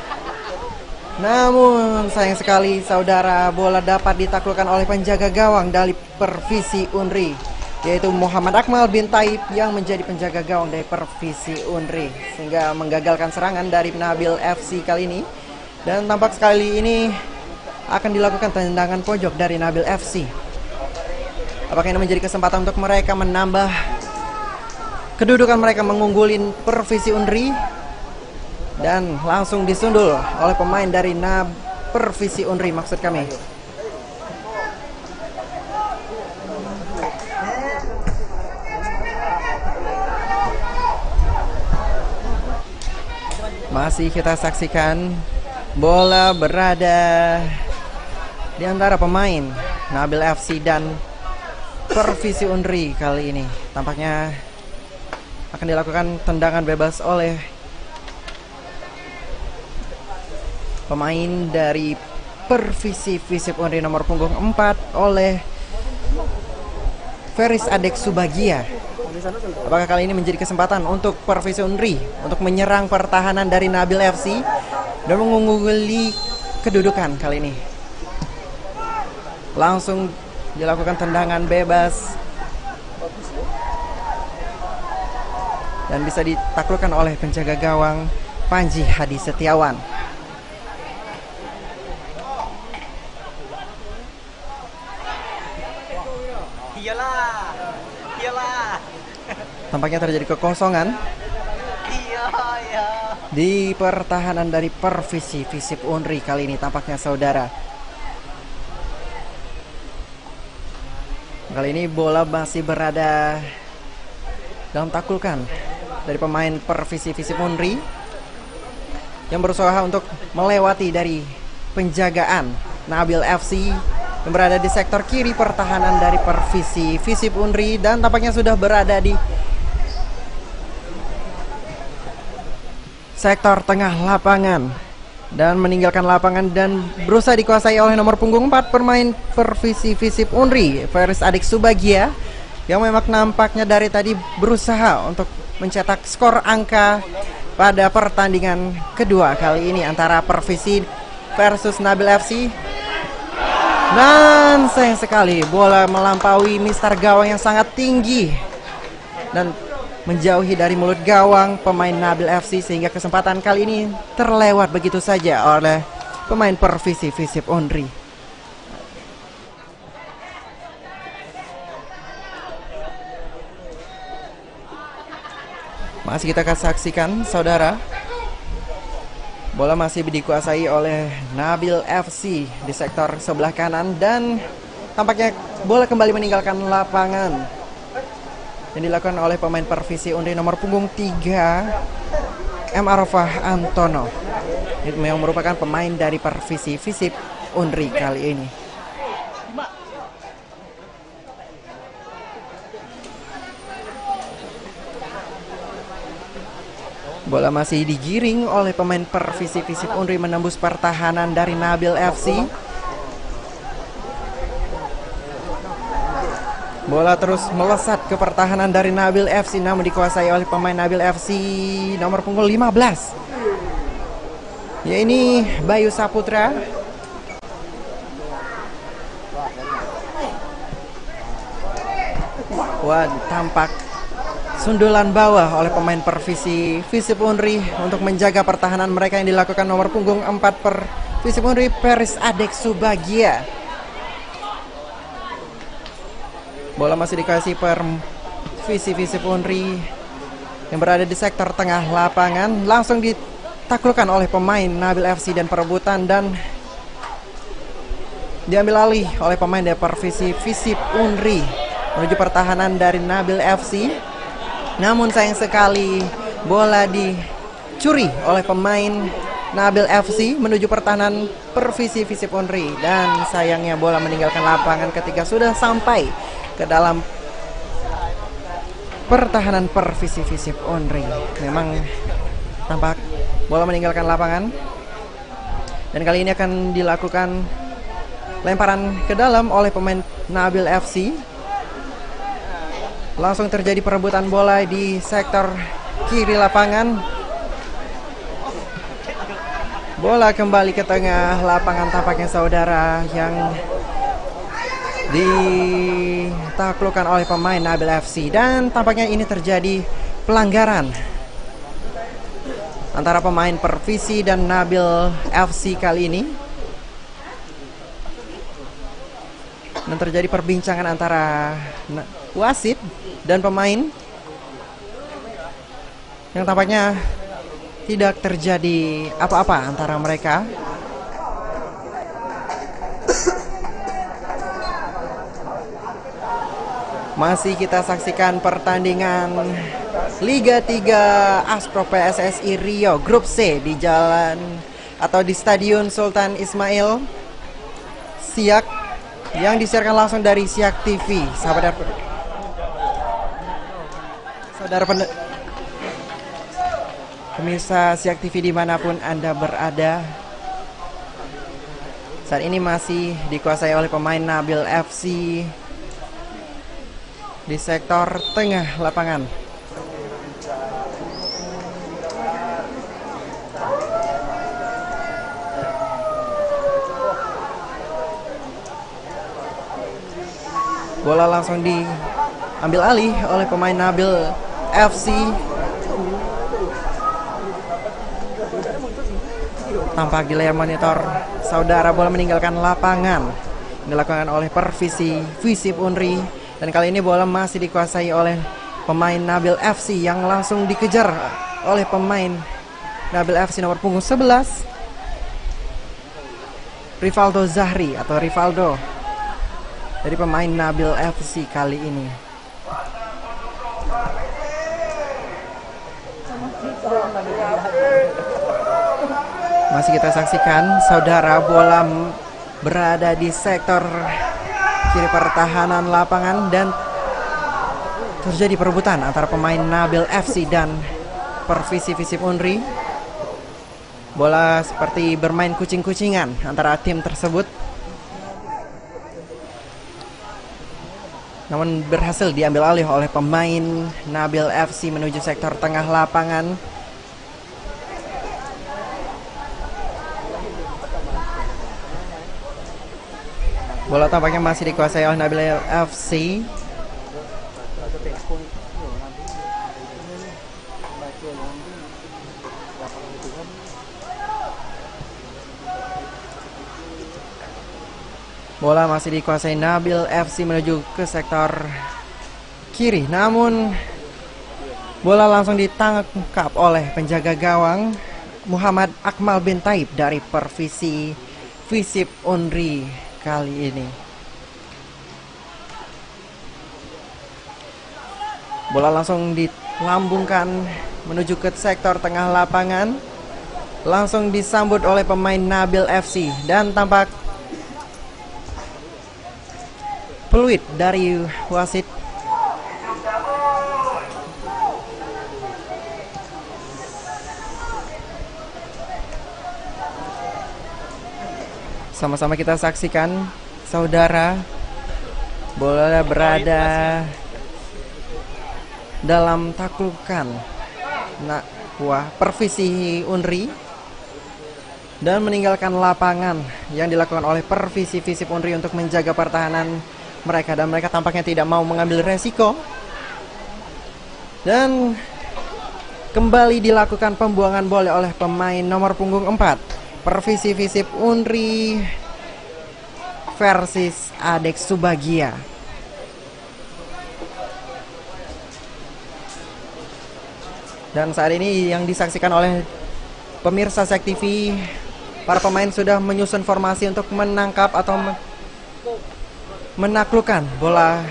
Namun sayang sekali saudara, bola dapat ditaklukkan oleh penjaga gawang dari Pervisi Unri, yaitu Muhammad Akmal bin Taib yang menjadi penjaga gawang dari Pervisi Unri, sehingga menggagalkan serangan dari Nabil F C kali ini. Dan tampak sekali ini akan dilakukan tendangan pojok dari Nabil F C. Apakah ini menjadi kesempatan untuk mereka menambah kedudukan mereka mengunggulin Pervisi Unri? Dan langsung disundul oleh pemain dari Nab Pervisi Unri maksud kami. Masih kita saksikan bola berada di antara pemain Nabil F C dan Pervisi Unri kali ini. Tampaknya akan dilakukan tendangan bebas oleh pemain dari Pervisi Visip Unri nomor punggung empat oleh Feris Adek Subagia. Apakah kali ini menjadi kesempatan untuk Pervisi Unri untuk menyerang pertahanan dari Nabil F C dan mengungguli kedudukan kali ini? Langsung dilakukan tendangan bebas dan bisa ditaklukkan oleh penjaga gawang Panji Hadi Setiawan. Iyalah. Iyalah. Tampaknya terjadi kekosongan Iya, iya. di pertahanan dari Pervisi Visip Unri kali ini tampaknya saudara. Kali ini bola masih berada dalam taklukan dari pemain Pervisi Visip Unri yang berusaha untuk melewati dari penjagaan Nabil F C yang berada di sektor kiri pertahanan dari Pervisi Visip Unri dan tampaknya sudah berada di sektor tengah lapangan dan meninggalkan lapangan dan berusaha dikuasai oleh nomor punggung empat pemain Pervisi Visip Unri, Feris Adik Subagia, yang memang nampaknya dari tadi berusaha untuk mencetak skor angka pada pertandingan kedua kali ini antara Pervisi versus Nabil F C. Dan sayang sekali bola melampaui mistar gawang yang sangat tinggi dan menjauhi dari mulut gawang pemain Nabil F C, sehingga kesempatan kali ini terlewat begitu saja oleh pemain Pervisi Visip Unri. Masih kita akan saksikan saudara Bola masih dikuasai oleh Nabil F C di sektor sebelah kanan dan tampaknya bola kembali meninggalkan lapangan yang dilakukan oleh pemain Pervisi Unri nomor punggung tiga M. Arafah Antono. Itu yang merupakan pemain dari Pervisi Visip Unri kali ini. Bola masih digiring oleh pemain Pervisi Visip Unri menembus pertahanan dari Nabil F C. Bola terus melesat ke pertahanan dari Nabil F C, namun dikuasai oleh pemain Nabil F C nomor punggung lima belas. Ya, ini Bayu Saputra. Wah, tampak sundulan bawah oleh pemain Pervisi Visip Unri untuk menjaga pertahanan mereka yang dilakukan nomor punggung empat per Visip Unri, Peris Adek Subagia. Bola masih dikasih per Visi Visip Unri yang berada di sektor tengah lapangan, langsung ditaklukkan oleh pemain Nabil F C dan perebutan dan diambil alih oleh pemain dari Pervisi Visip Unri menuju pertahanan dari Nabil F C. Namun sayang sekali bola dicuri oleh pemain Nabil F C menuju pertahanan Pervisi Visip Unri dan sayangnya bola meninggalkan lapangan ketika sudah sampai ke dalam pertahanan Pervisi Visip Unri. Memang tampak bola meninggalkan lapangan dan kali ini akan dilakukan lemparan ke dalam oleh pemain Nabil F C. Langsung terjadi perebutan bola di sektor kiri lapangan. Bola kembali ke tengah lapangan, tampaknya saudara, yang ditaklukkan oleh pemain Nabil F C. Dan tampaknya ini terjadi pelanggaran antara pemain Pervisi dan Nabil F C kali ini. Dan terjadi perbincangan antara wasit dan pemain yang tampaknya tidak terjadi apa-apa antara mereka. Masih kita saksikan pertandingan Liga tiga Aspro P S S I Rio Grup C di jalan atau di Stadion Sultan Ismail Siak yang disiarkan langsung dari Siak T V. Sahabat Saudara pemirsa Siak T V dimanapun Anda berada, saat ini masih dikuasai oleh pemain Nabil F C di sektor tengah lapangan. Bola langsung diambil alih oleh pemain Nabil F C. Tampak di layar monitor saudara, bola meninggalkan lapangan dilakukan oleh Pervisi Visip Unri, dan kali ini bola masih dikuasai oleh pemain Nabil F C yang langsung dikejar oleh pemain Nabil F C nomor punggung sebelas, Rivaldo Zahri atau Rivaldo dari pemain Nabil F C kali ini. Masih kita saksikan saudara, bola berada di sektor kiri pertahanan lapangan dan terjadi perebutan antara pemain Nabil F C dan Pervisi Visip Unri. Bola seperti bermain kucing-kucingan antara tim tersebut, namun berhasil diambil alih oleh pemain Nabil F C menuju sektor tengah lapangan. Bola tampaknya masih dikuasai oleh Nabil F C. Bola masih dikuasai Nabil F C menuju ke sektor kiri, namun bola langsung ditangkap oleh penjaga gawang Muhammad Akmal bin Taib dari Pervisi Visip Unri kali ini. Bola langsung dilambungkan menuju ke sektor tengah lapangan. Langsung disambut oleh pemain Nabil F C dan tampak peluit dari wasit. Sama-sama kita saksikan, saudara, bola berada dalam taklukan nah, wah, Pervisi Unri dan meninggalkan lapangan yang dilakukan oleh Pervisi Visip Unri untuk menjaga pertahanan mereka, dan mereka tampaknya tidak mau mengambil resiko. Dan kembali dilakukan pembuangan bola oleh pemain nomor punggung empat Pervisi Visip Unri versus Adek Subagia. Dan saat ini yang disaksikan oleh pemirsa Sek T V, para pemain sudah menyusun formasi untuk menangkap atau menaklukkan bola.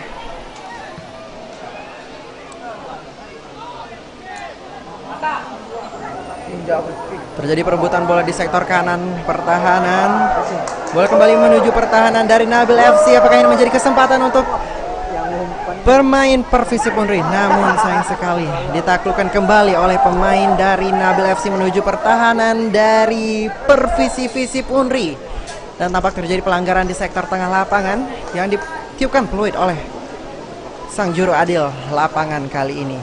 Terjadi perebutan bola di sektor kanan pertahanan. Bola kembali menuju pertahanan dari Nabil F C. Apakah ini menjadi kesempatan untuk pemain Pervisi Unri? Namun sayang sekali ditaklukkan kembali oleh pemain dari Nabil F C menuju pertahanan dari Pervisi Visip Unri. Dan tampak terjadi pelanggaran di sektor tengah lapangan yang ditiupkan peluit oleh sang juru adil lapangan kali ini.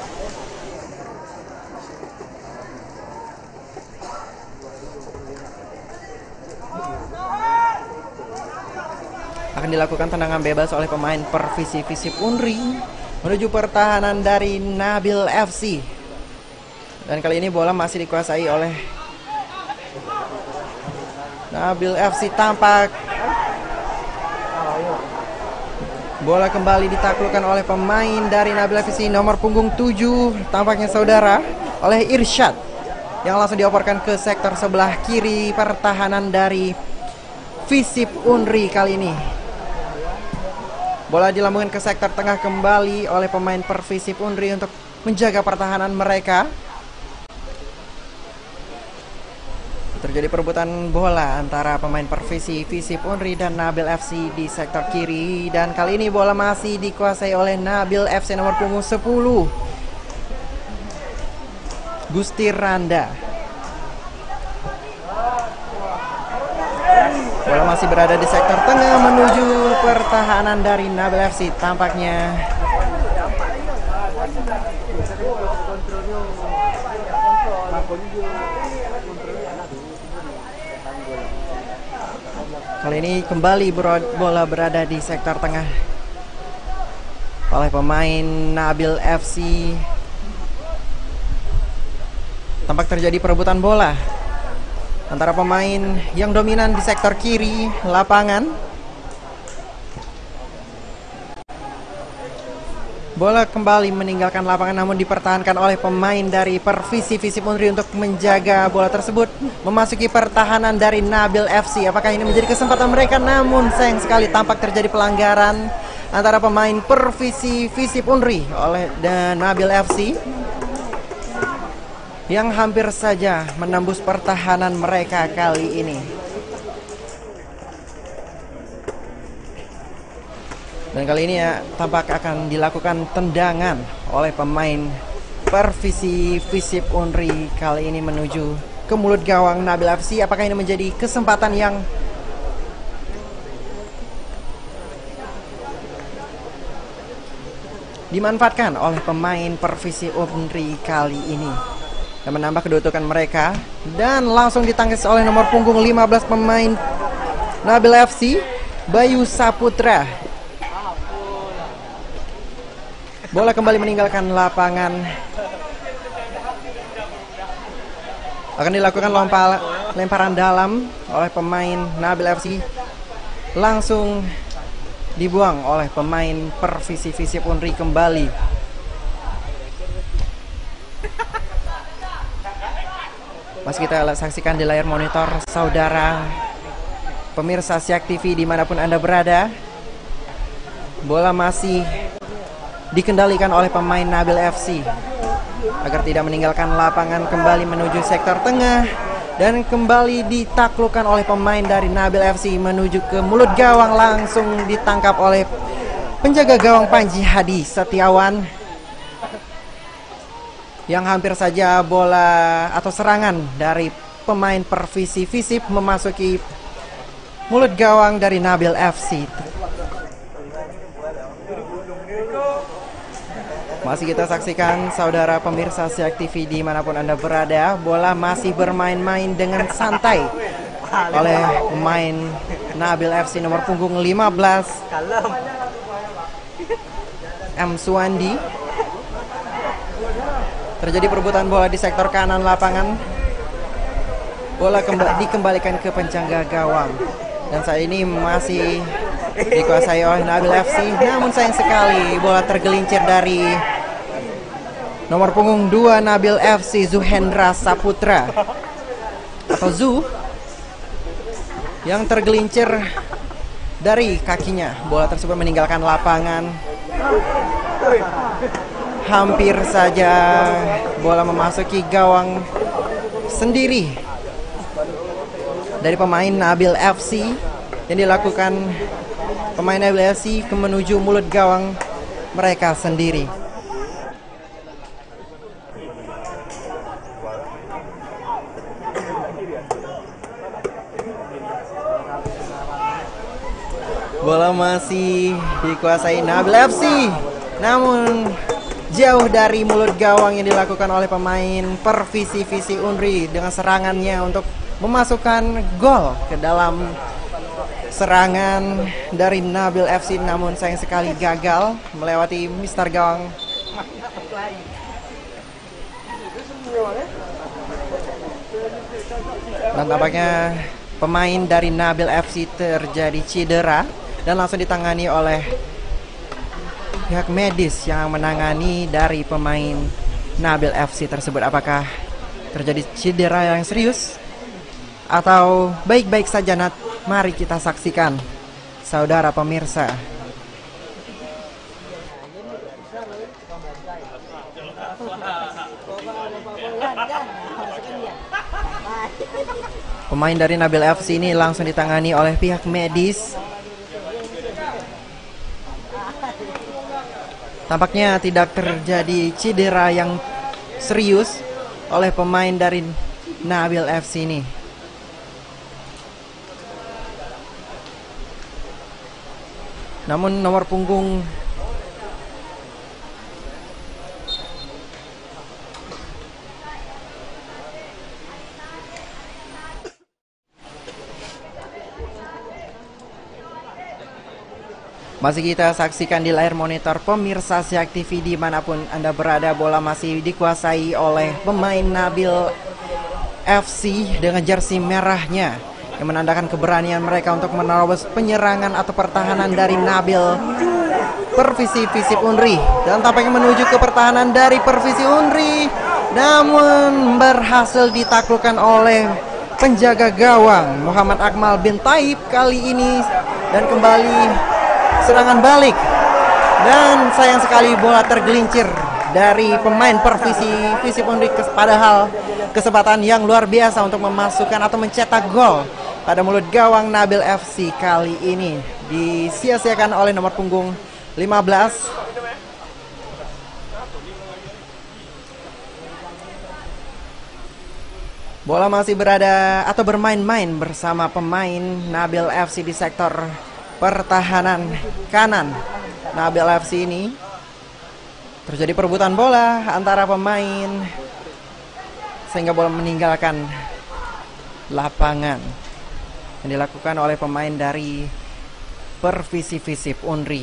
Akan dilakukan tendangan bebas oleh pemain Pervisi Visip Unri menuju pertahanan dari Nabil F C. Dan kali ini bola masih dikuasai oleh Nabil F C. Tampak bola kembali ditaklukkan oleh pemain dari Nabil F C nomor punggung tujuh, tampaknya saudara, oleh Irsyad, yang langsung dioperkan ke sektor sebelah kiri pertahanan dari Visip Unri kali ini. Bola dilambungkan ke sektor tengah kembali oleh pemain Pervisip Unri untuk menjaga pertahanan mereka. Terjadi perebutan bola antara pemain Pervisi Visip Unri dan Nabil F C di sektor kiri. Dan kali ini bola masih dikuasai oleh Nabil F C nomor punggung sepuluh, Gusti Randa. Bola masih berada di sektor tengah menuju pertahanan dari Nabil F C. Tampaknya kali ini kembali bola berada di sektor tengah oleh pemain Nabil F C. Tampak terjadi perebutan bola antara pemain yang dominan di sektor kiri lapangan. Bola kembali meninggalkan lapangan namun dipertahankan oleh pemain dari Pervisi Visip Unri untuk menjaga bola tersebut memasuki pertahanan dari Nabil F C. Apakah ini menjadi kesempatan mereka? Namun sayang sekali tampak terjadi pelanggaran antara pemain Pervisi Visip Unri oleh dan Nabil F C yang hampir saja menembus pertahanan mereka kali ini. Dan kali ini ya tampak akan dilakukan tendangan oleh pemain Pervisi Visip Unri kali ini menuju ke mulut gawang Nabil F C. Apakah ini menjadi kesempatan yang dimanfaatkan oleh pemain Pervisi Unri kali ini dan menambah kedudukan mereka? Dan langsung ditangkis oleh nomor punggung lima belas pemain Nabil F C, Bayu Saputra. Bola kembali meninggalkan lapangan. Akan dilakukan lompa, lemparan dalam oleh pemain Nabil F C. Langsung dibuang oleh pemain Pervisi Visip Unri kembali. Masih kita saksikan di layar monitor saudara pemirsa Siak T V dimanapun Anda berada. Bola masih dikendalikan oleh pemain Nabil F C agar tidak meninggalkan lapangan, kembali menuju sektor tengah dan kembali ditaklukkan oleh pemain dari Nabil F C menuju ke mulut gawang, langsung ditangkap oleh penjaga gawang Panji Hadi Setiawan yang hampir saja bola atau serangan dari pemain Pervisi Visip memasuki mulut gawang dari Nabil F C. Masih kita saksikan saudara pemirsa Siak T V dimanapun Anda berada, bola masih bermain-main dengan santai oleh pemain Nabil F C nomor punggung lima belas M Suwandi. Terjadi perebutan bola di sektor kanan lapangan. Bola kembali dikembalikan ke penjaga gawang dan saat ini masih dikuasai oleh Nabil F C. Namun sayang sekali bola tergelincir dari nomor punggung dua Nabil F C, Zuhendra Saputra atau Zu, yang tergelincir dari kakinya. Bola tersebut meninggalkan lapangan. Hampir saja bola memasuki gawang sendiri dari pemain Nabil F C yang dilakukan pemain Nabil F C ke menuju mulut gawang mereka sendiri. Bola masih dikuasai Nabil F C, namun jauh dari mulut gawang yang dilakukan oleh pemain Pervisi Visi Unri dengan serangannya untuk memasukkan gol ke dalam serangan dari Nabil F C, namun sayang sekali gagal melewati mister gawang. Dan tampaknya pemain dari Nabil F C terjadi cedera dan langsung ditangani oleh pihak medis yang menangani dari pemain Nabil F C tersebut. Apakah terjadi cedera yang serius atau baik-baik saja, Nat? Mari kita saksikan, saudara pemirsa. Pemain dari Nabil F C ini langsung ditangani oleh pihak medis. Tampaknya tidak terjadi cedera yang serius oleh pemain dari Nabil F C ini. Namun nomor punggung masih kita saksikan di layar monitor pemirsa Siak T V dimanapun Anda berada. Bola masih dikuasai oleh pemain Nabil F C dengan jersey merahnya yang menandakan keberanian mereka untuk menerobos penyerangan atau pertahanan dari Nabil Pervisi Visip Unri. Dan tampaknya menuju ke pertahanan dari Pervisi Unri, namun berhasil ditaklukkan oleh penjaga gawang Muhammad Akmal bin Taib kali ini. Dan kembali serangan balik, dan sayang sekali bola tergelincir dari pemain Pervisi Visip Unri, padahal kesempatan yang luar biasa untuk memasukkan atau mencetak gol pada mulut gawang Nabil F C kali ini disia-siakan oleh nomor punggung lima belas. Bola masih berada atau bermain-main bersama pemain Nabil F C di sektor pertahanan kanan. Nabil F C ini terjadi perebutan bola antara pemain sehingga bola meninggalkan lapangan yang dilakukan oleh pemain dari Pervisi Visip Unri.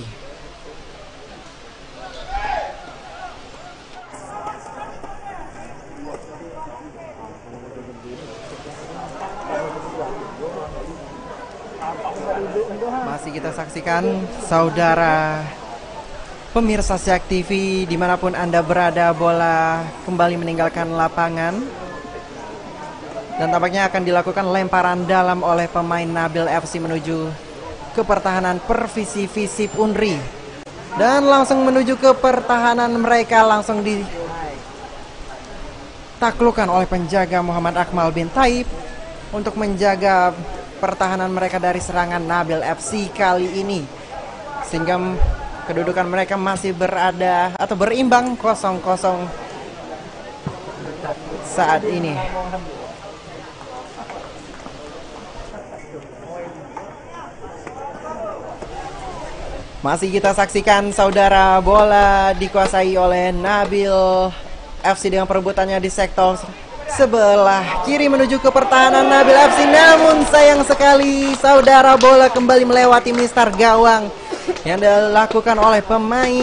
Masih kita saksikan, saudara pemirsa Siak T V dimanapun Anda berada, bola kembali meninggalkan lapangan. Dan tampaknya akan dilakukan lemparan dalam oleh pemain Nabil F C menuju ke pertahanan Pervisi Visip Unri. Dan langsung menuju ke pertahanan mereka, langsung ditaklukkan oleh penjaga Muhammad Akmal bin Taib untuk menjaga pertahanan mereka dari serangan Nabil F C kali ini. Sehingga kedudukan mereka masih berada atau berimbang kosong kosong saat ini. Masih kita saksikan saudara, bola dikuasai oleh Nabil F C dengan perebutannya di sektor sebelah kiri menuju ke pertahanan Nabil F C. Namun sayang sekali saudara, bola kembali melewati mistar gawang yang dilakukan oleh pemain.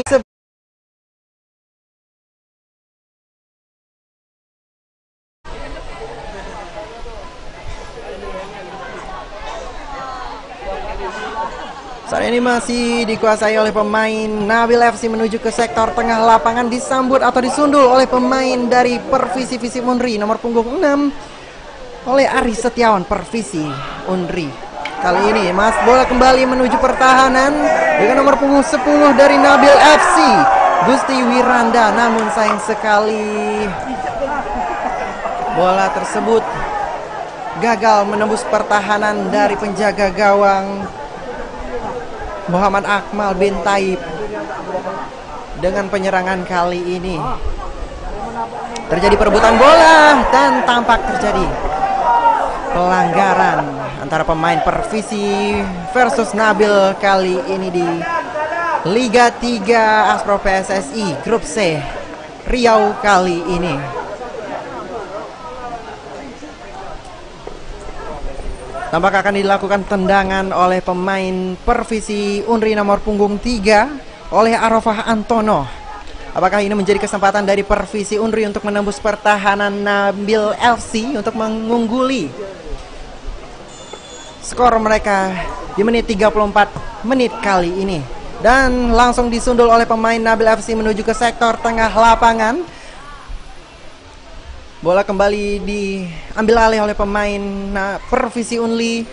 Saat ini masih dikuasai oleh pemain Nabil F C menuju ke sektor tengah lapangan, disambut atau disundul oleh pemain dari Pervisi Visip Unri nomor punggung enam oleh Ari Setiawan Pervisi Unri. Kali ini Mas bola kembali menuju pertahanan dengan nomor punggung sepuluh dari Nabil F C, Gusti Wiranda. Namun sayang sekali bola tersebut gagal menembus pertahanan dari penjaga gawang Muhammad Akmal bin Taib. Dengan penyerangan kali ini terjadi perebutan bola dan tampak terjadi pelanggaran antara pemain Pervisi versus Nabil kali ini di Liga tiga Aspro P S S I Grup C Riau kali ini. Tampak akan dilakukan tendangan oleh pemain Pervisi Unri nomor punggung tiga oleh Arafah Antono. Apakah ini menjadi kesempatan dari Pervisi Unri untuk menembus pertahanan Nabil F C untuk mengungguli skor mereka di menit tiga puluh empat menit kali ini. Dan langsung disundul oleh pemain Nabil F C menuju ke sektor tengah lapangan. Bola kembali diambil alih oleh pemain nah, Pervisi Unri.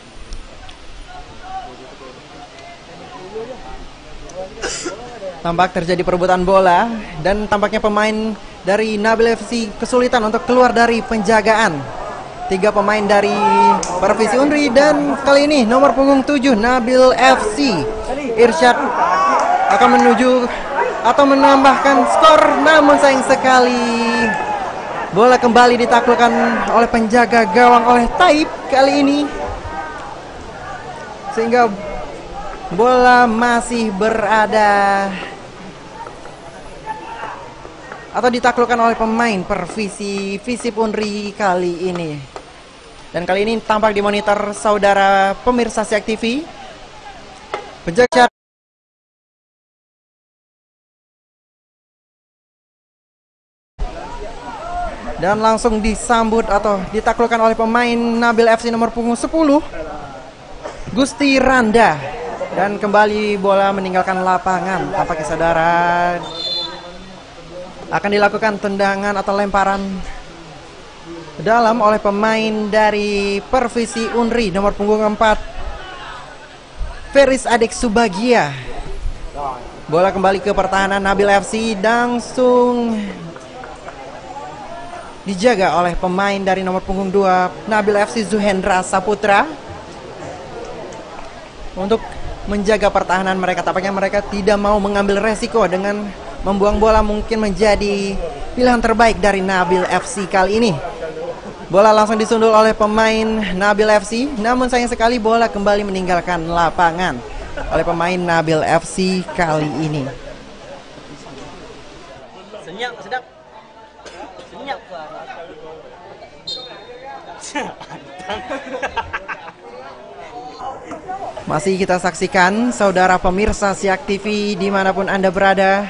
Tampak terjadi perebutan bola dan tampaknya pemain dari Nabil F C kesulitan untuk keluar dari penjagaan. Tiga pemain dari Pervisi Unri dan kali ini nomor punggung tujuh Nabil F C Irsyad akan menuju atau menambahkan skor, namun sayang sekali bola kembali ditaklukkan oleh penjaga gawang oleh Taib kali ini, sehingga bola masih berada atau ditaklukkan oleh pemain Pervisi Visip Unri kali ini. Dan kali ini tampak di monitor saudara pemirsa Siak T V, penjaga dan langsung disambut atau ditaklukkan oleh pemain Nabil F C nomor punggung sepuluh Gusti Randa. Dan kembali bola meninggalkan lapangan. Tampaknya saudara akan dilakukan tendangan atau lemparan dalam oleh pemain dari Pervisi Unri nomor punggung empat Feris Adik Subagia. Bola kembali ke pertahanan Nabil F C, langsung dijaga oleh pemain dari nomor punggung dua Nabil F C Zuhendra Saputra untuk menjaga pertahanan mereka. Tampaknya mereka tidak mau mengambil resiko dengan membuang bola, mungkin menjadi pilihan terbaik dari Nabil F C kali ini. Bola langsung disundul oleh pemain Nabil F C, namun sayang sekali bola kembali meninggalkan lapangan oleh pemain Nabil F C kali ini. Senyap, sedap. Senyap. Masih kita saksikan saudara pemirsa Siak T V dimanapun Anda berada,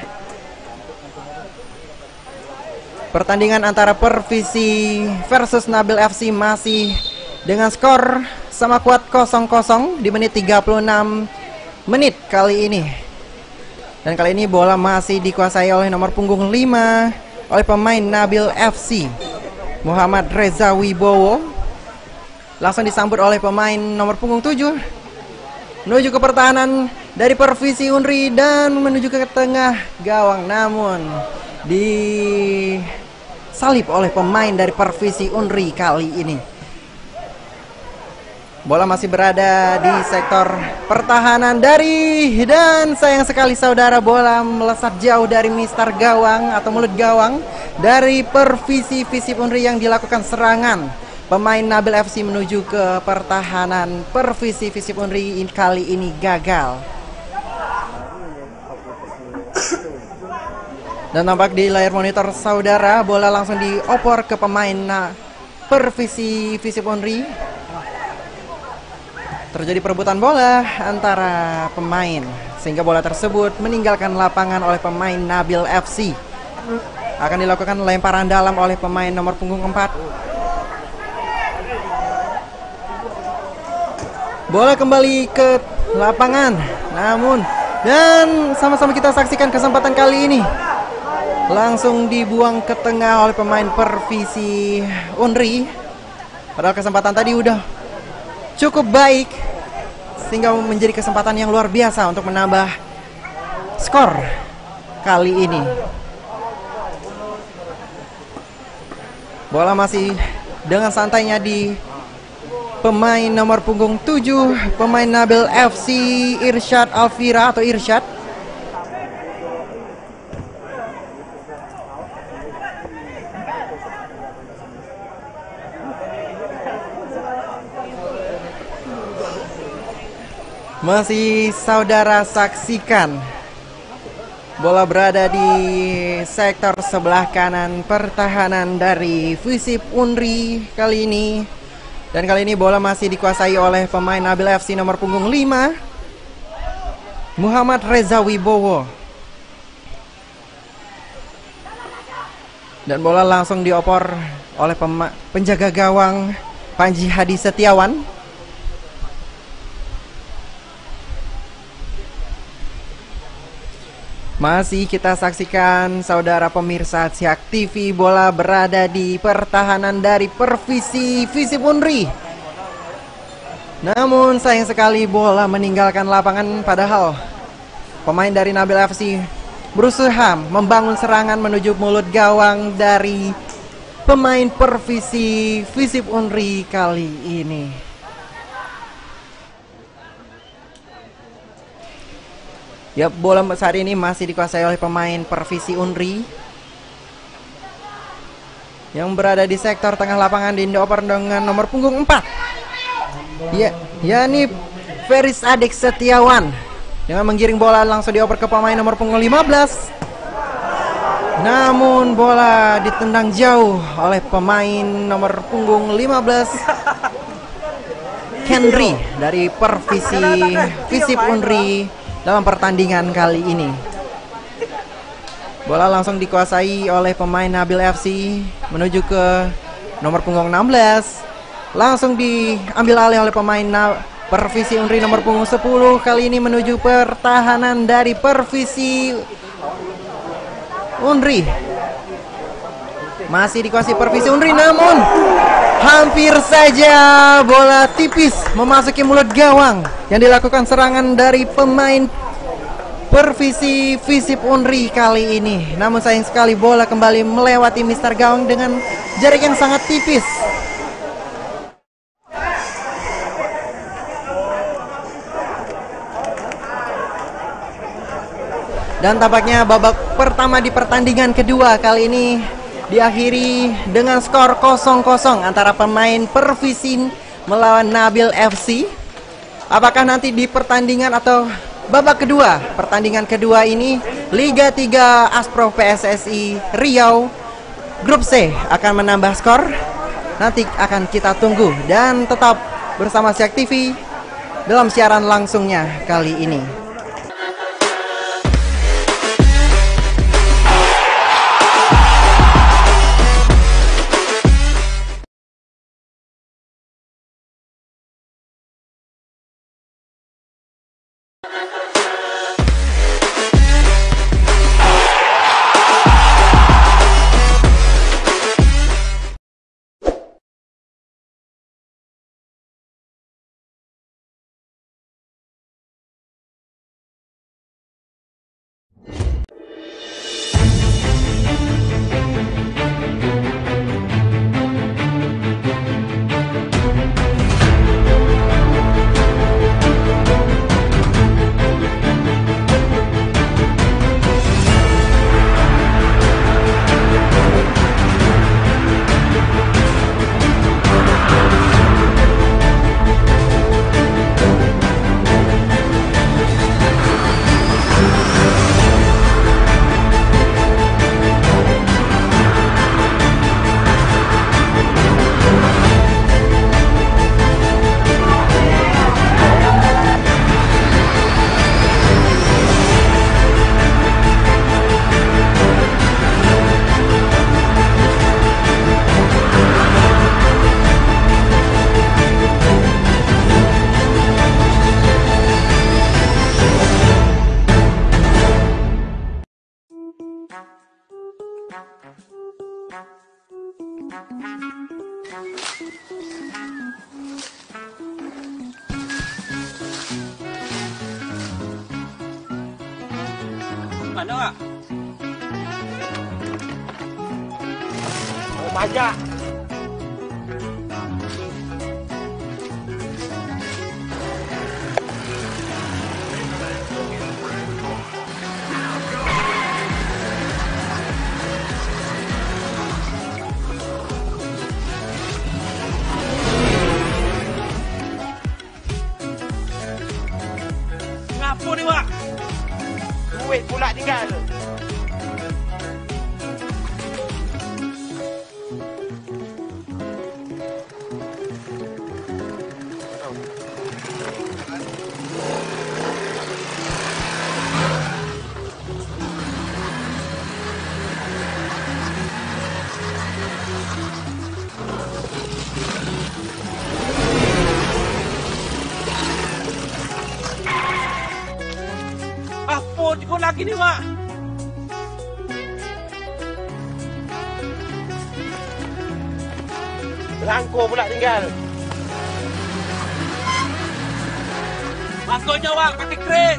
pertandingan antara Pervisi versus Nabil F C masih dengan skor sama kuat kosong kosong di menit tiga puluh enam menit kali ini. Dan kali ini bola masih dikuasai oleh nomor punggung lima oleh pemain Nabil F C, Muhammad Reza Wibowo langsung disambut oleh pemain nomor punggung tujuh menuju ke pertahanan dari Pervisi Unri dan menuju ke tengah gawang, namun disalip oleh pemain dari Pervisi Unri kali ini. Bola masih berada di sektor pertahanan dari, dan sayang sekali saudara, bola melesat jauh dari mistar gawang atau mulut gawang dari Pervisi Visip Unri yang dilakukan serangan. Pemain Nabil F C menuju ke pertahanan Pervisi Visip Unri kali ini gagal. Dan nampak di layar monitor saudara, bola langsung diopor ke pemain Pervisi Visip Unri. Terjadi perebutan bola antara pemain sehingga bola tersebut meninggalkan lapangan oleh pemain Nabil F C. Akan dilakukan lemparan dalam oleh pemain nomor punggung empat. Bola kembali ke lapangan, namun dan sama-sama kita saksikan kesempatan kali ini langsung dibuang ke tengah oleh pemain Pervisi Unri. Padahal kesempatan tadi udah cukup baik sehingga menjadi kesempatan yang luar biasa untuk menambah skor kali ini. Bola masih dengan santainya di pemain nomor punggung tujuh, pemain Nabil F C, Irsyad Alvira atau Irsyad. Masih saudara saksikan, bola berada di sektor sebelah kanan pertahanan dari Visip Unri kali ini. Dan kali ini bola masih dikuasai oleh pemain Nabil F C nomor punggung lima, Muhammad Reza Wibowo. Dan bola langsung diopor oleh penjaga gawang Panji Hadi Setiawan. Masih kita saksikan saudara pemirsa Siak T V, bola berada di pertahanan dari Pervisi Visip Unri. Namun sayang sekali bola meninggalkan lapangan, padahal pemain dari Nabil F C berusaha membangun serangan menuju mulut gawang dari pemain Pervisi Visip Unri kali ini. Ya, bola saat ini masih dikuasai oleh pemain Pervisi Unri yang berada di sektor tengah lapangan, dioper dengan nomor punggung empat. Ya, yakni Feris Adik Setiawan dengan menggiring bola langsung dioper ke pemain nomor punggung lima belas. Namun bola ditendang jauh oleh pemain nomor punggung lima belas, Henry dari Pervisi Visip Unri dalam pertandingan kali ini. Bola langsung dikuasai oleh pemain Nabil F C menuju ke nomor punggung enam belas. Langsung diambil alih oleh pemain Pervisi Unri nomor punggung sepuluh. Kali ini menuju pertahanan dari Pervisi Unri. Masih dikuasai Pervisi Unri, namun hampir saja bola tipis memasuki mulut gawang yang dilakukan serangan dari pemain Pervisi Visip Unri kali ini. Namun sayang sekali bola kembali melewati mistar gawang dengan jarak yang sangat tipis. Dan tampaknya babak pertama di pertandingan kedua kali ini diakhiri dengan skor kosong kosong antara pemain Pervisi melawan Nabil F C. Apakah nanti di pertandingan atau babak kedua, pertandingan kedua ini Liga tiga Asprof P S S I Riau Grup C akan menambah skor? Nanti akan kita tunggu dan tetap bersama Siak T V dalam siaran langsungnya kali ini. Mana, Wak? Oh, pajak. Ngapa ni, Wak? Duit pula tinggal. Apa kau lagi ni, Wak? Belangko pula tinggal. Mangkoknya, Wak, pakai keris.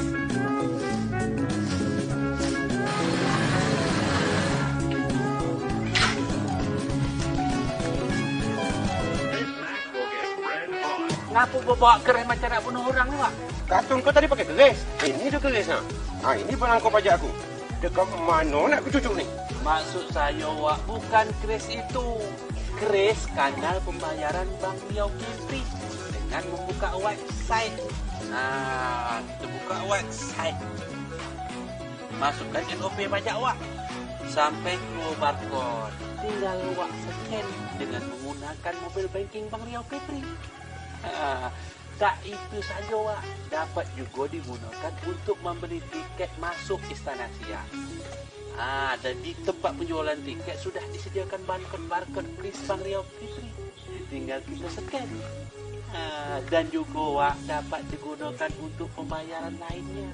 Ngapa bawa keris macam nak bunuh orang ni, Wak? Kartun kau tadi pakai keris. Ini tu keris, ha? Ha, ini belangko pajak aku. Dekat mana nak aku cucuk ni? Maksud saya, Wak, bukan keris itu. Keris kanal pembayaran Bank Riau Kepri dengan membuka website. Nah, kita buka website. Masukkan N O P pajak, Wak. Sampai keluar barcode. Tinggal Wak scan dengan menggunakan mobile banking Bank Riau Kepri. Ah, tak itu saja, Wak. Dapat juga digunakan untuk membeli tiket masuk Istana Siak. Ah, dan di tempat penjualan tiket sudah disediakan barcode-barcode kris Bank Riau Kepri. Tinggal kita scan. Ah, dan juga, Wak, dapat digunakan untuk pembayaran lainnya.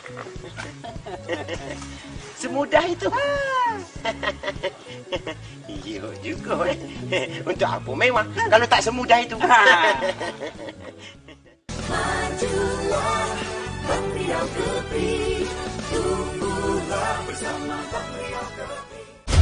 Semudah itu. Iya juga. Eh. Untuk apa mewah kalau tak semudah itu? Majulah Bank Riau Kepri, tumbuhlah bersama Bank Riau Kepri.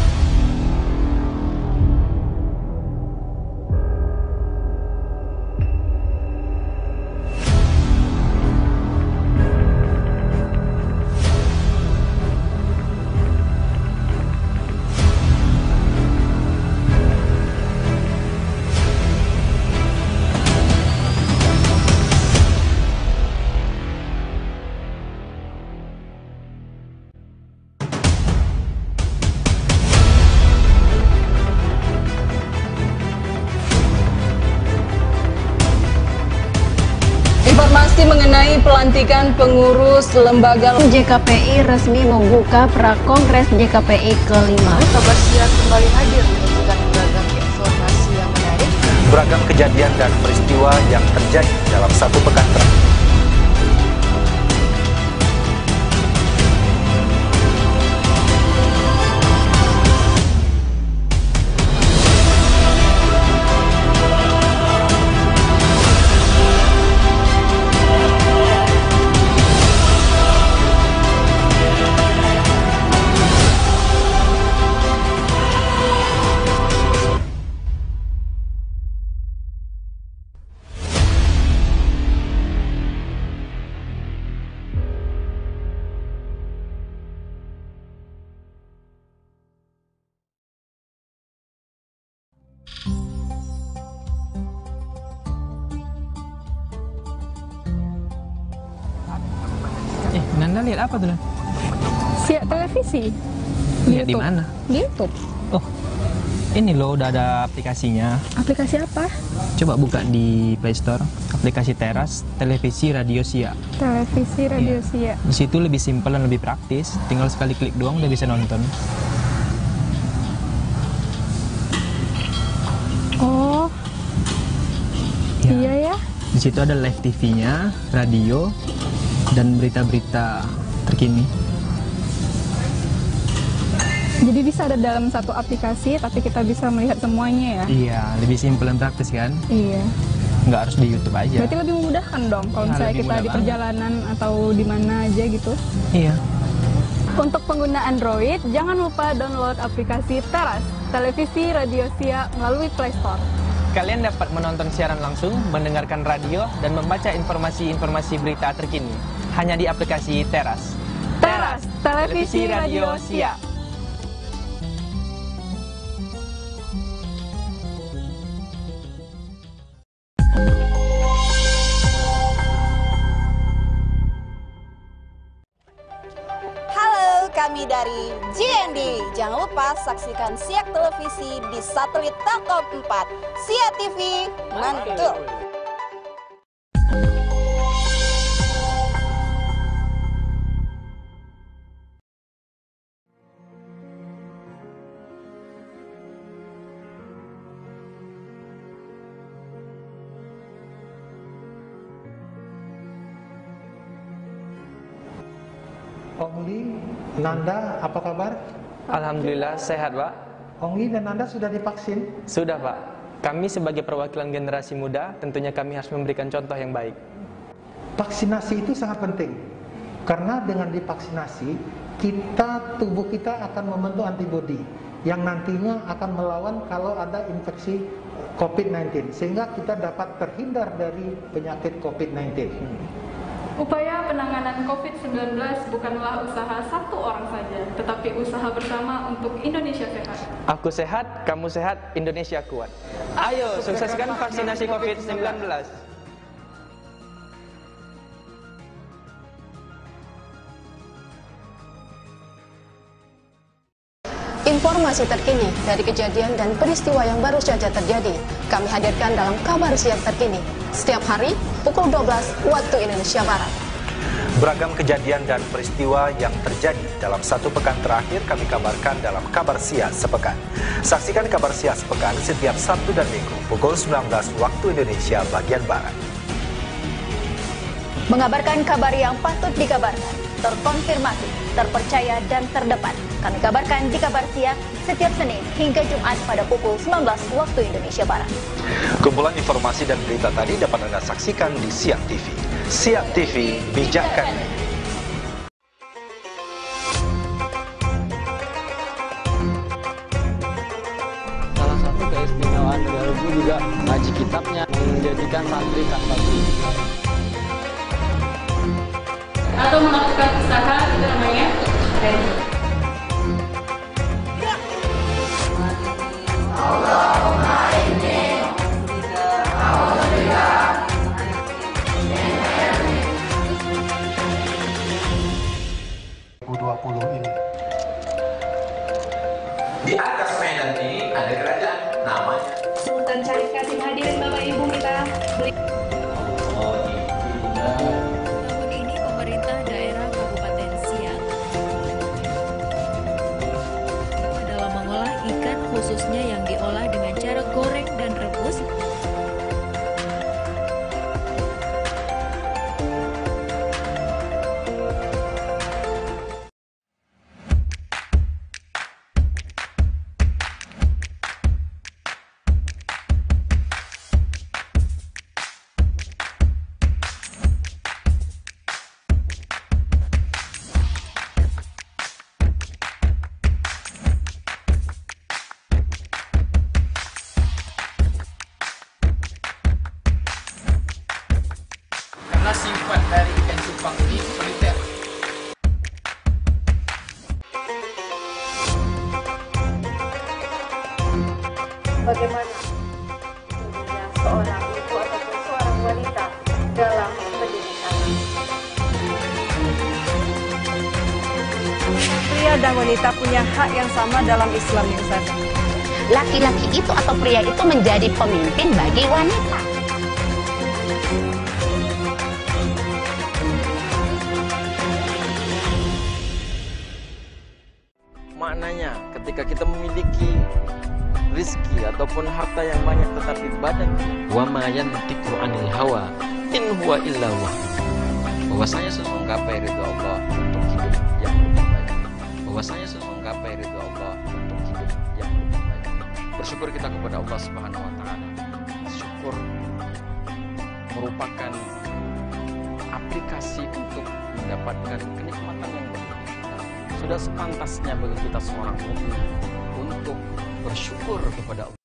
Informasi mengenai pelantikan pengurus lembaga J K P I resmi membuka Prakongres J K P I kelima. Kabar Siang kembali hadir menunjukkan beragam informasi yang menarik. Beragam kejadian dan peristiwa yang terjadi dalam satu pekan terakhir. Eh, Nanda lihat apa tuh? Siak televisi. Lihat di mana? Di YouTube. Oh, ini loh udah ada aplikasinya. Aplikasi apa? Coba buka di Play Store. Aplikasi Teras, Televisi Radio Siak. Televisi Radio Iya. Siak. Di situ lebih simpel dan lebih praktis. Tinggal sekali klik doang udah bisa nonton. Oh, Ya. iya ya. Di situ ada live T V-nya, radio, dan berita-berita terkini. Jadi bisa ada dalam satu aplikasi, tapi kita bisa melihat semuanya ya? Iya, lebih simpel dan praktis kan? Iya. Nggak harus di YouTube aja. Berarti lebih memudahkan dong kalau Ya, misalnya lebih kita mudah di banget. perjalanan atau di mana aja gitu? Iya. Untuk pengguna Android, jangan lupa download aplikasi Teras, televisi radio siap melalui Play Store. Kalian dapat menonton siaran langsung, mendengarkan radio, dan membaca informasi-informasi berita terkini hanya di aplikasi Teras. Teras, televisi radio siap. Kami dari J N D. Jangan lupa saksikan Siak Televisi di satelit Telkom empat. Siak T V, mantul. Ongli, Nanda, apa kabar? Alhamdulillah sehat, Pak. Ongli dan Nanda sudah divaksin? Sudah, Pak. Kami sebagai perwakilan generasi muda, tentunya kami harus memberikan contoh yang baik. Vaksinasi itu sangat penting. Karena dengan divaksinasi, kita tubuh kita akan membentuk antibodi yang nantinya akan melawan kalau ada infeksi covid sembilan belas, sehingga kita dapat terhindar dari penyakit covid sembilan belas. Upaya penanganan covid sembilan belas bukanlah usaha satu orang saja, tetapi usaha bersama untuk Indonesia sehat. Aku sehat, kamu sehat, Indonesia kuat. Ayo, sukseskan vaksinasi covid sembilan belas. Informasi terkini dari kejadian dan peristiwa yang baru saja terjadi, kami hadirkan dalam Kabar Siang Terkini. Setiap hari, pukul dua belas waktu Indonesia Barat. Beragam kejadian dan peristiwa yang terjadi dalam satu pekan terakhir kami kabarkan dalam Kabar Siang Sepekan. Saksikan Kabar Siang Sepekan setiap Sabtu dan Minggu, pukul sembilan belas waktu Indonesia bagian Barat. Mengabarkan kabar yang patut dikabarkan, terkonfirmasi, terpercaya, dan terdepan. Kami kabarkan di Kabar Siang setiap Senin hingga Jumat pada pukul sembilan belas waktu Indonesia Barat. Kumpulan informasi dan berita tadi dapat Anda saksikan di Siak T V. Siak T V, bijakkan. Salah satu keistimewaan dari Rubu juga ngaji kitabnya, menjadikan santri tanpa guru. Atau melakukan usaha, itu namanya ready. Allahumma inni a'udzubika dua ribu dua puluh ini. Di atas Medan ini ada kerajaan namanya Sultan Syarif Kasim. Hadirin Bapak Ibu, kita beri Tahun ini pemerintah daerah Kabupaten Siak dalam mengolah ikan khususnya yang diolah dengan cara goreng dan rebus. Karena sifat dari ikan cupang ini soliter. bagaimana sesungguhnya seorang ibu ataupun seorang wanita dalam pendidikan. Pria dan wanita punya hak yang sama dalam Islam, ya Ustaz. Laki-laki itu atau pria itu menjadi pemimpin bagi wanita. Maknanya ketika kita memiliki rizki ataupun harta yang banyak tetapi badan wa ma yantiqu anil hawa in huwa illa wahyu, bahwasanya sesuatu menggapai ridho Allah untuk hidup yang lebih baik, bahwasanya sesuatu menggapai ridho Allah untuk hidup yang lebih baik. Bersyukur kita kepada Allah Subhanahu wa taala. Syukur merupakan aplikasi untuk mendapatkan kenikmatan yang lebih. sudah sepantasnya bagi kita seorang mukmin untuk bersyukur kepada Allah.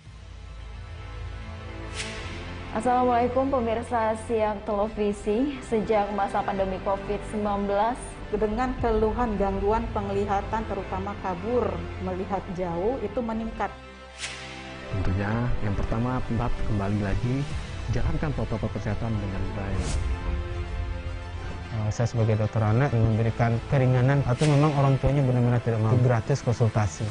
Assalamualaikum pemirsa Siak Televisi. Sejak masa pandemi covid sembilan belas, dengan keluhan gangguan penglihatan terutama kabur melihat jauh itu meningkat. Tentunya yang pertama tetap kembali lagi jalankan protokol kesehatan dengan baik. Saya sebagai dokter anak memberikan keringanan atau memang orang tuanya benar-benar tidak mau gratis konsultasi.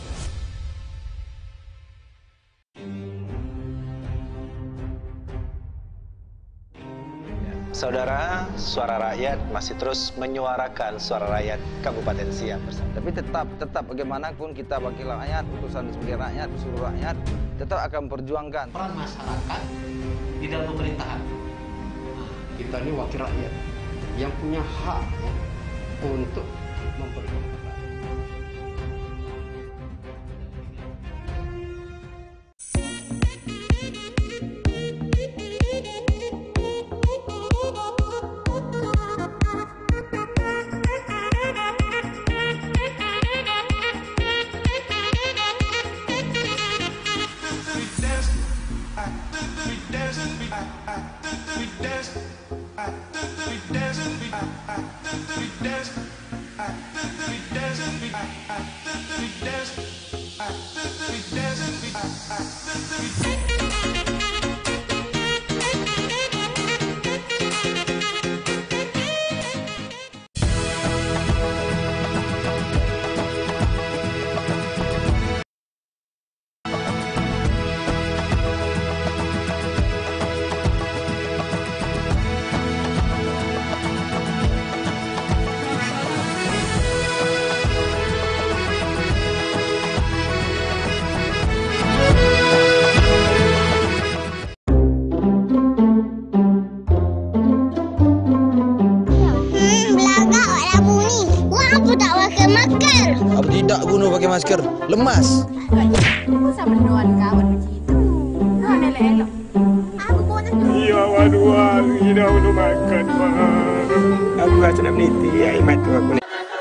Saudara, Suara Rakyat masih terus menyuarakan suara rakyat Kabupaten Siak bersama. Tapi tetap, tetap bagaimanapun kita wakil rakyat, utusan sebagai rakyat, suruh rakyat, tetap akan perjuangkan. Peran masyarakat di dalam pemerintahan. Kita ini wakil rakyat yang punya hak ya, untuk memperjuangkan. Tidak bunuh pakai masker, lemas. Iya, waduh, tidak bunuh makan, Pak. Aku rasa nak meniti, ya, imat tu aku ni.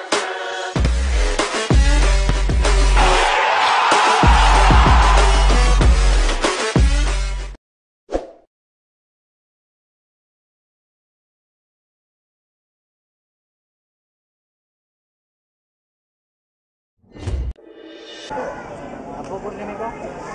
Apapun ini kok.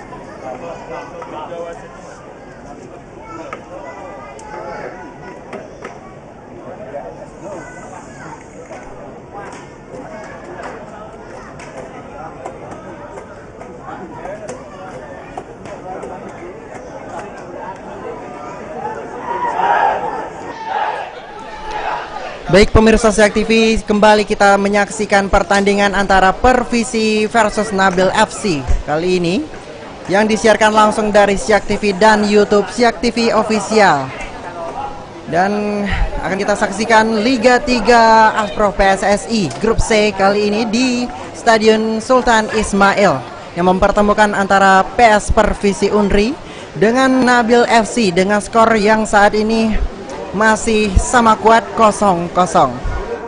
Baik pemirsa Siak T V, kembali kita menyaksikan pertandingan antara Pervisi versus Nabil F C kali ini yang disiarkan langsung dari Siak T V dan YouTube Siak T V Official. Dan akan kita saksikan Liga tiga Asprof P S S I Grup C kali ini di Stadion Sultan Ismail yang mempertemukan antara P S Pervisi Unri dengan Nabil F C dengan skor yang saat ini masih sama kuat kosong kosong.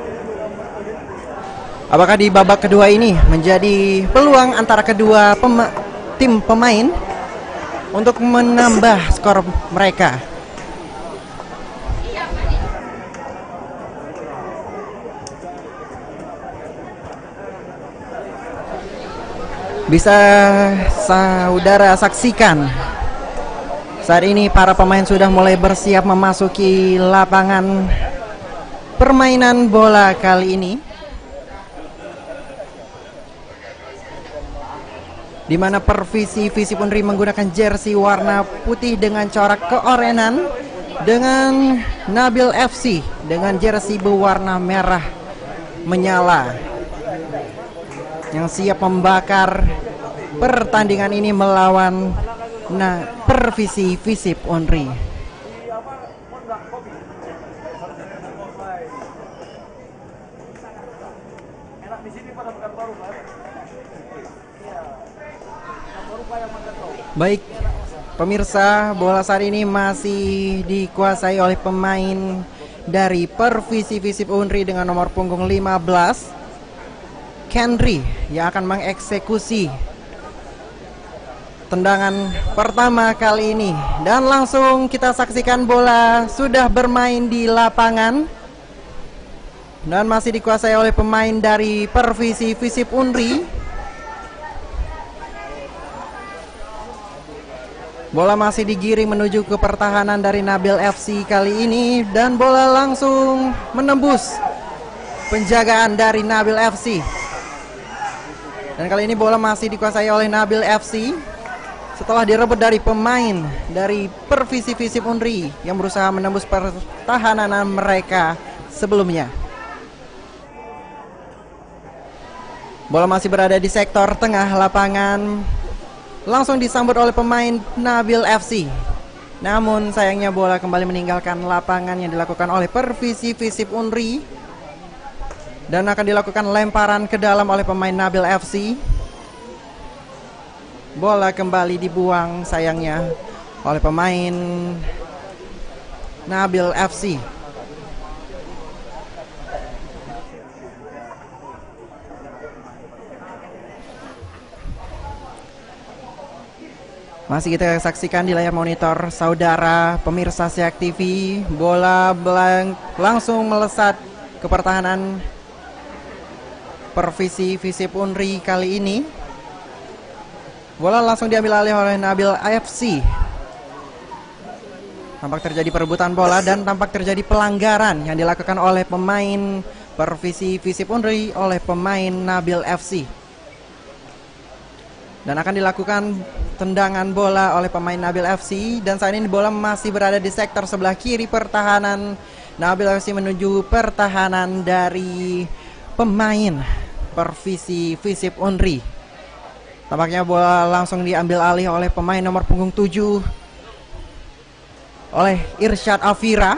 Apakah di babak kedua ini menjadi peluang antara kedua pema tim pemain untuk menambah skor mereka? Bisa saudara saksikan saat ini para pemain sudah mulai bersiap memasuki lapangan permainan bola kali ini, di mana Pervisi Visip Unri menggunakan jersey warna putih dengan corak keorenan, dengan Nabil F C dengan jersey berwarna merah menyala yang siap membakar pertandingan ini melawan Nah, Pervisi Visip Unri. Baik, pemirsa, bola saat ini masih dikuasai oleh pemain dari Pervisi Visip Unri dengan nomor punggung lima belas. Kendry yang akan mengeksekusi tendangan pertama kali ini. Dan langsung kita saksikan bola sudah bermain di lapangan dan masih dikuasai oleh pemain dari Pervisi Visip Unri. Bola masih digiring menuju ke pertahanan dari Nabil F C kali ini, dan bola langsung menembus penjagaan dari Nabil F C. Dan kali ini bola masih dikuasai oleh Nabil F C setelah direbut dari pemain dari Pervisi Visip Unri yang berusaha menembus pertahanan mereka sebelumnya. Bola masih berada di sektor tengah lapangan, langsung disambut oleh pemain Nabil F C. Namun sayangnya bola kembali meninggalkan lapangan yang dilakukan oleh Pervisi Visip Unri, dan akan dilakukan lemparan ke dalam oleh pemain Nabil F C. Bola kembali dibuang sayangnya oleh pemain Nabil F C. Masih kita saksikan di layar monitor saudara pemirsa Siak T V, bola belang, langsung melesat ke pertahanan Pervisi Visip Unri kali ini. Bola langsung diambil alih oleh Nabil F C. Tampak terjadi perebutan bola dan tampak terjadi pelanggaran yang dilakukan oleh pemain Pervisi Visip Unri oleh pemain Nabil F C. Dan akan dilakukan tendangan bola oleh pemain Nabil F C, dan saat ini bola masih berada di sektor sebelah kiri pertahanan Nabil F C menuju pertahanan dari pemain Pervisi Visip Unri. Tampaknya bola langsung diambil alih oleh pemain nomor punggung tujuh oleh Irsyad Afira,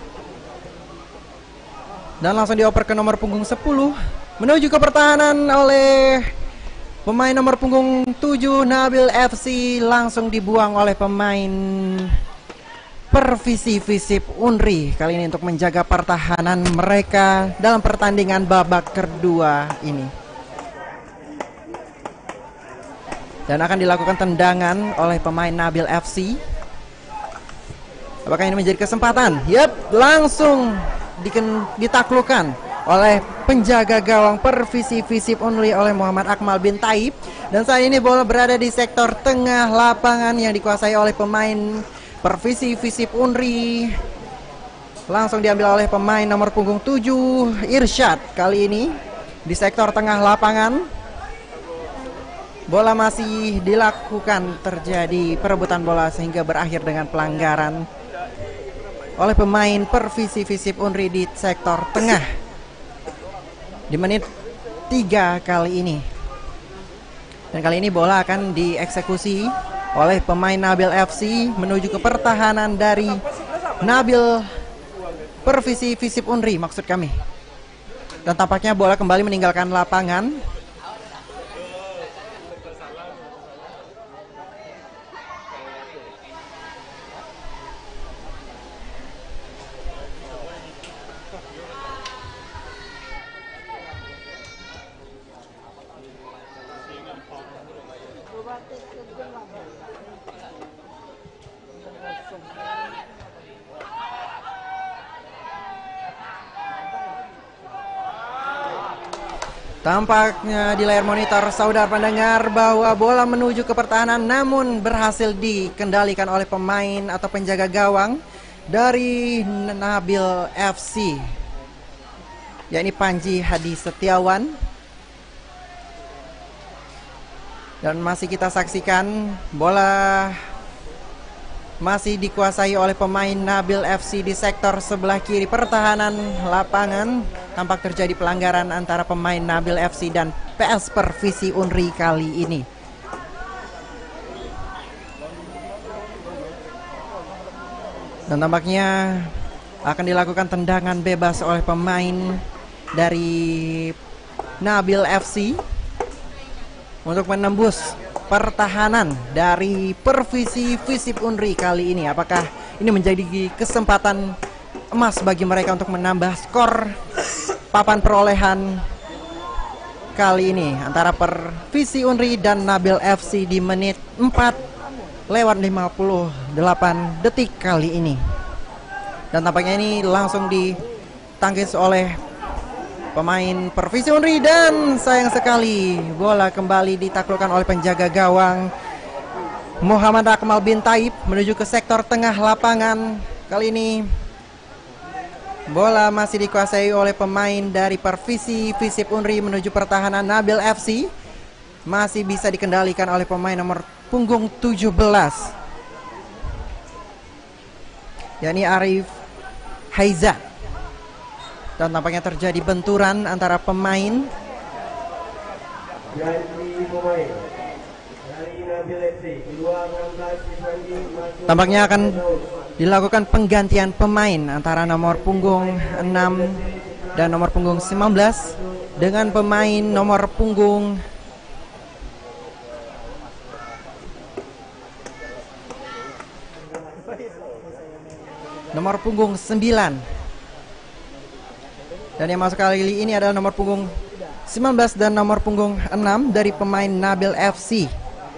dan langsung dioper ke nomor punggung sepuluh menuju ke pertahanan oleh pemain nomor punggung tujuh Nabil F C. Langsung dibuang oleh pemain Pervisi Visip Unri kali ini untuk menjaga pertahanan mereka dalam pertandingan babak kedua ini. Dan akan dilakukan tendangan oleh pemain Nabil F C. Apakah ini menjadi kesempatan? Yap, langsung ditaklukkan oleh penjaga gawang Pervisi Visip Unri oleh Muhammad Akmal bin Taib. Dan saat ini bola berada di sektor tengah lapangan yang dikuasai oleh pemain Pervisi Visip Unri. Langsung diambil oleh pemain nomor punggung tujuh Irsyad kali ini di sektor tengah lapangan. Bola masih dilakukan terjadi perebutan bola sehingga berakhir dengan pelanggaran oleh pemain Pervisi Visip Unri di sektor tengah di menit tiga kali ini. Dan kali ini bola akan dieksekusi oleh pemain Nabil F C menuju ke pertahanan dari Nabil Pervisi Visip Unri maksud kami. Dan tampaknya bola kembali meninggalkan lapangan. Tampaknya di layar monitor saudara pendengar bahwa bola menuju ke pertahanan namun berhasil dikendalikan oleh pemain atau penjaga gawang dari Nabil F C, yakni Panji Hadi Setiawan. Dan masih kita saksikan bola masih dikuasai oleh pemain Nabil F C di sektor sebelah kiri pertahanan lapangan. Tampak terjadi pelanggaran antara pemain Nabil F C dan P S Pervisi Unri kali ini. Dan tampaknya akan dilakukan tendangan bebas oleh pemain dari Nabil F C untuk menembus pertahanan dari Pervisi Visip Unri kali ini. Apakah ini menjadi kesempatan emas bagi mereka untuk menambah skor papan perolehan kali ini antara Pervisi Unri dan Nabil F C di menit empat lewat lima puluh delapan detik kali ini. Dan tampaknya ini langsung ditangkis oleh pemain Pervisi Unri dan sayang sekali bola kembali ditaklukkan oleh penjaga gawang Muhammad Akmal bin Taib menuju ke sektor tengah lapangan. Kali ini bola masih dikuasai oleh pemain dari Pervisi Visip Unri menuju pertahanan Nabil F C. Masih bisa dikendalikan oleh pemain nomor punggung tujuh belas, yakni Arif Haiza. Dan tampaknya terjadi benturan antara pemain. Tampaknya akan dilakukan penggantian pemain antara nomor punggung enam dan nomor punggung sembilan belas dengan pemain nomor punggung nomor punggung sembilan. Dan yang masuk kali ini adalah nomor punggung sembilan belas dan nomor punggung enam dari pemain Nabil F C,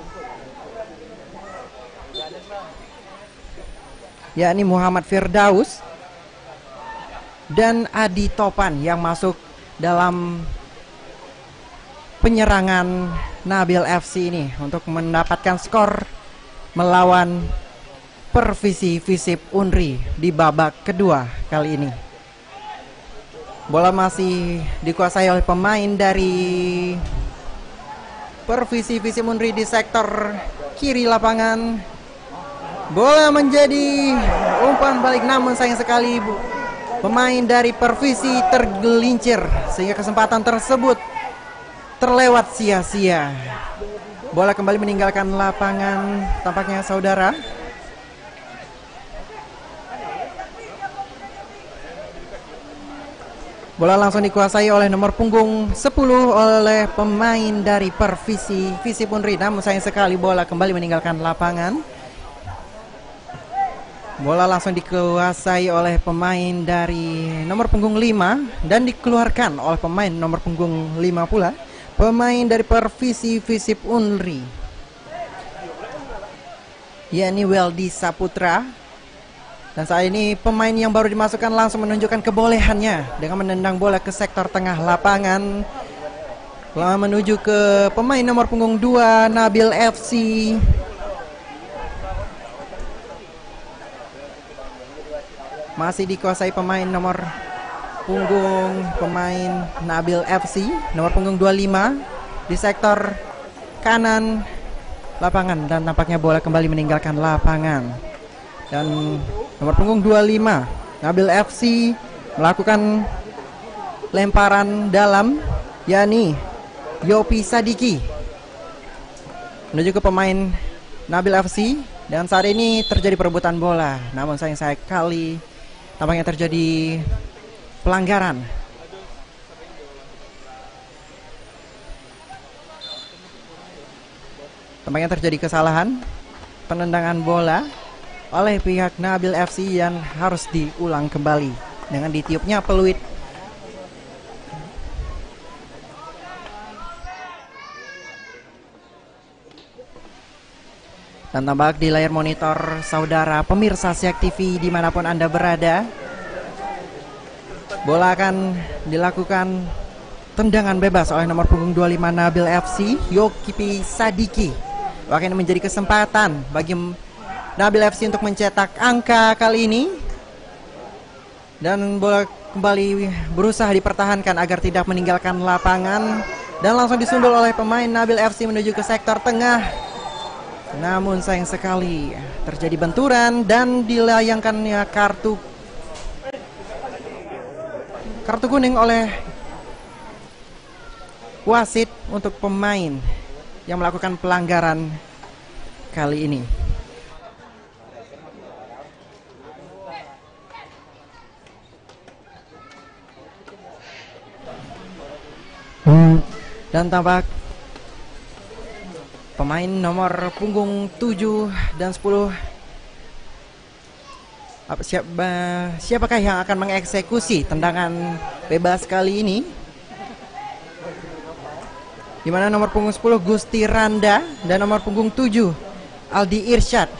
yakni Muhammad Firdaus dan Adi Topan yang masuk dalam penyerangan Nabil F C ini untuk mendapatkan skor melawan Pervisi Visip Unri di babak kedua kali ini. Bola masih dikuasai oleh pemain dari Pervisi Visip Unri di sektor kiri lapangan. Bola menjadi umpan balik, namun sayang sekali pemain dari Pervisi tergelincir sehingga kesempatan tersebut terlewat sia-sia. Bola kembali meninggalkan lapangan tampaknya saudara. Bola langsung dikuasai oleh nomor punggung sepuluh oleh pemain dari Pervisi Visip Unri, namun sayang sekali bola kembali meninggalkan lapangan. Bola langsung dikuasai oleh pemain dari nomor punggung lima dan dikeluarkan oleh pemain nomor punggung lima pula, pemain dari Pervisi Visip Unri, yakni Weldy Saputra. Dan saat ini pemain yang baru dimasukkan langsung menunjukkan kebolehannya dengan menendang bola ke sektor tengah lapangan, lalu menuju ke pemain nomor punggung dua Nabil F C. Masih dikuasai pemain nomor punggung pemain Nabil F C, nomor punggung dua puluh lima di sektor kanan lapangan, dan tampaknya bola kembali meninggalkan lapangan. Dan nomor punggung dua puluh lima Nabil F C melakukan lemparan dalam, yakni Yopi Sadiki menuju ke pemain Nabil F C, dan saat ini terjadi perebutan bola, namun sayang sekali tampaknya terjadi pelanggaran. Tampaknya terjadi kesalahan penendangan bola oleh pihak Nabil F C yang harus diulang kembali dengan ditiupnya peluit. Dan tampak di layar monitor saudara pemirsa Siak T V dimanapun Anda berada, bola akan dilakukan tendangan bebas oleh nomor punggung dua puluh lima Nabil F C, Yopi Sadiki. Akan menjadi kesempatan bagi Nabil F C untuk mencetak angka kali ini, dan bola kembali berusaha dipertahankan agar tidak meninggalkan lapangan, dan langsung disundul oleh pemain Nabil F C menuju ke sektor tengah. Namun sayang sekali terjadi benturan dan dilayangkannya kartu kartu kuning oleh wasit untuk pemain yang melakukan pelanggaran kali ini. Dan tampak pemain nomor punggung tujuh dan sepuluh, siapa, siapakah yang akan mengeksekusi tendangan bebas kali ini? di mana nomor punggung sepuluh Gusti Randa dan nomor punggung tujuh Aldi Irsyad.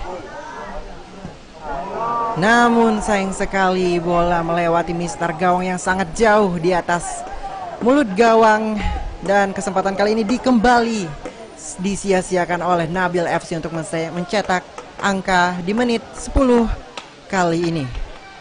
Namun sayang sekali bola melewati mister gawang yang sangat jauh di atas mulut gawang, dan kesempatan kali ini dikembali disia-siakan oleh Nabil F C untuk mencetak angka di menit sepuluh kali ini.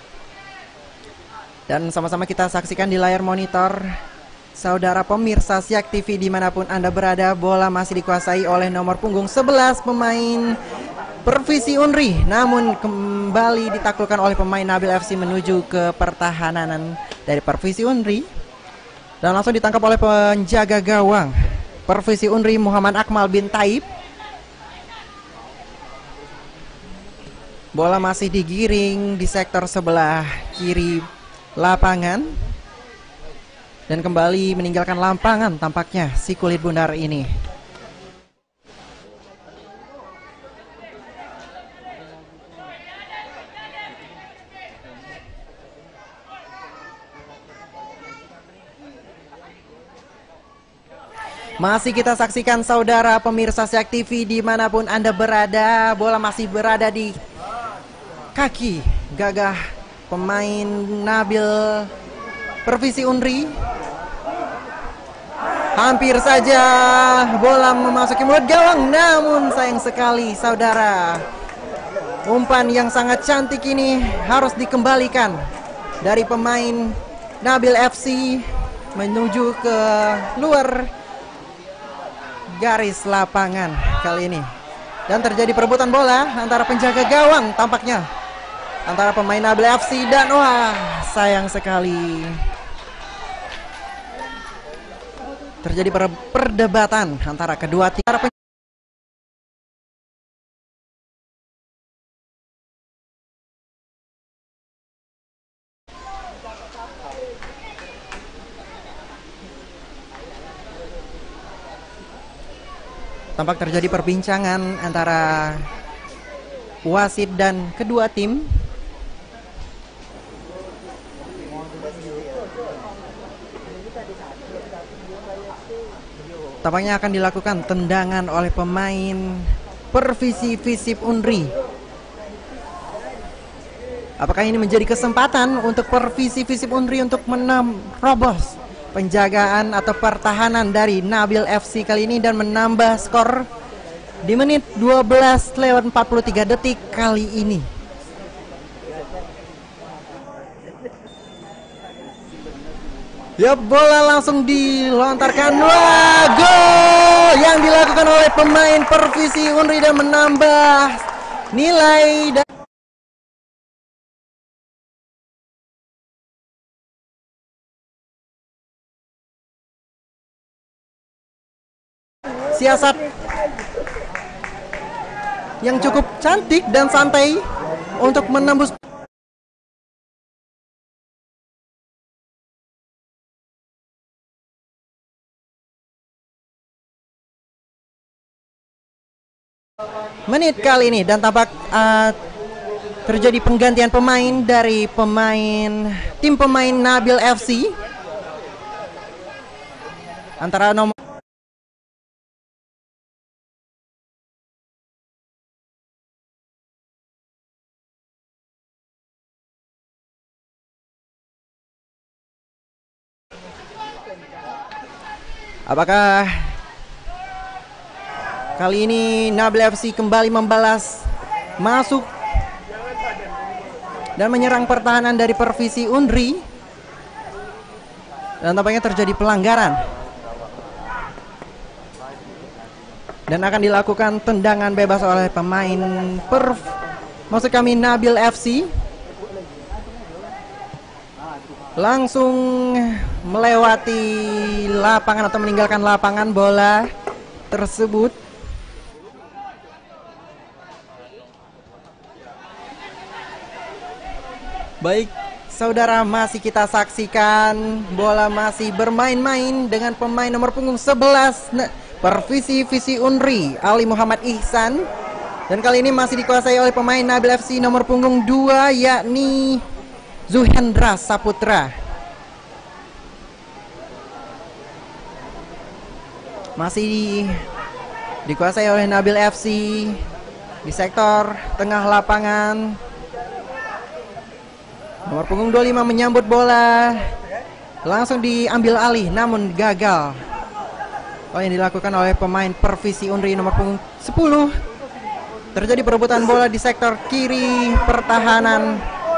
Dan sama-sama kita saksikan di layar monitor, saudara pemirsa Siak T V dimanapun Anda berada, bola masih dikuasai oleh nomor punggung sebelas pemain Pervisi Unri, namun kembali ditaklukkan oleh pemain Nabil F C menuju ke pertahanan dari Pervisi Unri, dan langsung ditangkap oleh penjaga gawang Pervisi Unri Muhammad Akmal bin Taib. Bola masih digiring di sektor sebelah kiri lapangan, dan kembali meninggalkan lapangan tampaknya si kulit bundar ini. Masih kita saksikan saudara pemirsa Siak T V dimanapun Anda berada, bola masih berada di kaki gagah pemain Nabil Pervisi Unri. Hampir saja bola memasuki mulut gawang, namun sayang sekali saudara, umpan yang sangat cantik ini harus dikembalikan dari pemain Nabil F C menuju ke luar garis lapangan kali ini, dan terjadi perebutan bola antara penjaga gawang tampaknya antara pemain Nabil F C dan wah sayang sekali terjadi per perdebatan antara kedua tim. Tampak terjadi perbincangan antara wasit dan kedua tim. Tampaknya akan dilakukan tendangan oleh pemain Pervisi Visip Unri. Apakah ini menjadi kesempatan untuk Pervisi Visip Unri untuk menerobos penjagaan atau pertahanan dari Nabil F C kali ini dan menambah skor di menit dua belas lewat empat puluh tiga detik kali ini. Ya, bola langsung dilontarkan. Wah, gol yang dilakukan oleh pemain Pervisi Unri dan menambah nilai dan siasat yang cukup cantik dan santai untuk menembus. Menit kali ini, dan tampak uh, terjadi penggantian pemain dari pemain tim pemain Nabil F C antara nomor apakah kali ini Nabil F C kembali membalas masuk dan menyerang pertahanan dari Pervisi Unri, dan tampaknya terjadi pelanggaran dan akan dilakukan tendangan bebas oleh pemain Perv maksud kami Nabil F C. Langsung melewati lapangan atau meninggalkan lapangan bola tersebut. Baik, saudara, masih kita saksikan bola masih bermain-main dengan pemain nomor punggung sebelas Pervisi Visi Unri, Ali Muhammad Ihsan. Dan kali ini masih dikuasai oleh pemain Nabil F C nomor punggung dua, yakni Zuhendra Saputra. masih di, dikuasai oleh Nabil F C di sektor tengah lapangan. Nomor punggung dua puluh lima menyambut bola, langsung diambil alih namun gagal. Oh, yang dilakukan oleh pemain Perfisi Unri nomor punggung sepuluh. Terjadi perebutan bola di sektor kiri pertahanan.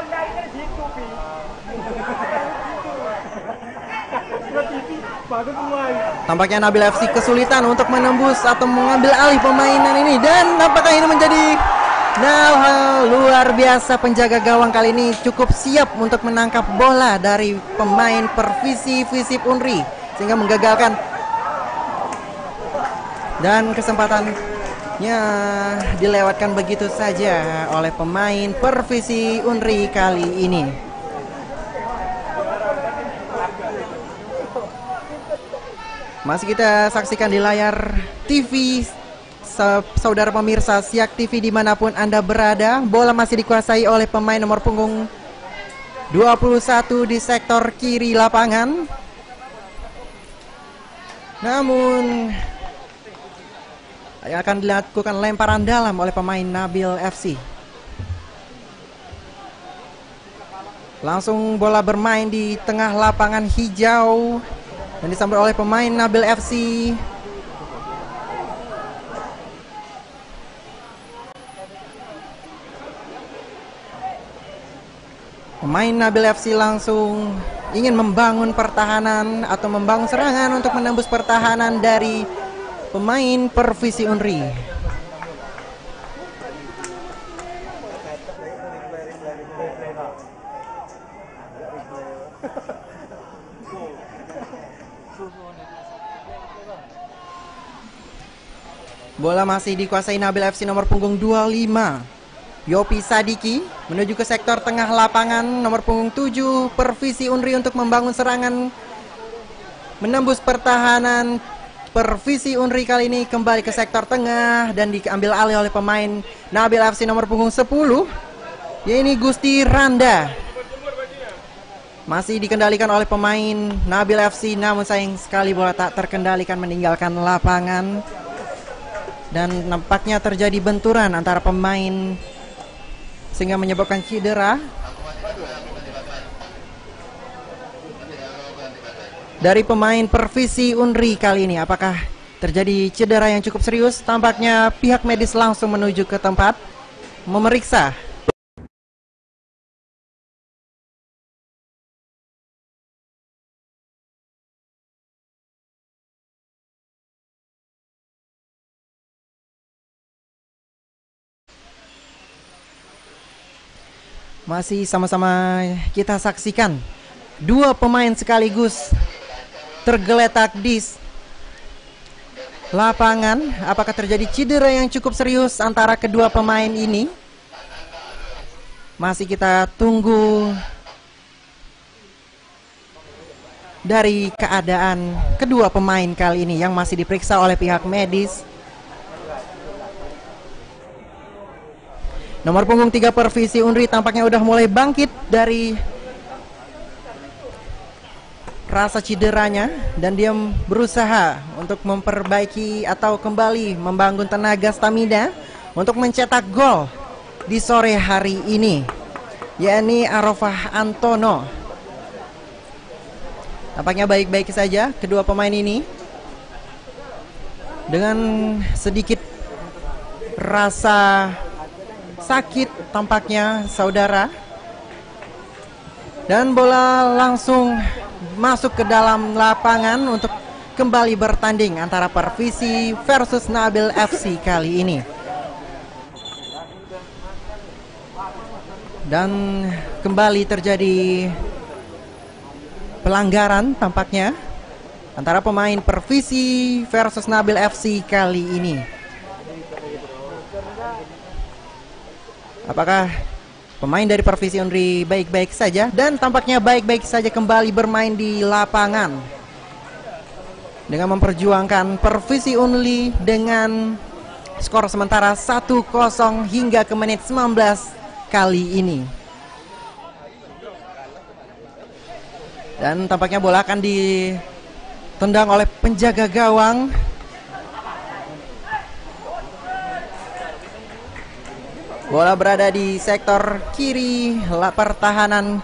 Tampaknya Nabil F C kesulitan untuk menembus atau mengambil alih permainan ini, dan apakah ini menjadi nah luar biasa, penjaga gawang kali ini cukup siap untuk menangkap bola dari pemain Perfisi Visip Unri sehingga menggagalkan, dan kesempatannya dilewatkan begitu saja oleh pemain Perfisi Unri kali ini. Masih kita saksikan di layar T V saudara pemirsa Siak T V dimanapun Anda berada. Bola masih dikuasai oleh pemain nomor punggung dua puluh satu di sektor kiri lapangan. Namun akan dilakukan lemparan dalam oleh pemain Nabil F C. Langsung bola bermain di tengah lapangan hijau dan disambut oleh pemain Nabil F C. Pemain Nabil F C langsung ingin membangun pertahanan atau membangun serangan untuk menembus pertahanan dari pemain Perfisi Unri. Bola masih dikuasai Nabil F C nomor punggung dua puluh lima. Yopi Sadiki menuju ke sektor tengah lapangan nomor punggung tujuh Perfisi Unri untuk membangun serangan menembus pertahanan. Perfisi Unri kali ini kembali ke sektor tengah dan diambil alih oleh pemain Nabil F C nomor punggung sepuluh, yaitu Gusti Randa. Masih dikendalikan oleh pemain Nabil F C, namun sayang sekali bola tak terkendalikan meninggalkan lapangan dan nampaknya terjadi benturan antara pemain sehingga menyebabkan cedera dari pemain Perfisi Unri kali ini. Apakah terjadi cedera yang cukup serius? Tampaknya pihak medis langsung menuju ke tempat memeriksa. Masih sama-sama kita saksikan dua pemain sekaligus tergeletak di lapangan. Apakah terjadi cedera yang cukup serius antara kedua pemain ini? Masih kita tunggu dari keadaan kedua pemain kali ini yang masih diperiksa oleh pihak medis. Nomor punggung tiga Perfisi Unri tampaknya udah mulai bangkit dari rasa cederanya dan dia berusaha untuk memperbaiki atau kembali membangun tenaga stamina untuk mencetak gol di sore hari ini, yakni Arafah Antono. Tampaknya baik-baik saja kedua pemain ini dengan sedikit rasa sakit tampaknya saudara, dan bola langsung masuk ke dalam lapangan untuk kembali bertanding antara Perfisi versus Nabil F C kali ini. Dan kembali terjadi pelanggaran tampaknya antara pemain Perfisi versus Nabil F C kali ini. Apakah pemain dari Perfisi Unri baik-baik saja? Dan tampaknya baik-baik saja kembali bermain di lapangan dengan memperjuangkan Perfisi Unri dengan skor sementara satu kosong hingga ke menit sembilan belas kali ini. Dan tampaknya bola akan ditendang oleh penjaga gawang Bola berada di sektor kiri pertahanan.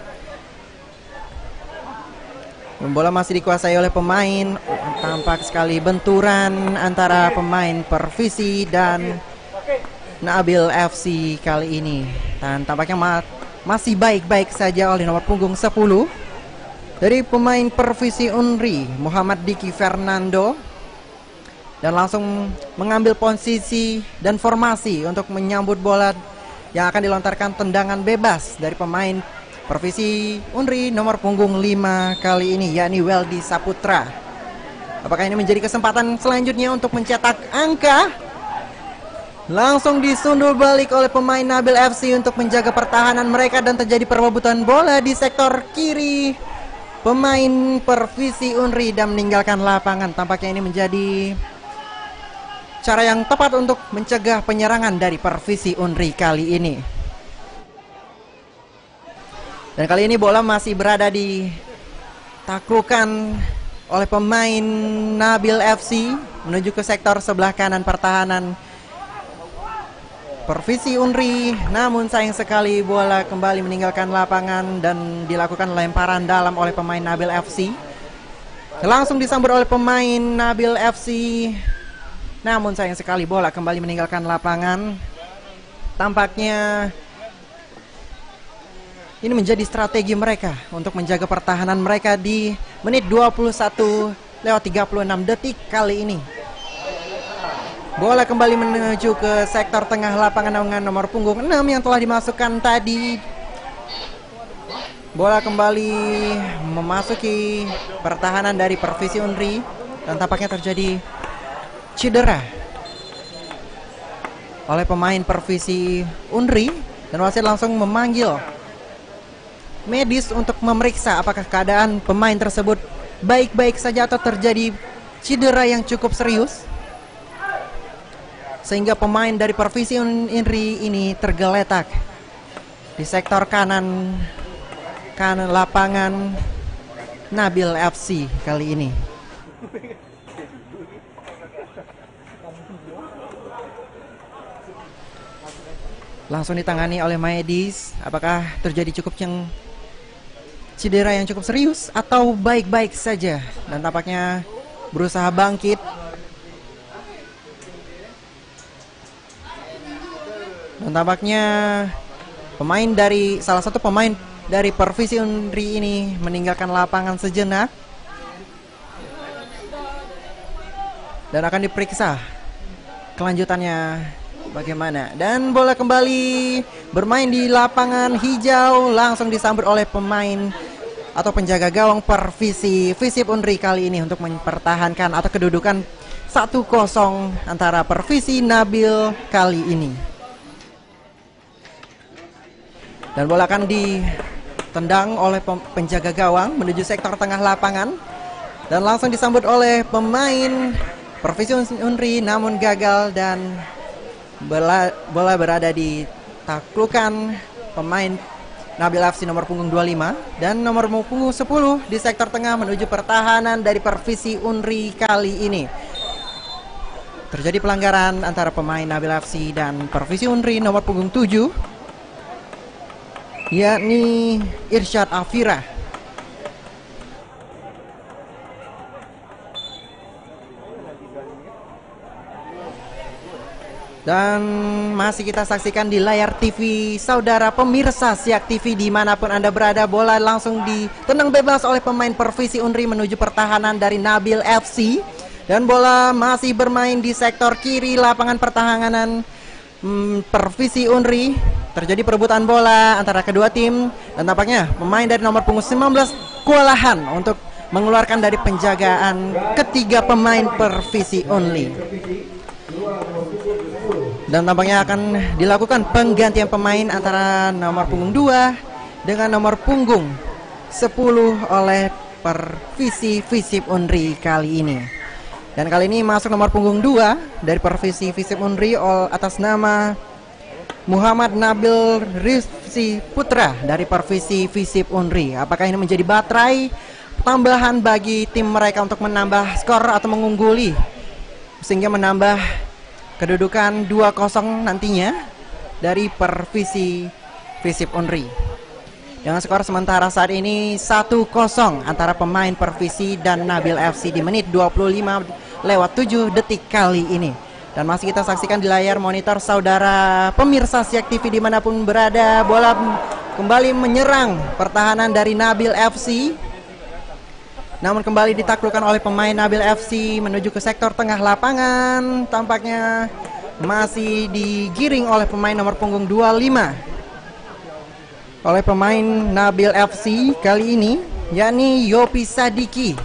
Bola masih dikuasai oleh pemain. Tampak sekali benturan antara pemain Pervisi dan Nabil F C kali ini. Dan tampaknya ma masih baik-baik saja oleh nomor punggung sepuluh dari pemain Pervisi Unri, Muhammad Diki Fernando. Dan langsung mengambil posisi dan formasi untuk menyambut bola yang akan dilontarkan tendangan bebas dari pemain Pervisi Unri nomor punggung lima kali ini, yakni Weldy Saputra. Apakah ini menjadi kesempatan selanjutnya untuk mencetak angka? Langsung disundul balik oleh pemain Nabil F C untuk menjaga pertahanan mereka dan terjadi perebutan bola di sektor kiri. Pemain Pervisi Unri dan meninggalkan lapangan. Tampaknya ini menjadi cara yang tepat untuk mencegah penyerangan dari Pervisi Unri kali ini. Dan kali ini bola masih berada di taklukan oleh pemain Nabil F C menuju ke sektor sebelah kanan pertahanan Pervisi Unri. Namun sayang sekali bola kembali meninggalkan lapangan dan dilakukan lemparan dalam oleh pemain Nabil F C. Langsung disambut oleh pemain Nabil F C. Namun sayang sekali bola kembali meninggalkan lapangan. Tampaknya ini menjadi strategi mereka untuk menjaga pertahanan mereka di menit dua puluh satu lewat tiga puluh enam detik kali ini. Bola kembali menuju ke sektor tengah lapangan dengan nomor punggung enam yang telah dimasukkan tadi. Bola kembali memasuki pertahanan dari Pervisi Unri dan tampaknya terjadi cedera oleh pemain Pervisi Unri dan wasit langsung memanggil medis untuk memeriksa apakah keadaan pemain tersebut baik-baik saja atau terjadi cedera yang cukup serius sehingga pemain dari Pervisi Unri ini tergeletak di sektor kanan kanan lapangan Nabil F C kali ini. Langsung ditangani oleh medis. Apakah terjadi cukup yang cedera yang cukup serius atau baik-baik saja, dan tampaknya berusaha bangkit. Dan tampaknya pemain dari salah satu pemain dari Pervisi Unri ini meninggalkan lapangan sejenak dan akan diperiksa kelanjutannya bagaimana. Dan bola kembali bermain di lapangan hijau, langsung disambut oleh pemain atau penjaga gawang Pervisi Visip Unri kali ini untuk mempertahankan atau kedudukan satu kosong antara Pervisi Nabil kali ini. Dan bola akan ditendang oleh penjaga gawang menuju sektor tengah lapangan dan langsung disambut oleh pemain Pervisi Unri, namun gagal dan bola, bola berada di taklukan pemain Nabil F C nomor punggung dua puluh lima dan nomor punggung sepuluh di sektor tengah menuju pertahanan dari Pervisi Unri kali ini. Terjadi pelanggaran antara pemain Nabil F C dan Pervisi Unri nomor punggung tujuh, yakni Irsyad Afira. Dan masih kita saksikan di layar T V saudara pemirsa Siak T V dimanapun Anda berada. Bola langsung ditendang bebas oleh pemain Pervisi Unri menuju pertahanan dari Nabil F C. Dan bola masih bermain di sektor kiri lapangan pertahanan hmm, Pervisi Unri. Terjadi perebutan bola antara kedua tim dan tampaknya pemain dari nomor punggung sembilan belas kewalahan untuk mengeluarkan dari penjagaan ketiga pemain Pervisi Unri. Dan tampaknya akan dilakukan penggantian pemain antara nomor punggung dua dengan nomor punggung sepuluh oleh Pervisi Visip Unri kali ini. Dan kali ini masuk nomor punggung dua dari Pervisi Visip Unri atas nama Muhammad Nabil Rizky Putra dari Pervisi Visip Unri. Apakah ini menjadi baterai tambahan bagi tim mereka untuk menambah skor atau mengungguli sehingga menambah kedudukan dua kosong nantinya. dari Persisi Visip Unri. Dengan skor sementara saat ini satu kosong antara pemain Persisi dan Nabil F C di menit dua puluh lima lewat tujuh detik kali ini. Dan masih kita saksikan di layar monitor saudara pemirsa Siak T V dimanapun berada. Bola kembali menyerang pertahanan dari Nabil F C, namun kembali ditaklukkan oleh pemain Nabil F C menuju ke sektor tengah lapangan. Tampaknya masih digiring oleh pemain nomor punggung dua puluh lima oleh pemain Nabil F C kali ini, yakni Yopi Sadiki.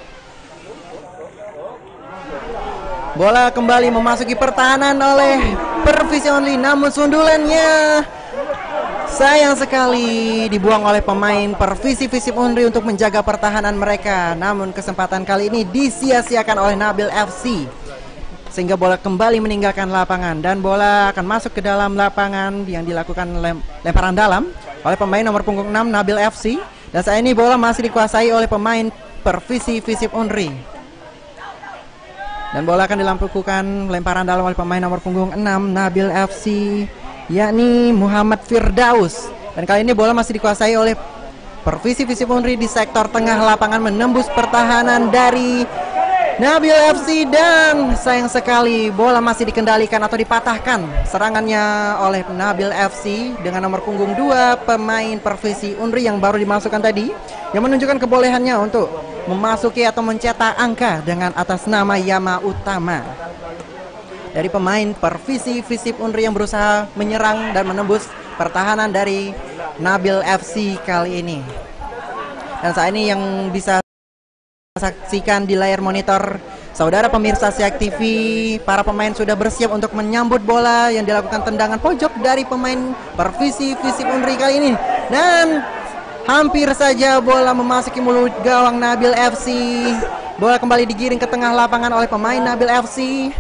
Bola kembali memasuki pertahanan oleh Persisi Unri, namun sundulannya sayang sekali dibuang oleh pemain Persisi Visip Unri untuk menjaga pertahanan mereka. Namun kesempatan kali ini disia-siakan oleh Nabil F C, sehingga bola kembali meninggalkan lapangan dan bola akan masuk ke dalam lapangan yang dilakukan lem lemparan dalam oleh pemain nomor punggung enam Nabil F C. Dan saat ini bola masih dikuasai oleh pemain Persisi Visip Unri. Dan bola akan dilakukan lemparan dalam oleh pemain nomor punggung enam Nabil F C, yakni Muhammad Firdaus. Dan kali ini bola masih dikuasai oleh Persisi Visip Unri di sektor tengah lapangan, menembus pertahanan dari Nabil F C, dan sayang sekali bola masih dikendalikan atau dipatahkan serangannya oleh Nabil F C dengan nomor punggung dua pemain Persisi Unri yang baru dimasukkan tadi, yang menunjukkan kebolehannya untuk memasuki atau mencetak angka dengan atas nama Yama Utama. Dari pemain Persisi Visip Unri yang berusaha menyerang dan menembus pertahanan dari Nabil F C kali ini. Dan saat ini yang bisa saksikan di layar monitor saudara pemirsa Siak T V, para pemain sudah bersiap untuk menyambut bola yang dilakukan tendangan pojok dari pemain Persisi Visip Unri kali ini. Dan hampir saja bola memasuki mulut gawang Nabil F C. Bola kembali digiring ke tengah lapangan oleh pemain Nabil F C.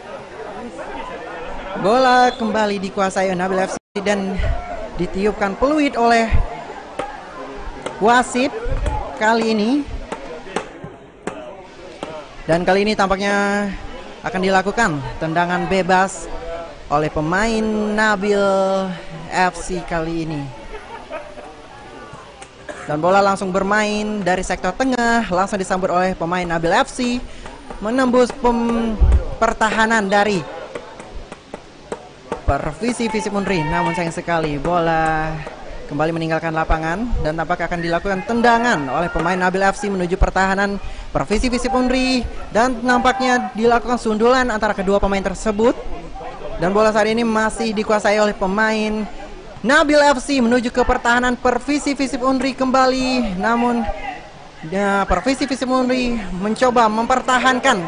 Bola kembali dikuasai oleh Nabil F C dan ditiupkan peluit oleh wasit kali ini. Dan kali ini tampaknya akan dilakukan tendangan bebas oleh pemain Nabil F C kali ini. Dan bola langsung bermain dari sektor tengah, langsung disambut oleh pemain Nabil F C, menembus pem pertahanan dari Persisi Visip Unri. Namun sayang sekali bola kembali meninggalkan lapangan dan tampaknya akan dilakukan tendangan oleh pemain Nabil F C menuju pertahanan Persisi Visip Unri, dan nampaknya dilakukan sundulan antara kedua pemain tersebut. Dan bola saat ini masih dikuasai oleh pemain Nabil F C menuju ke pertahanan Persisi Visip Unri kembali. Namun ya, Persisi Visip Unri mencoba mempertahankan,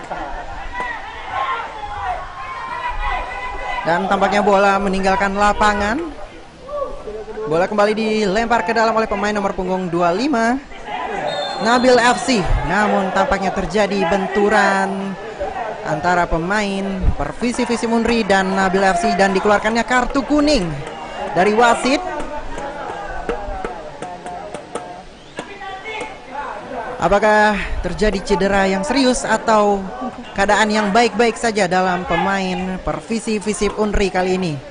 dan tampaknya bola meninggalkan lapangan. Bola kembali dilempar ke dalam oleh pemain nomor punggung dua puluh lima Nabil F C. Namun tampaknya terjadi benturan antara pemain Persisi Visip Unri dan Nabil F C, dan dikeluarkannya kartu kuning dari wasit. Apakah terjadi cedera yang serius atau keadaan yang baik-baik saja dalam pemain Persisi Visip Unri kali ini?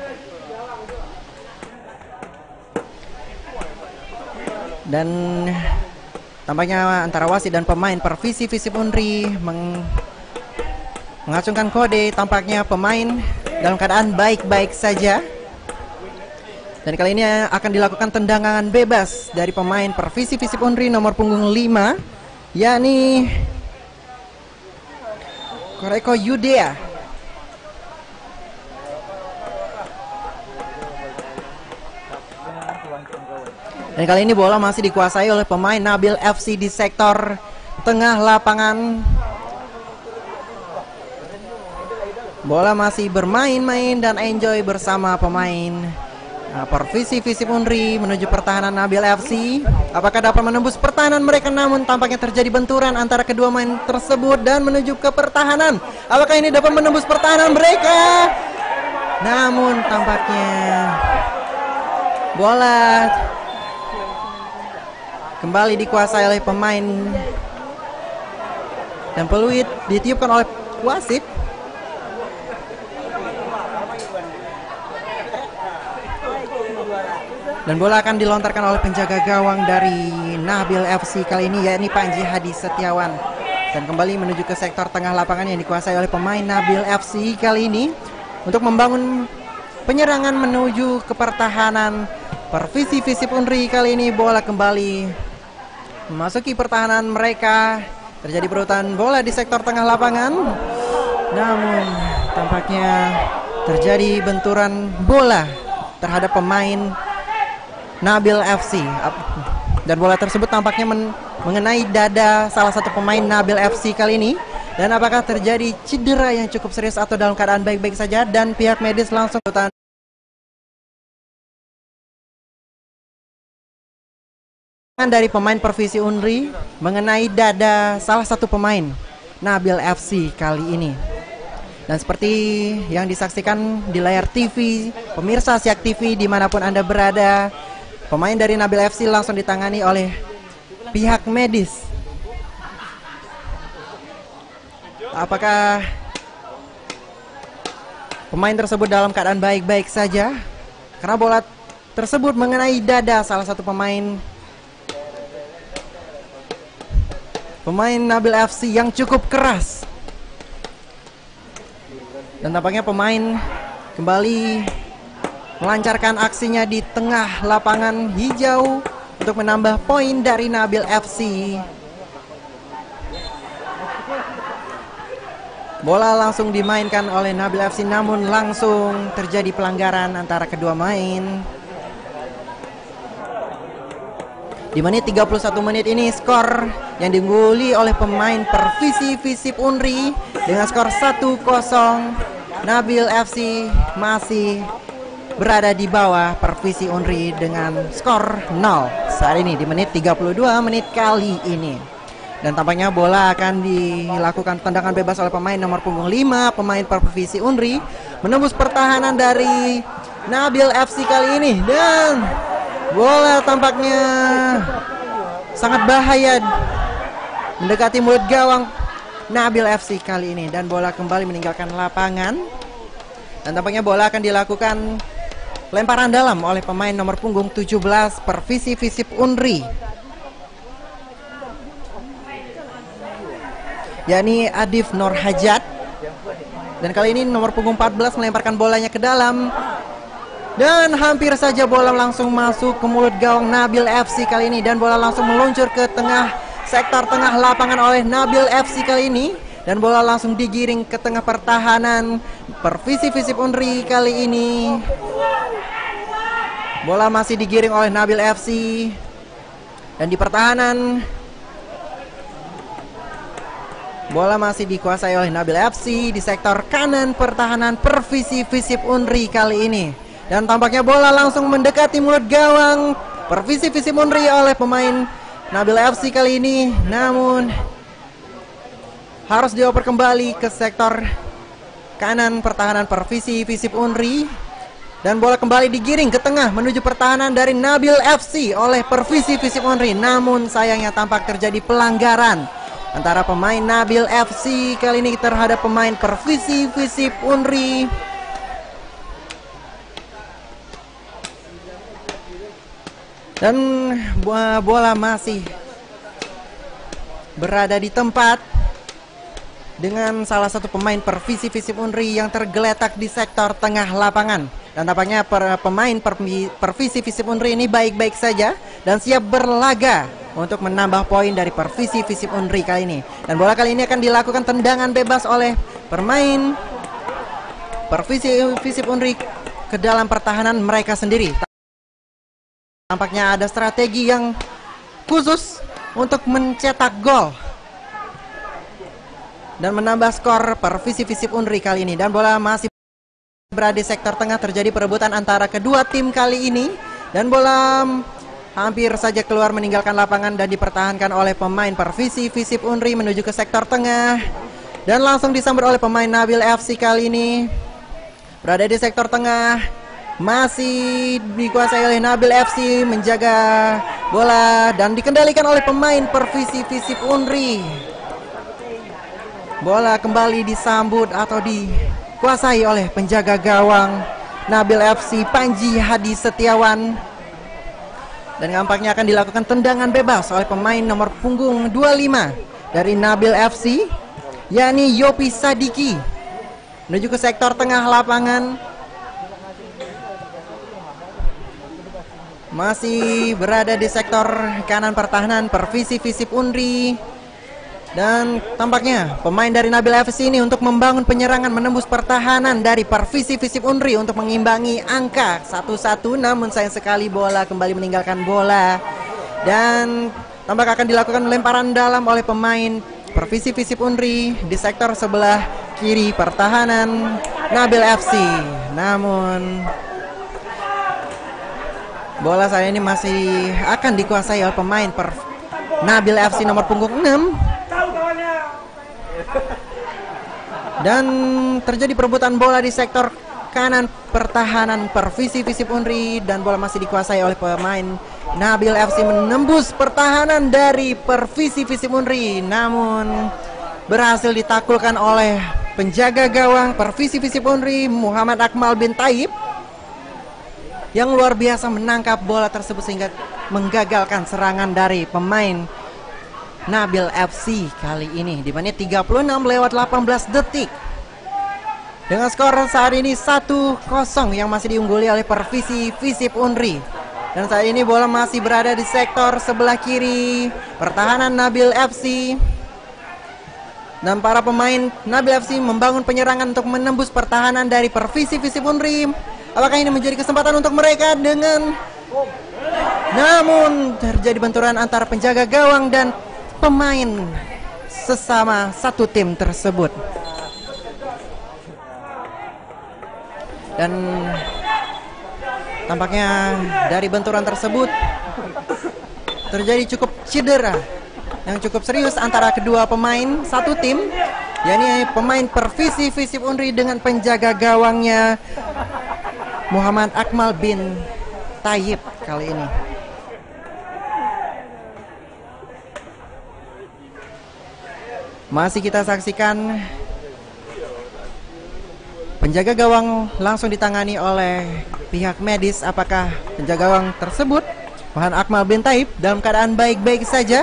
Dan tampaknya antara wasit dan pemain Persisi Visip Unri meng mengacungkan kode. Tampaknya pemain dalam keadaan baik-baik saja. Dan kali ini akan dilakukan tendangan bebas dari pemain Persisi Visip Unri nomor punggung lima, yakni Koreko Yudea. Dan kali ini bola masih dikuasai oleh pemain Nabil F C di sektor tengah lapangan. Bola masih bermain-main dan enjoy bersama pemain Nah, Persisi Visip Unri menuju pertahanan Nabil F C. Apakah dapat menembus pertahanan mereka? Namun tampaknya terjadi benturan antara kedua main tersebut dan menuju ke pertahanan. Apakah ini dapat menembus pertahanan mereka? Namun tampaknya bola kembali dikuasai oleh pemain dan peluit ditiupkan oleh wasit. Dan bola akan dilontarkan oleh penjaga gawang dari Nabil F C kali ini, yakni Panji Hadi Setiawan. Dan kembali menuju ke sektor tengah lapangan yang dikuasai oleh pemain Nabil F C kali ini untuk membangun penyerangan menuju ke pertahanan Perfisi Visip Unri. Kali ini bola kembali memasuki pertahanan mereka. Terjadi perebutan bola di sektor tengah lapangan, namun tampaknya terjadi benturan bola terhadap pemain Nabil F C, dan bola tersebut tampaknya men mengenai dada salah satu pemain Nabil F C kali ini. Dan apakah terjadi cedera yang cukup serius atau dalam keadaan baik-baik saja, dan pihak medis langsung dari pemain Perfisi Unri mengenai dada salah satu pemain Nabil F C kali ini. Dan seperti yang disaksikan di layar T V, pemirsa Siak T V dimanapun Anda berada, pemain dari Nabil F C langsung ditangani oleh pihak medis. Apakah pemain tersebut dalam keadaan baik-baik saja? Karena bola tersebut mengenai dada salah satu pemain Pemain Nabil F C yang cukup keras. Dan tampaknya pemain kembali melancarkan aksinya di tengah lapangan hijau untuk menambah poin dari Nabil F C. Bola langsung dimainkan oleh Nabil F C, namun langsung terjadi pelanggaran antara kedua main. Di menit tiga puluh satu menit ini skor yang diungguli oleh pemain Perfisi Visip Unri dengan skor satu kosong. Nabil F C masih berada di bawah Perfisi Unri dengan skor nol saat ini di menit tiga puluh dua menit kali ini. Dan tampaknya bola akan dilakukan tendangan bebas oleh pemain nomor punggung lima, pemain Perfisi Unri, menembus pertahanan dari Nabil F C kali ini. Dan bola tampaknya sangat bahaya mendekati mulut gawang Nabil F C kali ini, dan bola kembali meninggalkan lapangan. Dan tampaknya bola akan dilakukan lemparan dalam oleh pemain nomor punggung tujuh belas Perfisi Visip Unri, yakni Adif Nur Hajat. Dan kali ini nomor punggung empat belas melemparkan bolanya ke dalam, dan hampir saja bola langsung masuk ke mulut gawang Nabil F C kali ini, dan bola langsung meluncur ke tengah sektor tengah lapangan oleh Nabil F C kali ini, dan bola langsung digiring ke tengah pertahanan Perfisi Visip Unri kali ini. Bola masih digiring oleh Nabil F C, dan di pertahanan bola masih dikuasai oleh Nabil F C di sektor kanan pertahanan Perfisi Visip Unri kali ini. Dan tampaknya bola langsung mendekati mulut gawang Perfisi Visip Unri oleh pemain Nabil F C kali ini, namun harus dioper kembali ke sektor kanan pertahanan Perfisi Visip Unri. Dan bola kembali digiring ke tengah menuju pertahanan dari Nabil F C oleh Perfisi Visip Unri, namun sayangnya tampak terjadi pelanggaran antara pemain Nabil F C kali ini terhadap pemain Perfisi Visip Unri. Dan bola masih berada di tempat dengan salah satu pemain Perfisi Visip Unri yang tergeletak di sektor tengah lapangan. Dan tampaknya per, pemain per, Perfisi Visip Unri ini baik-baik saja dan siap berlaga untuk menambah poin dari Perfisi Visip Unri kali ini. Dan bola kali ini akan dilakukan tendangan bebas oleh pemain Perfisi Visip Unri ke dalam pertahanan mereka sendiri. Tampaknya ada strategi yang khusus untuk mencetak gol dan menambah skor Perfisi Visip Unri kali ini. Dan bola masih berada di sektor tengah, terjadi perebutan antara kedua tim kali ini, dan bola hampir saja keluar meninggalkan lapangan dan dipertahankan oleh pemain Perfisi Visip Unri menuju ke sektor tengah, dan langsung disambut oleh pemain Nabil F C kali ini. Berada di sektor tengah, masih dikuasai oleh Nabil F C, menjaga bola dan dikendalikan oleh pemain Perfisi Visip Unri. Bola kembali disambut atau dikuasai oleh penjaga gawang Nabil F C, Panji Hadi Setiawan. Dan nampaknya akan dilakukan tendangan bebas oleh pemain nomor punggung dua puluh lima dari Nabil F C, yakni Yopi Sadiki, menuju ke sektor tengah lapangan. Masih berada di sektor kanan pertahanan Pervisi Visip Unri. Dan tampaknya pemain dari Nabil F C ini untuk membangun penyerangan menembus pertahanan dari Pervisi Visip Unri untuk mengimbangi angka satu satu. Namun sayang sekali bola kembali meninggalkan bola. Dan tampak akan dilakukan lemparan dalam oleh pemain Pervisi Visip Unri di sektor sebelah kiri pertahanan Nabil F C. Namun bola saya ini masih akan dikuasai oleh pemain per Nabil F C nomor punggung enam. Dan terjadi perebutan bola di sektor kanan pertahanan Pervisi Visip Unri, dan bola masih dikuasai oleh pemain Nabil F C menembus pertahanan dari Pervisi Visip Unri, namun berhasil ditaklukkan oleh penjaga gawang Pervisi Visip Unri Muhammad Akmal bin Taib yang luar biasa menangkap bola tersebut sehingga menggagalkan serangan dari pemain Nabil F C kali ini di menit tiga puluh enam lewat delapan belas detik. Dengan skor saat ini satu kosong yang masih diungguli oleh Pervisi Visip Unri. Dan saat ini bola masih berada di sektor sebelah kiri pertahanan Nabil F C. Dan para pemain Nabil F C membangun penyerangan untuk menembus pertahanan dari Pervisi Visip Unri. Apakah ini menjadi kesempatan untuk mereka dengan namun terjadi benturan antara penjaga gawang dan pemain sesama satu tim tersebut. Dan tampaknya dari benturan tersebut terjadi cukup cedera yang cukup serius antara kedua pemain satu tim, yakni pemain Pervisi Visip Unri dengan penjaga gawangnya Muhammad Akmal bin Taib kali ini. Masih kita saksikan penjaga gawang langsung ditangani oleh pihak medis. Apakah penjaga gawang tersebut Muhammad Akmal bin Taib dalam keadaan baik-baik saja?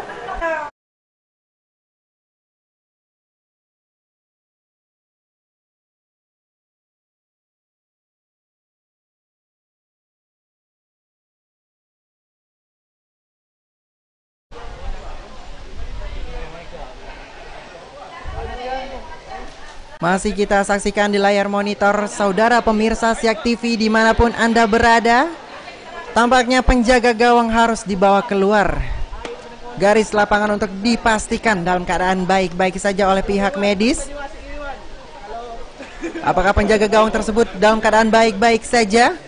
Masih kita saksikan di layar monitor saudara pemirsa Siak T V dimanapun Anda berada. Tampaknya penjaga gawang harus dibawa keluar garis lapangan untuk dipastikan dalam keadaan baik-baik saja oleh pihak medis. Apakah penjaga gawang tersebut dalam keadaan baik-baik saja?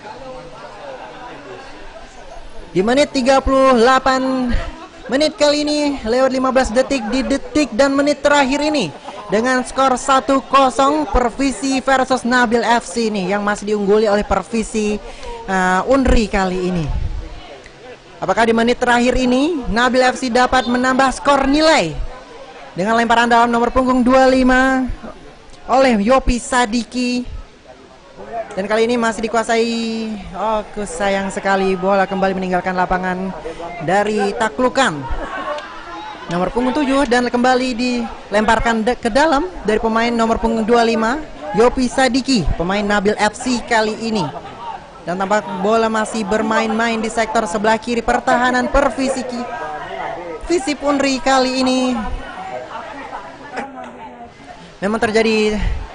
Di menit tiga puluh delapan menit kali ini lewat lima belas detik di detik dan menit terakhir ini, dengan skor satu kosong Pervisi versus Nabil F C ini yang masih diungguli oleh Pervisi uh, Unri kali ini. Apakah di menit terakhir ini Nabil F C dapat menambah skor nilai dengan lemparan dalam nomor punggung dua puluh lima oleh Yopi Sadiki. Dan kali ini masih dikuasai. Oh, sayang sekali bola kembali meninggalkan lapangan dari taklukan nomor punggung tujuh dan kembali dilemparkan ke dalam dari pemain nomor punggung dua puluh lima Yopi Sadiki, pemain Nabil F C kali ini. Dan tampak bola masih bermain-main di sektor sebelah kiri pertahanan Pervisi Visip Unri kali ini. Memang terjadi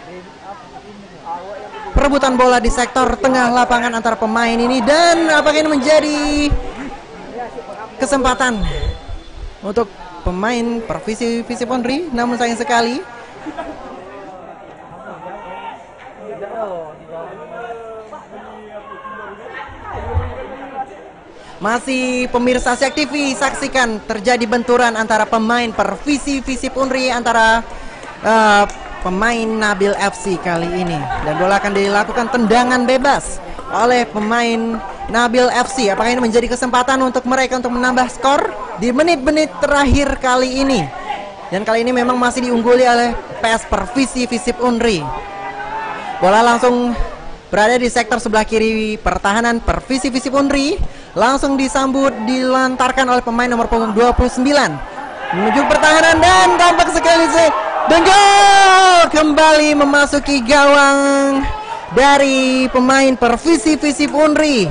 perebutan bola di sektor tengah lapangan antara pemain ini, dan apakah ini menjadi kesempatan untuk pemain Pervisi Visip Unri? Namun sayang sekali masih pemirsa Siak T V saksikan terjadi benturan antara pemain Pervisi Visip Unri antara uh, pemain Nabil F C kali ini, dan bola akan dilakukan tendangan bebas oleh pemain Nabil F C. Apakah ini menjadi kesempatan untuk mereka untuk menambah skor di menit-menit terakhir kali ini? Dan kali ini memang masih diungguli oleh P S Pervisi Visip Unri. Bola langsung berada di sektor sebelah kiri pertahanan Pervisi Visip Unri. langsung disambut, dilantarkan oleh pemain nomor punggung dua puluh sembilan menuju pertahanan dan tampak sekali sih. Dan gol kembali memasuki gawang dari pemain Pervisi Visip Unri.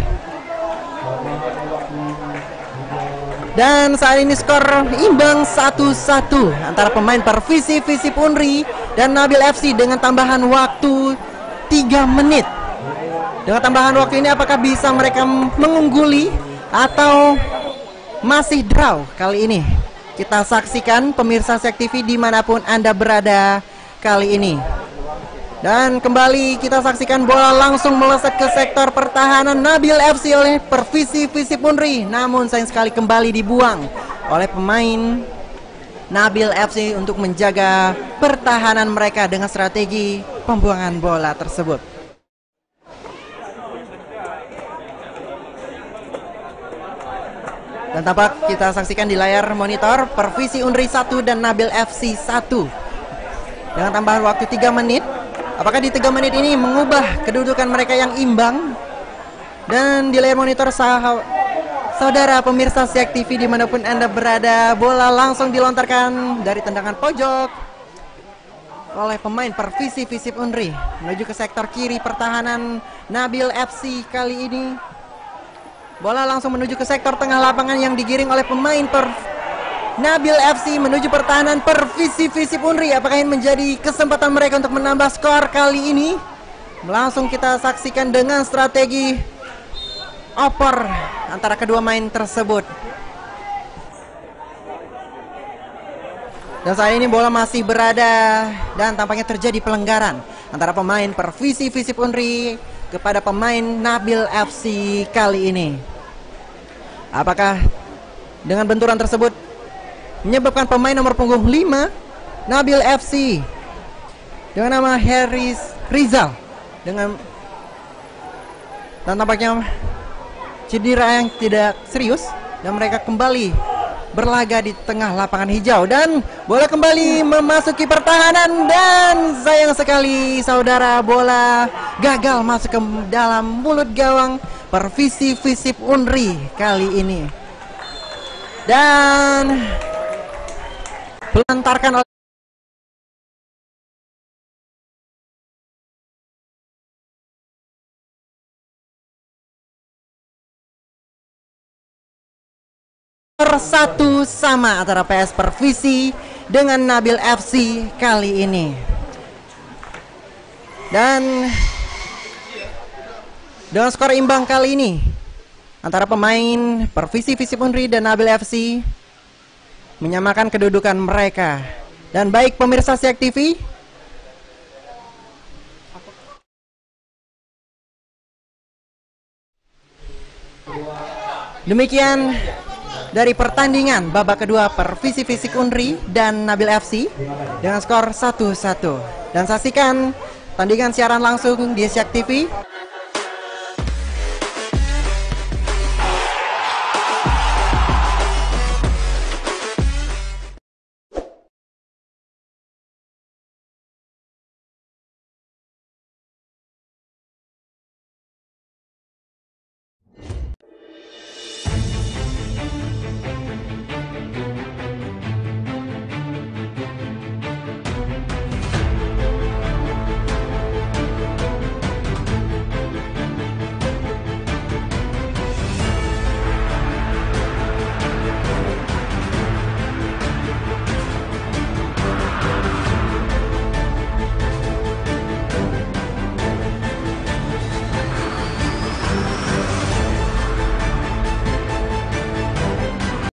Dan saat ini skor imbang satu satu antara pemain Pervisi Visip Unri dan Nabil F C dengan tambahan waktu tiga menit. Dengan tambahan waktu ini apakah bisa mereka mengungguli atau masih draw kali ini? Kita saksikan pemirsa Siak T V dimanapun Anda berada kali ini. Dan kembali kita saksikan bola langsung melesat ke sektor pertahanan Nabil F C oleh Pervisi Visip Unri. Namun sayang sekali kembali dibuang oleh pemain Nabil F C untuk menjaga pertahanan mereka dengan strategi pembuangan bola tersebut. Dan tampak kita saksikan di layar monitor Pervisi Unri satu dan Nabil F C satu dengan tambahan waktu tiga menit. Apakah di tiga menit ini mengubah kedudukan mereka yang imbang? Dan di layar monitor sah saudara pemirsa Siak T V dimanapun Anda berada, bola langsung dilontarkan dari tendangan pojok oleh pemain Pervisi Visip Unri menuju ke sektor kiri pertahanan Nabil F C kali ini. Bola langsung menuju ke sektor tengah lapangan yang digiring oleh pemain per Nabil F C menuju pertahanan Pervisi Visip Unri. Apakah ini menjadi kesempatan mereka untuk menambah skor kali ini? Langsung kita saksikan dengan strategi oper antara kedua main tersebut. Dan saat ini bola masih berada dan tampaknya terjadi pelanggaran antara pemain Pervisi Visip Unri kepada pemain Nabil F C kali ini. Apakah dengan benturan tersebut menyebabkan pemain nomor punggung lima Nabil F C dengan nama Haris Rizal dengan dan tampaknya cedera yang tidak serius, dan mereka kembali berlaga di tengah lapangan hijau. Dan bola kembali memasuki pertahanan dan sayang sekali saudara, bola gagal masuk ke dalam mulut gawang Pervisi Visip Unri kali ini. Dan pelantarkan oleh satu sama antara P S Pervisi dengan Nabil F C kali ini. Dan dengan skor imbang kali ini antara pemain Pervisi Visip Unri dan Nabil F C menyamakan kedudukan mereka. Dan baik pemirsa Siak T V, demikian dari pertandingan babak kedua Pervisi Visip Unri dan Nabil F C dengan skor satu satu. Dan saksikan tandingan siaran langsung di Siak T V.